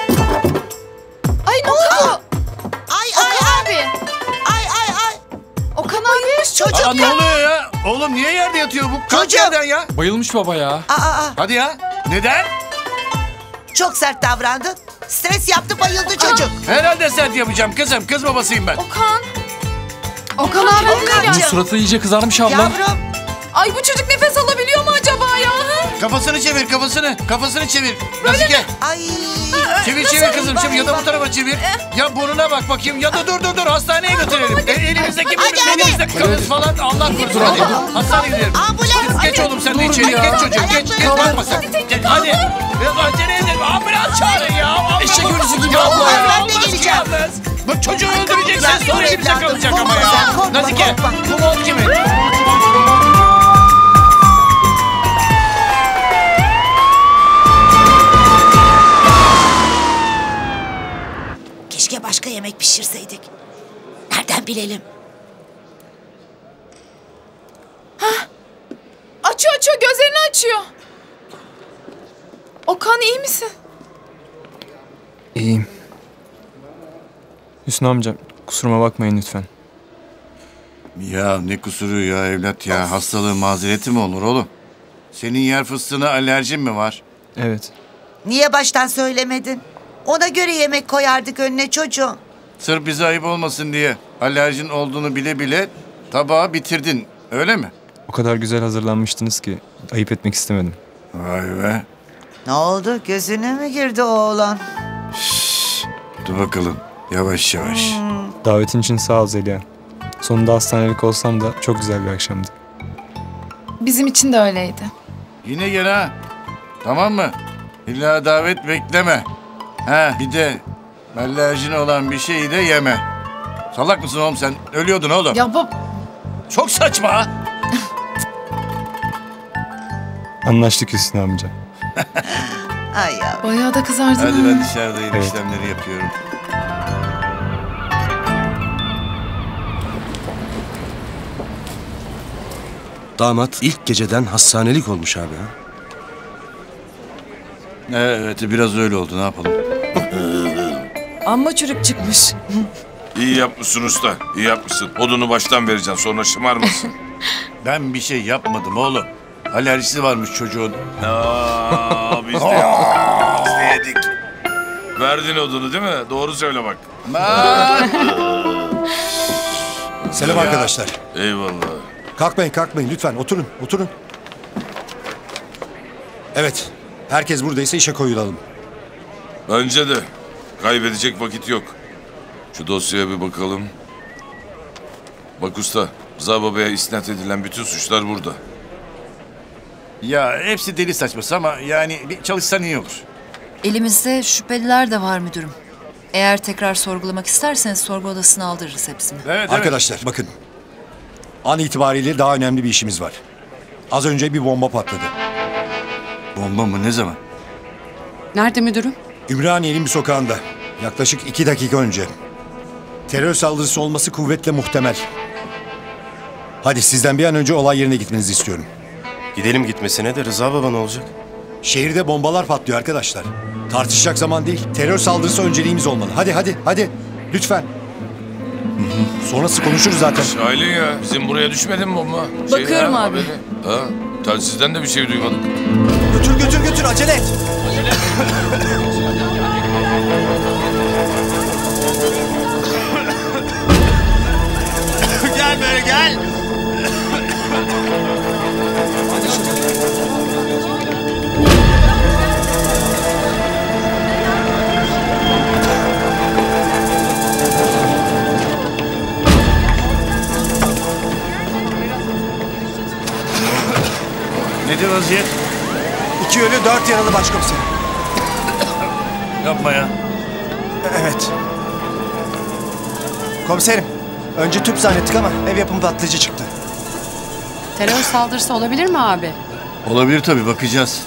M: Ay ne oldu?
S: Ay
M: abi.
S: Ay.
M: Okan abi.
S: Çocuk
I: Ne oluyor ya? Oğlum niye yerde yatıyor bu? Kalk
S: Çocuk.
I: yerden ya.
H: Bayılmış baba ya.
I: Hadi ya. Neden?
S: Çok sert davrandın. Stres yaptı bayıldı çocuk.
I: Herhalde sert yapacağım kızım. Kız babasıyım ben.
M: Okan abi.
H: Bu suratı iyice kızarmış abla.
S: Yavrum.
M: Ay bu çocuk nefes alabiliyor mu acaba ya?
I: Kafasını çevir kafasını. Kafasını çevir. Nazike.
S: Ay.
I: Çevir kızım çevir ya da bu tarafa çevir. Ya burnuna bak bakayım ya da dur hastaneye götürelim. Elimizdeki belimizde kalır falan Allah korusun hadi. Hastaneye gidelim.
S: Ambulans.
I: Geç oğlum sen de içeri. Geç çocuğum geç bakma sen. Hadi. Biraz acele edelim. Ambulans çağırın ya. Eşek yürüsü gibi abla ya.
S: Ben de geleceğim.
I: Bu çocuğu öldüreceksin sonra kimse kalacak ama ya. Nazike bu mont kimin?
S: Keşke başka yemek pişirseydik. Nereden bilelim?
M: Açıyor gözlerini açıyor. Okan iyi misin?
B: İyiyim. Hüsnü amca kusuruma bakmayın lütfen.
I: Ya ne kusuru ya evlat ya. Hastalığın mazereti mi olur oğlum? Senin yer fıstığına alerjin mi var?
B: Evet.
S: Niye baştan söylemedin? Ona göre yemek koyardık önüne çocuğum.
I: Sırf bize ayıp olmasın diye alerjin olduğunu bile bile tabağı bitirdin. Öyle mi?
B: O kadar güzel hazırlanmıştınız ki ayıp etmek istemedim.
I: Vay be.
S: Ne oldu? Gözüne mi girdi oğlan?
I: Dur bakalım. Yavaş yavaş.
B: Davetin için sağ ol Zeliha. Sonunda hastanelik olsam da çok güzel bir akşamdı.
M: Bizim için de öyleydi.
I: Yine gel ha. Tamam mı? İlla davet bekleme. Bir de alerjin olan bir şeyi de yeme. Salak mısın oğlum sen? Ölüyordun oğlum.
M: Ya
I: Çok saçma ha.
B: Anlaştık Hüsnü amca.
S: Ay ya.
M: Bayağı da kızardın
I: Hadi
M: ha.
I: ben dışarıdayım, işlemleri yapıyorum.
K: Damat ilk geceden hastanelik olmuş abi ha.
I: Evet, biraz öyle oldu, ne yapalım?
P: Amma çürük çıkmış.
G: İyi yapmışsın usta. İyi yapmışsın. Odunu baştan vereceksin. Sonra şımarmasın.
I: Ben bir şey yapmadım oğlum. Alerjisi varmış çocuğun.
G: Aa, biz de yaptık. Biz de yedik. Verdin odunu değil mi? Doğru söyle bak.
D: Selam arkadaşlar.
G: Eyvallah.
D: Kalkmayın lütfen oturun. Evet, herkes buradaysa işe koyulalım.
G: Bence de. Kaybedecek vakit yok. Şu dosyaya bir bakalım. Bak usta, Rıza Baba'ya isnat edilen bütün suçlar burada.
I: Ya hepsi deli saçması ama yani bir çalışsan iyi olur.
N: Elimizde şüpheliler de var müdürüm. Eğer tekrar sorgulamak isterseniz sorgu odasına aldırırız hepsini.
D: Arkadaşlar bakın. An itibariyle daha önemli bir işimiz var. Az önce bir bomba patladı.
I: Bomba mı? Ne zaman?
F: Nerede müdürüm?
D: Ümraniye'nin bir sokağında. Yaklaşık 2 dakika önce. Terör saldırısı olması kuvvetle muhtemel. Hadi sizden bir an önce olay yerine gitmenizi istiyorum.
K: Gidelim gitmesine de Rıza baba ne olacak?
D: Şehirde bombalar patlıyor arkadaşlar. Tartışacak zaman değil. Terör saldırısı önceliğimiz olmalı. Hadi. Lütfen. Sonrası konuşuruz zaten.
G: Şahin ya, bizim buraya düşmedi mi bomba?
P: Bakıyorum abi.
G: Ha, telsizden de bir şey duymadık.
K: Götür acele et.
I: Gel böyle gel. Nedir vaziyet?
K: 2 ölü 4 yaralı başkomiserim.
I: Yapma ya.
K: Evet. Komiserim, önce tüp zannettik ama ev yapımı patlayıcı çıktı.
F: Terör saldırısı olabilir mi abi?
I: Olabilir tabii, bakacağız.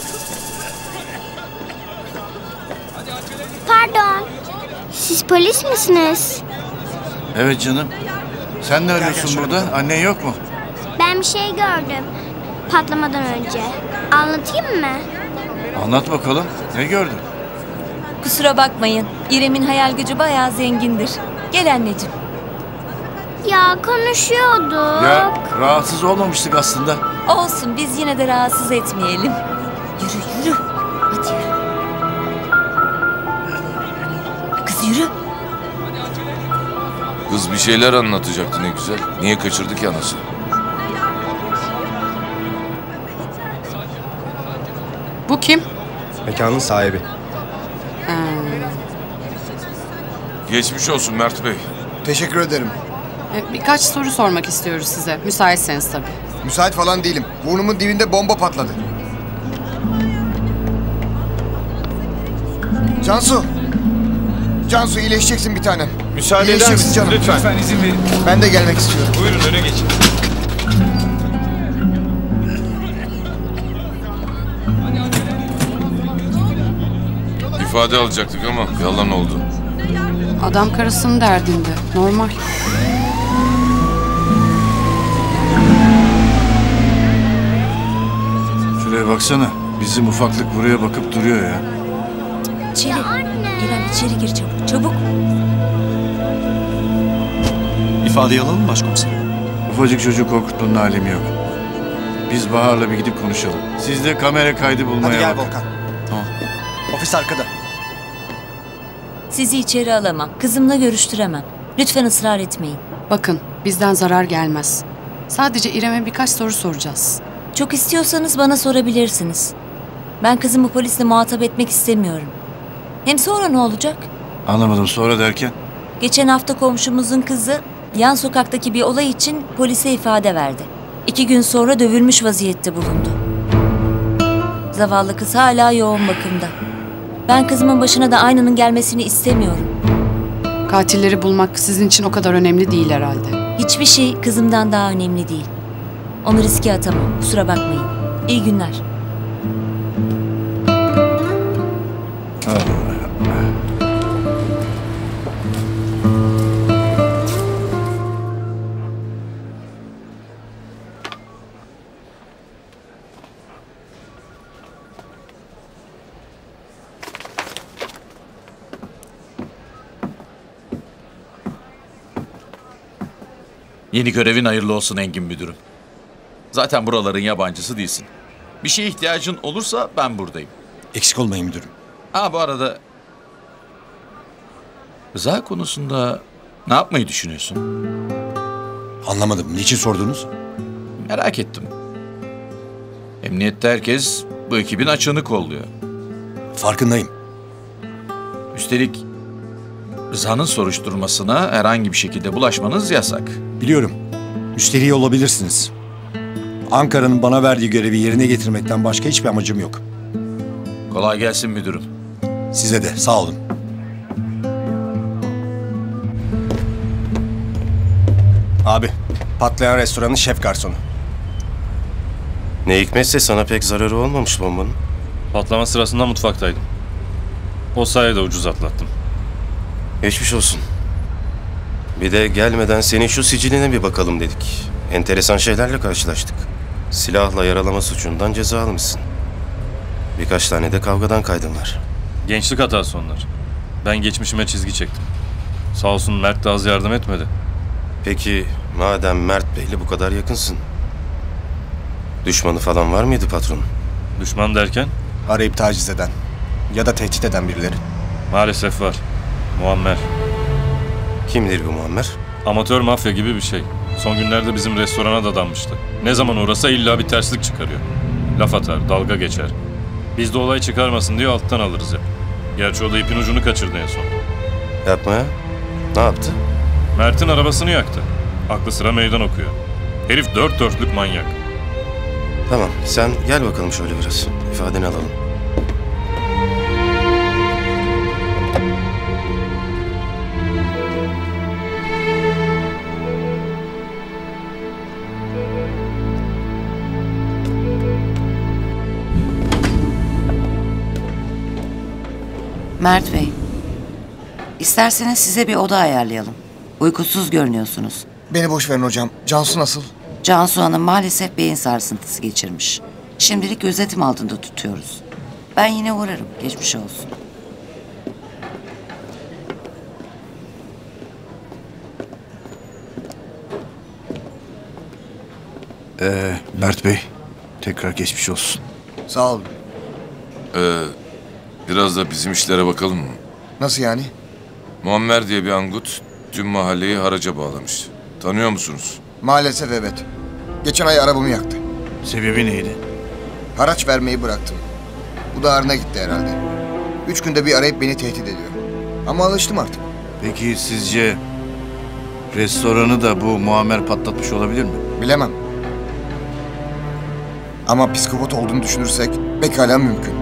O: Pardon. Siz polis misiniz?
I: Evet canım. Sen ne arıyorsun burada? Annen yok mu?
O: Ben bir şey gördüm. Patlamadan önce. Anlatayım mı?
I: Anlat bakalım. Ne gördün?
Q: Kusura bakmayın. İrem'in hayal gücü bayağı zengindir. Gel anneciğim.
O: Ya konuşuyorduk.
I: Ya rahatsız olmamıştık aslında.
Q: Olsun, biz yine de rahatsız etmeyelim. Yürü. Hadi yürü. Kız yürü.
G: Kız bir şeyler anlatacaktı ne güzel. Niye kaçırdı ki anası?
F: Bu kim?
K: Mekanın sahibi.
G: Geçmiş olsun Mert Bey.
T: Teşekkür ederim.
F: Birkaç soru sormak istiyoruz size. Müsaitseniz tabii.
T: Müsait falan değilim. Burnumun dibinde bomba patladı. Cansu iyileşeceksin bir tanem.
Z: Müsaade eder misiniz?
T: Canım.
Z: Lütfen izin verin.
T: Ben de gelmek istiyorum.
Z: Buyurun öne geçin.
G: İfade alacaktık ama yalan oldu.
F: Adam karısının derdinde. Normal.
I: Şuraya baksana. Bizim ufaklık buraya bakıp duruyor ya.
Q: İçeri. İrem içeri gir çabuk. Çabuk.
K: İfadeyi alalım mı başkomiserim?
I: Ufacık çocuğu korkutmanın alemi yok. Biz Bahar'la bir gidip konuşalım. Siz de kamera kaydı bulmaya
K: Hadi gel
I: bakın.
K: Volkan. Tamam. Ofis arkada.
Q: Sizi içeri alamam. Kızımla görüştüremem. Lütfen ısrar etmeyin.
F: Bakın, bizden zarar gelmez. Sadece İrem'e birkaç soru soracağız.
Q: Çok istiyorsanız bana sorabilirsiniz. Ben kızımı polisle muhatap etmek istemiyorum. Hem sonra ne olacak?
I: Anlamadım, sonra derken?
Q: Geçen hafta komşumuzun kızı yan sokaktaki bir olay için polise ifade verdi. 2 gün sonra dövülmüş vaziyette bulundu. Zavallı kız hala yoğun bakımda. Ben kızımın başına da aynının gelmesini istemiyorum.
F: Katilleri bulmak sizin için o kadar önemli değil herhalde.
Q: Hiçbir şey kızımdan daha önemli değil. Onu riske atamam. Kusura bakmayın. İyi günler.
R: Yeni görevin hayırlı olsun Engin müdürüm. Zaten buraların yabancısı değilsin. Bir şeye ihtiyacın olursa ben buradayım.
D: Eksik olmayın müdürüm.
R: Bu arada... Rıza konusunda ne yapmayı düşünüyorsun?
D: Anlamadım. Niçin sordunuz?
R: Merak ettim. Emniyette herkes bu ekibin açığını kolluyor.
D: Farkındayım.
R: Üstelik Rıza'nın soruşturmasına herhangi bir şekilde bulaşmanız yasak.
D: Biliyorum. Müşteri olabilirsiniz. Ankara'nın bana verdiği görevi yerine getirmekten başka hiçbir amacım yok.
R: Kolay gelsin müdürüm.
D: Size de sağ olun.
K: Abi, patlayan restoranın şef garsonu.
E: Ne hikmetse sana pek zararı olmamış bombanın.
U: Patlama sırasında mutfaktaydım. O sayede ucuz atlattım.
E: Geçmiş olsun. Bir de gelmeden senin şu siciline bir bakalım dedik. Enteresan şeylerle karşılaştık. Silahla yaralama suçundan ceza almışsın. Birkaç tane de kavgadan kaydın var.
U: Gençlik hatası onlar. Ben geçmişime çizgi çektim. Sağ olsun Mert de az yardım etmedi.
E: Peki madem Mert Bey'le bu kadar yakınsın, düşmanı falan var mıydı patronun?
U: Düşman derken?
K: Arayıp taciz eden ya da tehdit eden birileri.
U: Maalesef var. Muammer.
E: Kimdir bu Muammer?
U: Amatör mafya gibi bir şey. Son günlerde bizim restorana da danmıştı. Ne zaman uğrasa illa bir terslik çıkarıyor. Laf atar, dalga geçer. Biz de olay çıkarmasın diye alttan alırız hep. Gerçi o da ipin ucunu kaçırdı en son.
E: Yapma ya. Ne yaptı?
U: Mert'in arabasını yaktı. Aklı sıra meydan okuyor. Herif dört dörtlük manyak.
E: Tamam, sen gel bakalım şöyle biraz. İfadeni alalım.
V: Mert Bey, isterseniz size bir oda ayarlayalım. Uykusuz görünüyorsunuz.
T: Beni boş verin hocam. Cansu nasıl?
V: Cansu Hanım maalesef beyin sarsıntısı geçirmiş. Şimdilik gözetim altında tutuyoruz. Ben yine uğrarım. Geçmiş olsun.
I: Mert Bey, tekrar geçmiş olsun.
T: Sağ olun.
G: Biraz da bizim işlere bakalım mı?
T: Nasıl yani?
G: Muammer diye bir angut tüm mahalleyi haraca bağlamış. Tanıyor musunuz?
T: Maalesef evet. Geçen ay arabamı yaktı.
I: Sebebi neydi?
T: Haraç vermeyi bıraktım. Bu da ağrına gitti herhalde. 3 günde bir arayıp beni tehdit ediyor. Ama alıştım artık.
I: Peki sizce restoranı da bu Muammer patlatmış olabilir mi?
T: Bilemem. Ama psikopat olduğunu düşünürsek pekala mümkün.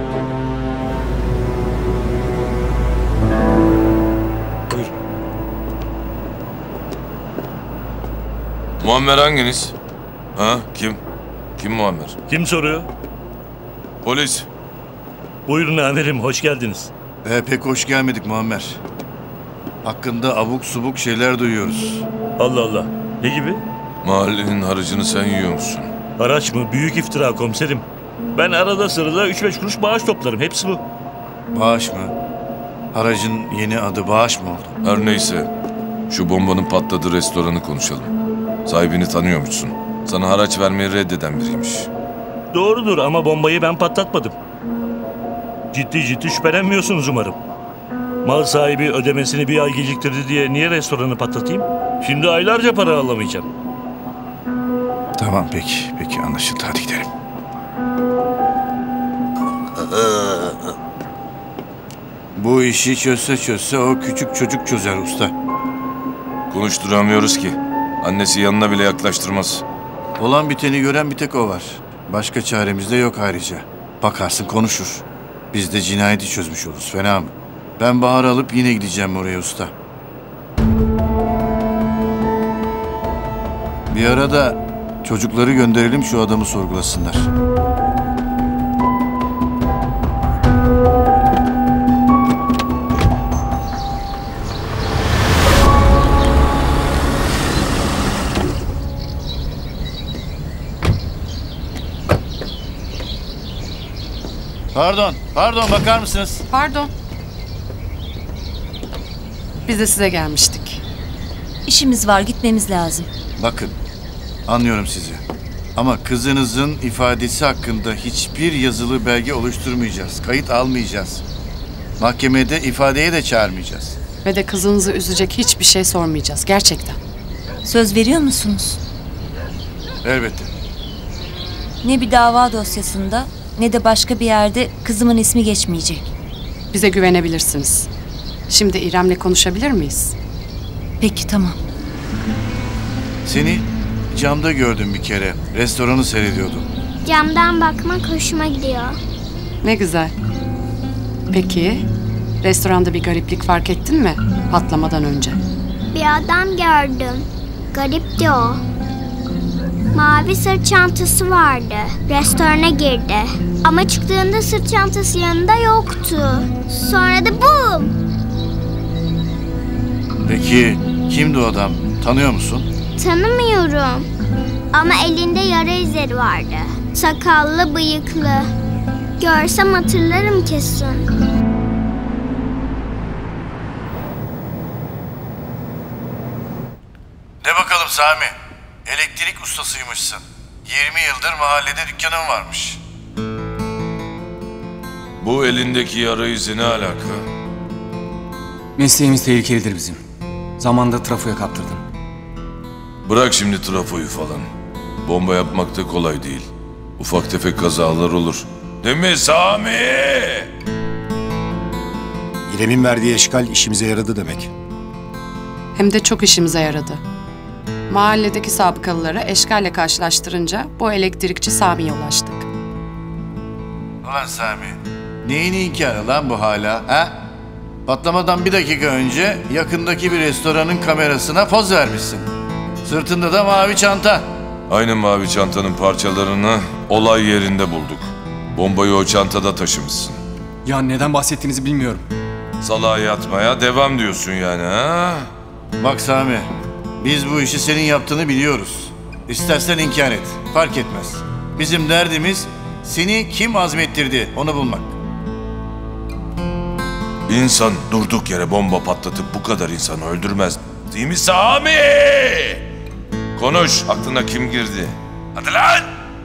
G: Muammer hanginiz? Ha? Kim? Kim Muammer?
W: Kim soruyor?
G: Polis.
W: Buyurun amirim, hoş geldiniz.
I: Pek hoş gelmedik Muammer. Hakkında abuk subuk şeyler duyuyoruz.
W: Allah Allah, ne gibi?
G: Mahallenin haracını sen yiyor musun?
W: Haraç mı? Büyük iftira komiserim. Ben arada sırada 3-5 kuruş bağış toplarım, hepsi bu.
I: Bağış mı? Haracın yeni adı bağış mı oldu?
G: Her neyse. Şu bombanın patladığı restoranı konuşalım. Sahibini tanıyor musun? Sana haraç vermeyi reddeden biriymiş.
W: Doğrudur ama bombayı ben patlatmadım. Ciddi şüphelenmiyorsunuz umarım. Mal sahibi ödemesini bir ay geciktirdi diye niye restoranı patlatayım? Şimdi aylarca para alamayacağım.
I: Tamam peki anlaşıldı, hadi gidelim. Bu işi çözse o küçük çocuk çözer usta.
G: Konuşturamıyoruz ki. Annesi yanına bile yaklaştırmaz.
I: Olan biteni gören bir tek o var. Başka çaremiz de yok ayrıca. Bakarsın konuşur. Biz de cinayeti çözmüş oluruz, fena mı? Ben Bahar'ı alıp yine gideceğim oraya usta. Bir ara da çocukları gönderelim, şu adamı sorgulasınlar. Pardon bakar mısınız?
F: Pardon. Biz de size gelmiştik.
Q: İşimiz var, gitmemiz lazım.
I: Bakın, anlıyorum sizi. Ama kızınızın ifadesi hakkında hiçbir yazılı belge oluşturmayacağız. Kayıt almayacağız. Mahkemede ifadeye de çağırmayacağız.
F: Ve de kızınızı üzecek hiçbir şey sormayacağız. Gerçekten.
Q: Söz veriyor musunuz?
I: Elbette.
Q: Ne bir dava dosyasında ne de başka bir yerde kızımın ismi geçmeyecek.
F: Bize güvenebilirsiniz. Şimdi İrem'le konuşabilir miyiz?
Q: Peki, tamam.
I: Seni camda gördüm bir kere. Restoranı seyrediyordum.
O: Camdan bakmak hoşuma gidiyor.
F: Ne güzel. Peki, restoranda bir gariplik fark ettin mi patlamadan önce?
O: Bir adam gördüm. Garipti o. Mavi sırt çantası vardı. Restorana girdi. Ama çıktığında sırt çantası yanında yoktu. Sonra da bum!
I: Peki kimdi o adam? Tanıyor musun?
O: Tanımıyorum. Ama elinde yara izleri vardı. Sakallı, bıyıklı. Görsem hatırlarım kesin.
I: De bakalım Sami. Elektrik ustasıymışsın. 20 yıldır mahallede dükkanın varmış.
G: Bu elindeki yara izi ne alaka?
K: Mesleğimiz tehlikelidir bizim. Zamanında trafoya kaptırdım.
G: Bırak şimdi trafoyu falan. Bomba yapmak da kolay değil. Ufak tefek kazalar olur. Değil mi Sami?
D: İrem'in verdiği eşkal işimize yaradı demek.
F: Hem de çok işimize yaradı. Mahalledeki sabıkalıları eşkalle karşılaştırınca bu elektrikçi Sami'ye ulaştık.
I: Ulan Sami, neyin inkarı lan bu hala, ha? Patlamadan bir dakika önce yakındaki bir restoranın kamerasına poz vermişsin. Sırtında da mavi çanta.
G: Aynı mavi çantanın parçalarını olay yerinde bulduk. Bombayı o çantada taşımışsın.
K: Ya neden bahsettiğinizi bilmiyorum.
G: Salağa yatmaya devam diyorsun yani, ha?
I: Bak Sami, biz bu işi senin yaptığını biliyoruz. İstersen inkar et, fark etmez. Bizim derdimiz seni kim azmettirdi onu bulmak.
G: Bir insan durduk yere bomba patlatıp bu kadar insanı öldürmez. Değil mi Sami? Konuş, aklına kim girdi? Hadi lan!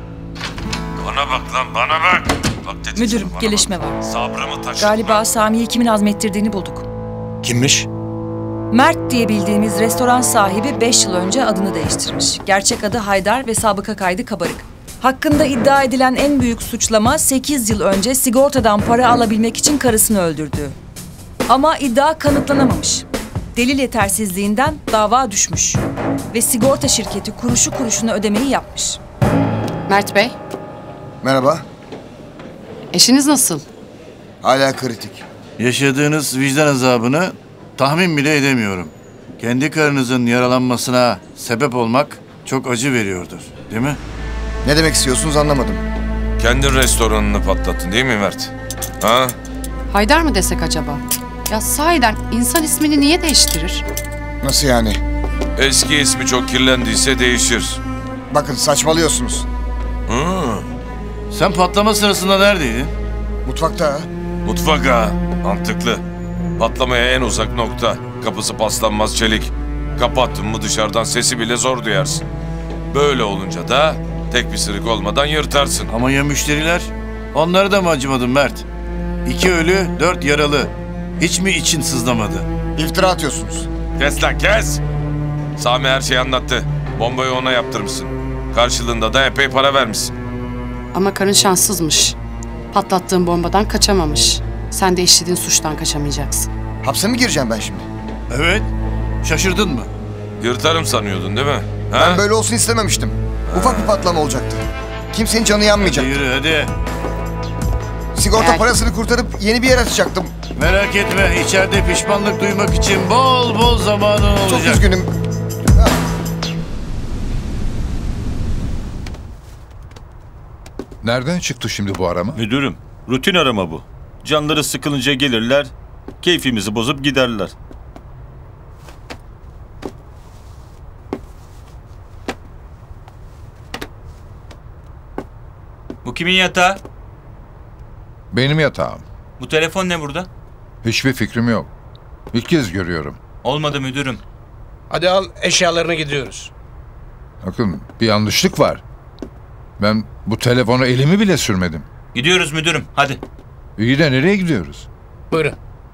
G: Bana bak lan, bana bak. Bak dedim
P: Müdürüm,
G: sana,
P: gelişme
G: bak.
P: var.
G: Sabrımı taşıma.
P: Galiba Sami'yi kimin azmettirdiğini bulduk.
D: Kimmiş?
P: Mert diye bildiğimiz restoran sahibi 5 yıl önce adını değiştirmiş. Gerçek adı Haydar ve sabıka kaydı Kabarık. Hakkında iddia edilen en büyük suçlama 8 yıl önce sigortadan para alabilmek için karısını öldürdüğü. Ama iddia kanıtlanamamış. Delil yetersizliğinden dava düşmüş. Ve sigorta şirketi kuruşu kuruşuna ödemeyi yapmış.
F: Mert Bey,
T: Merhaba.
F: eşiniz nasıl?
T: Hala kritik.
I: Yaşadığınız vicdan azabını tahmin bile edemiyorum. Kendi karınızın yaralanmasına sebep olmak çok acı veriyordur, değil mi?
T: Ne demek istiyorsunuz anlamadım.
G: Kendi restoranını patlattın değil mi Mert? Ha?
F: Haydar mı desek acaba? Ya sahiden insan ismini niye değiştirir?
T: Nasıl yani?
G: Eski ismi çok kirlendiyse değişir.
T: Bakın saçmalıyorsunuz.
G: Hı.
I: Sen patlama sırasında neredeydin?
T: Mutfakta.
G: Mutfak ha. Mantıklı. Patlamaya en uzak nokta. Kapısı paslanmaz çelik. Kapattın mı dışarıdan sesi bile zor duyarsın. Böyle olunca da tek bir sırık olmadan yırtarsın.
I: Ama ya müşteriler? Onları da mı acımadın Mert? 2 ölü, 4 yaralı. Hiç mi için sızlamadı?
T: İftira atıyorsunuz.
G: Kes lan kes! Sami her şeyi anlattı. Bombayı ona yaptırmışsın. Karşılığında da epey para vermişsin.
F: Ama karın şanssızmış. Patlattığın bombadan kaçamamış. Sen de işlediğin suçtan kaçamayacaksın.
T: Hapse mi gireceğim ben şimdi?
I: Evet. Şaşırdın mı?
G: Yırtarım sanıyordun değil mi? Ha?
T: Ben böyle olsun istememiştim. Ufak bir patlama olacaktı. Kimsenin canı yanmayacak.
I: Hadi yürü hadi.
T: Sigorta parasını kurtarıp yeni bir yer açacaktım.
I: Merak etme, içeride pişmanlık duymak için bol bol zamanın olacak.
T: Çok üzgünüm.
A: Nereden çıktı şimdi bu arama?
C: Müdürüm, rutin arama bu. Canları sıkılınca gelirler, keyfimizi bozup giderler.
J: Bu kimin yatağı?
A: Benim yatağım.
H: Bu telefon ne burada?
A: Hiçbir fikrim yok. İlk kez görüyorum.
H: Olmadı müdürüm.
J: Hadi al eşyalarını gidiyoruz.
A: Bakın bir yanlışlık var. Ben bu telefona elimi bile sürmedim.
H: Gidiyoruz müdürüm hadi.
A: İyi de nereye gidiyoruz?
J: Buyurun.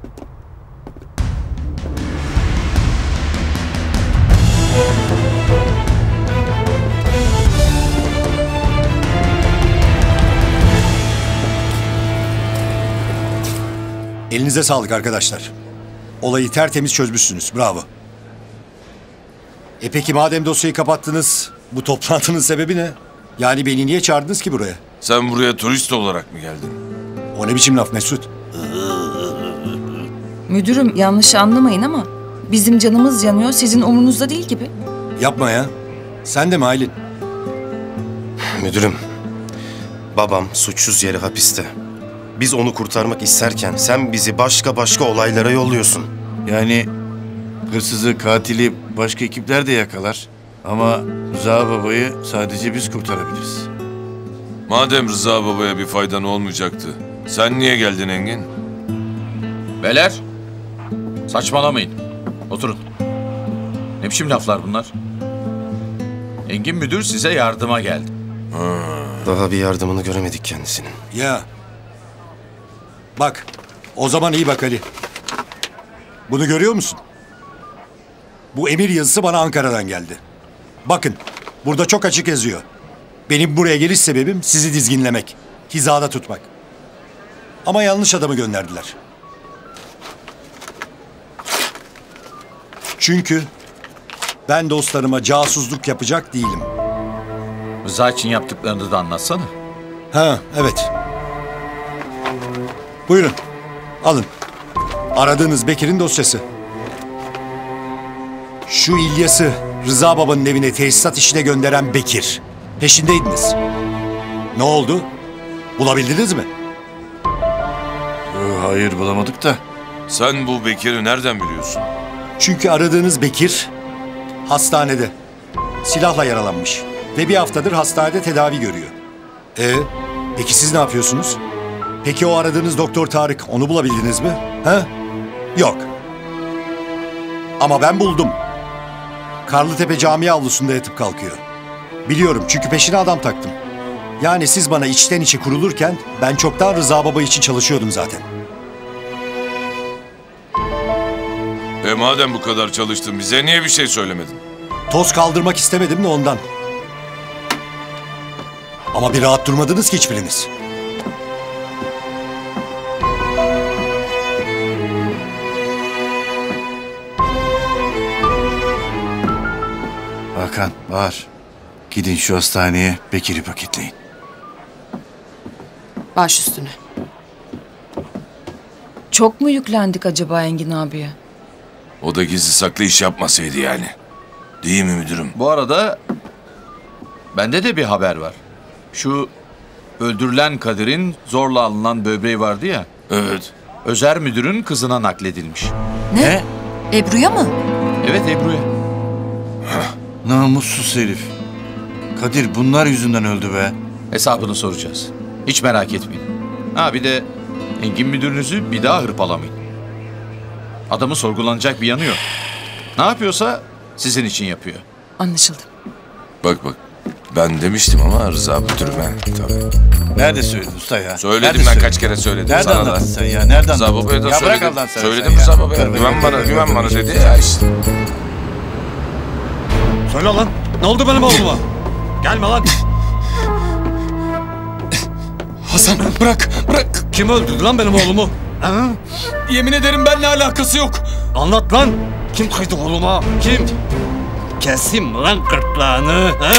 D: Elinize sağlık arkadaşlar. Olayı tertemiz çözmüşsünüz. Bravo. Peki madem dosyayı kapattınız, bu toplantının sebebi ne? Yani beni niye çağırdınız ki buraya?
G: Sen buraya turist olarak mı geldin?
D: O ne biçim laf Mesut?
P: Müdürüm yanlış anlamayın ama bizim canımız yanıyor, sizin umurunuzda değil gibi.
D: Yapma ya. Sen de mi Aylin?
E: Müdürüm, babam suçsuz yere hapiste. Biz onu kurtarmak isterken sen bizi başka olaylara yolluyorsun.
I: Yani hırsızı, katili başka ekipler de yakalar. Ama Rıza babayı sadece biz kurtarabiliriz.
G: Madem Rıza babaya bir faydan olmayacaktı, sen niye geldin Engin?
R: Beyler, saçmalamayın. Oturun. Ne biçim laflar bunlar? Engin müdür size yardıma geldi.
E: Daha bir yardımını göremedik kendisinin.
D: Ya. Bak, o zaman iyi bak Ali. Bunu görüyor musun? Bu emir yazısı bana Ankara'dan geldi. Bakın, burada çok açık yazıyor. Benim buraya geliş sebebim sizi dizginlemek, hizada tutmak. Ama yanlış adamı gönderdiler. Çünkü ben dostlarıma casusluk yapacak değilim.
R: Rıza için yaptıklarını da anlatsana.
D: Ha, evet. Buyurun, alın. Aradığınız Bekir'in dosyası. Şu İlyas'ı Rıza babanın evine tesisat işine gönderen Bekir. Peşindeydiniz. Ne oldu? Bulabildiniz mi?
I: Hayır, bulamadık da.
G: Sen bu Bekir'i nereden biliyorsun?
D: Çünkü aradığınız Bekir hastanede. Silahla yaralanmış. Ve bir haftadır hastanede tedavi görüyor. Peki siz ne yapıyorsunuz? Peki o aradığınız Doktor Tarık, onu bulabildiniz mi? Ha? Yok. Ama ben buldum. Karlıtepe Camii avlusunda yatıp kalkıyor. Biliyorum çünkü peşine adam taktım. Yani siz bana içten içe kurulurken ben çoktan Rıza baba için çalışıyordum zaten.
G: Madem bu kadar çalıştın bize niye bir şey söylemedin?
D: Toz kaldırmak istemedim de ondan. Ama bir rahat durmadınız ki hiçbiriniz.
I: Hakan, Bahar. Gidin şu hastaneye Bekir'i paketleyin.
F: Baş üstüne.
P: Çok mu yüklendik acaba Engin abiye?
G: O da gizli saklı iş yapmasaydı yani. Değil mi müdürüm?
R: Bu arada bende de bir haber var. Şu öldürülen Kadir'in zorla alınan böbreği vardı ya.
G: Evet.
R: Özer müdürün kızına nakledilmiş.
N: Ne? Ebru'ya mı?
R: Evet Ebru'ya.
I: Namussuz herif. Kadir bunlar yüzünden öldü be.
R: Hesabını soracağız. Hiç merak etmeyin. Ha bir de Engin müdürünüzü bir daha hırpalamayın. Adamı sorgulanacak bir yanı yok. Ne yapıyorsa sizin için yapıyor.
P: Anlaşıldı.
G: Bak ben demiştim ama Rıza müdürüm tabii.
I: Nerede söyledin usta ya?
G: Söyledim
I: Nerede
G: ben
I: söyledin?
G: kaç kere söyledim
I: Nerede
G: sana da.
I: anlattın sen ya? Nereden
G: Rıza
I: anlattın?
G: babaya da
I: Ya bırak
G: söyledim.
I: Allah'ını seversen
G: Söyledim
I: ya.
G: Rıza babaya. Güven bana dedi ya işte.
L: Söyle lan. Ne oldu benim oğluma? Gelme lan.
X: Hasan bırak.
L: Kim öldürdü lan benim oğlumu? Ha?
X: Yemin ederim benimle alakası yok.
L: Anlat lan. Kim kıydı oğluma? Kim? Kesim lan gırtlağını. Ha?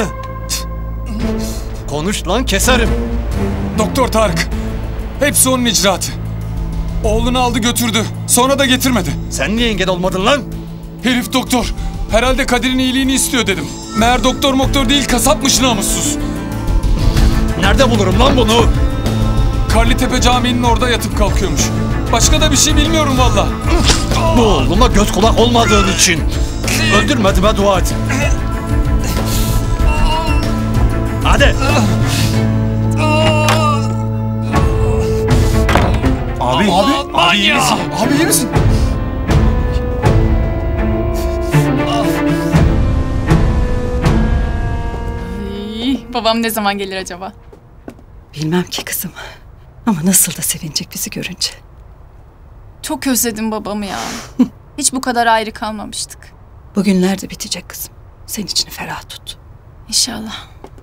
L: Konuş lan keserim.
X: Doktor Tarık. Hepsi onun icraatı. Oğlunu aldı götürdü. Sonra da getirmedi.
L: Sen niye engel olmadın lan?
X: Herif doktor. Herhalde Kadir'in iyiliğini istiyor dedim. Meğer doktor değil kasapmış namussuz.
L: Nerede bulurum lan bunu?
X: Karlıtepe Camii'nin orada yatıp kalkıyormuş. Başka da bir şey bilmiyorum valla.
L: Bu oğluma göz kulak olmadığın için. Öldürmediğime dua et. Hadi.
X: Abi iyi misin? Abi iyi misin?
B: Babam ne zaman gelir acaba?
M: Bilmem ki kızım. Ama nasıl da sevinecek bizi görünce.
B: Çok özledim babamı ya. Hiç bu kadar ayrı kalmamıştık.
M: Bugünler de bitecek kızım. Senin içini ferah tut.
B: İnşallah.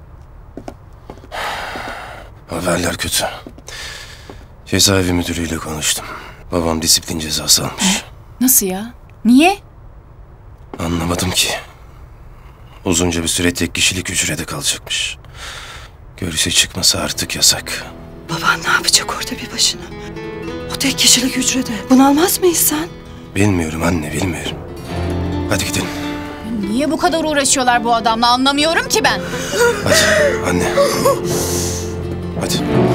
E: Haberler kötü. Cezaevi müdürüyle konuştum. Babam disiplin cezası almış.
B: Nasıl ya? Niye?
E: Anlamadım ki. Uzunca bir süre tek kişilik hücrede kalacakmış. Görüşe çıkması artık yasak.
M: Baban ne yapacak orada bir başına? O tek kişilik hücrede. Bunalmaz mıyız sen?
E: Bilmiyorum anne, bilmiyorum. Hadi gidelim.
B: Niye bu kadar uğraşıyorlar bu adamla anlamıyorum ki ben.
E: Hadi anne. Hadi.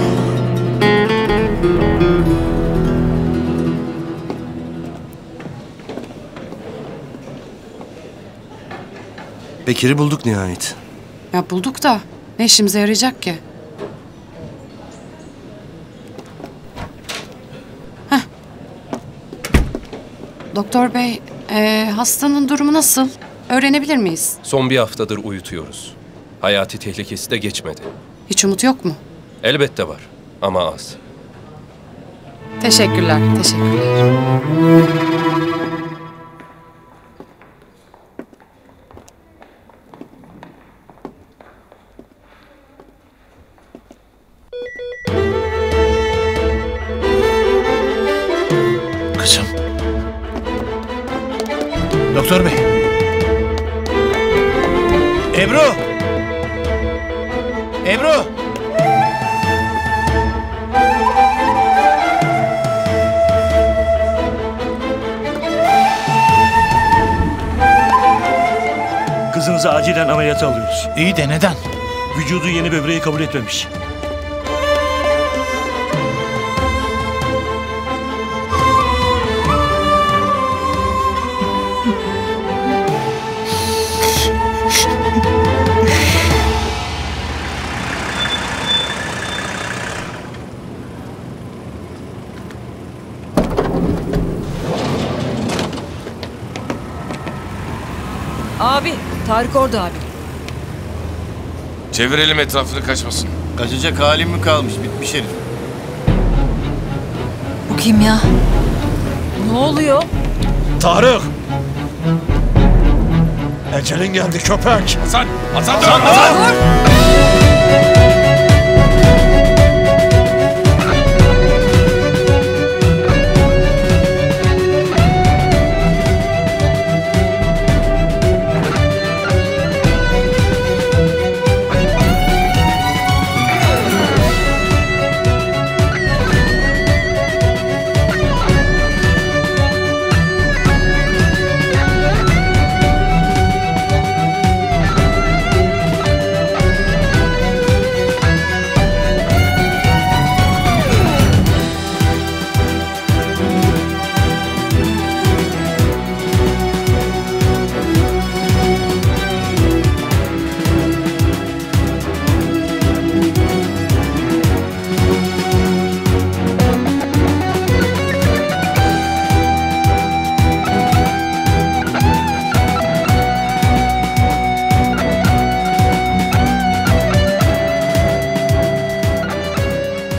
K: Bekir'i bulduk nihayet.
F: Ya bulduk da ne işimize yarayacak ki? Heh. Doktor bey, hastanın durumu nasıl? Öğrenebilir miyiz?
S: Son bir haftadır uyutuyoruz. Hayati tehlikesi de geçmedi.
F: Hiç umut yok mu?
S: Elbette var ama az.
F: Teşekkürler, teşekkürler.
R: Kızım. Doktor bey. Ebru! Ebru!
W: Kızınızı acilen ameliyata alıyoruz.
R: İyi de neden?
W: Vücudu yeni böbreği kabul etmemiş.
P: Abi, Tarık orada abi.
G: Çevirelim etrafını, kaçmasın.
I: Kaçacak halim mi kalmış? Bitmiş herif.
N: Bu kim ya?
P: Ne oluyor?
L: Tarık! Ecelin geldi köpek!
G: Hasan! Hasan!
L: Hasan!
G: Hasan!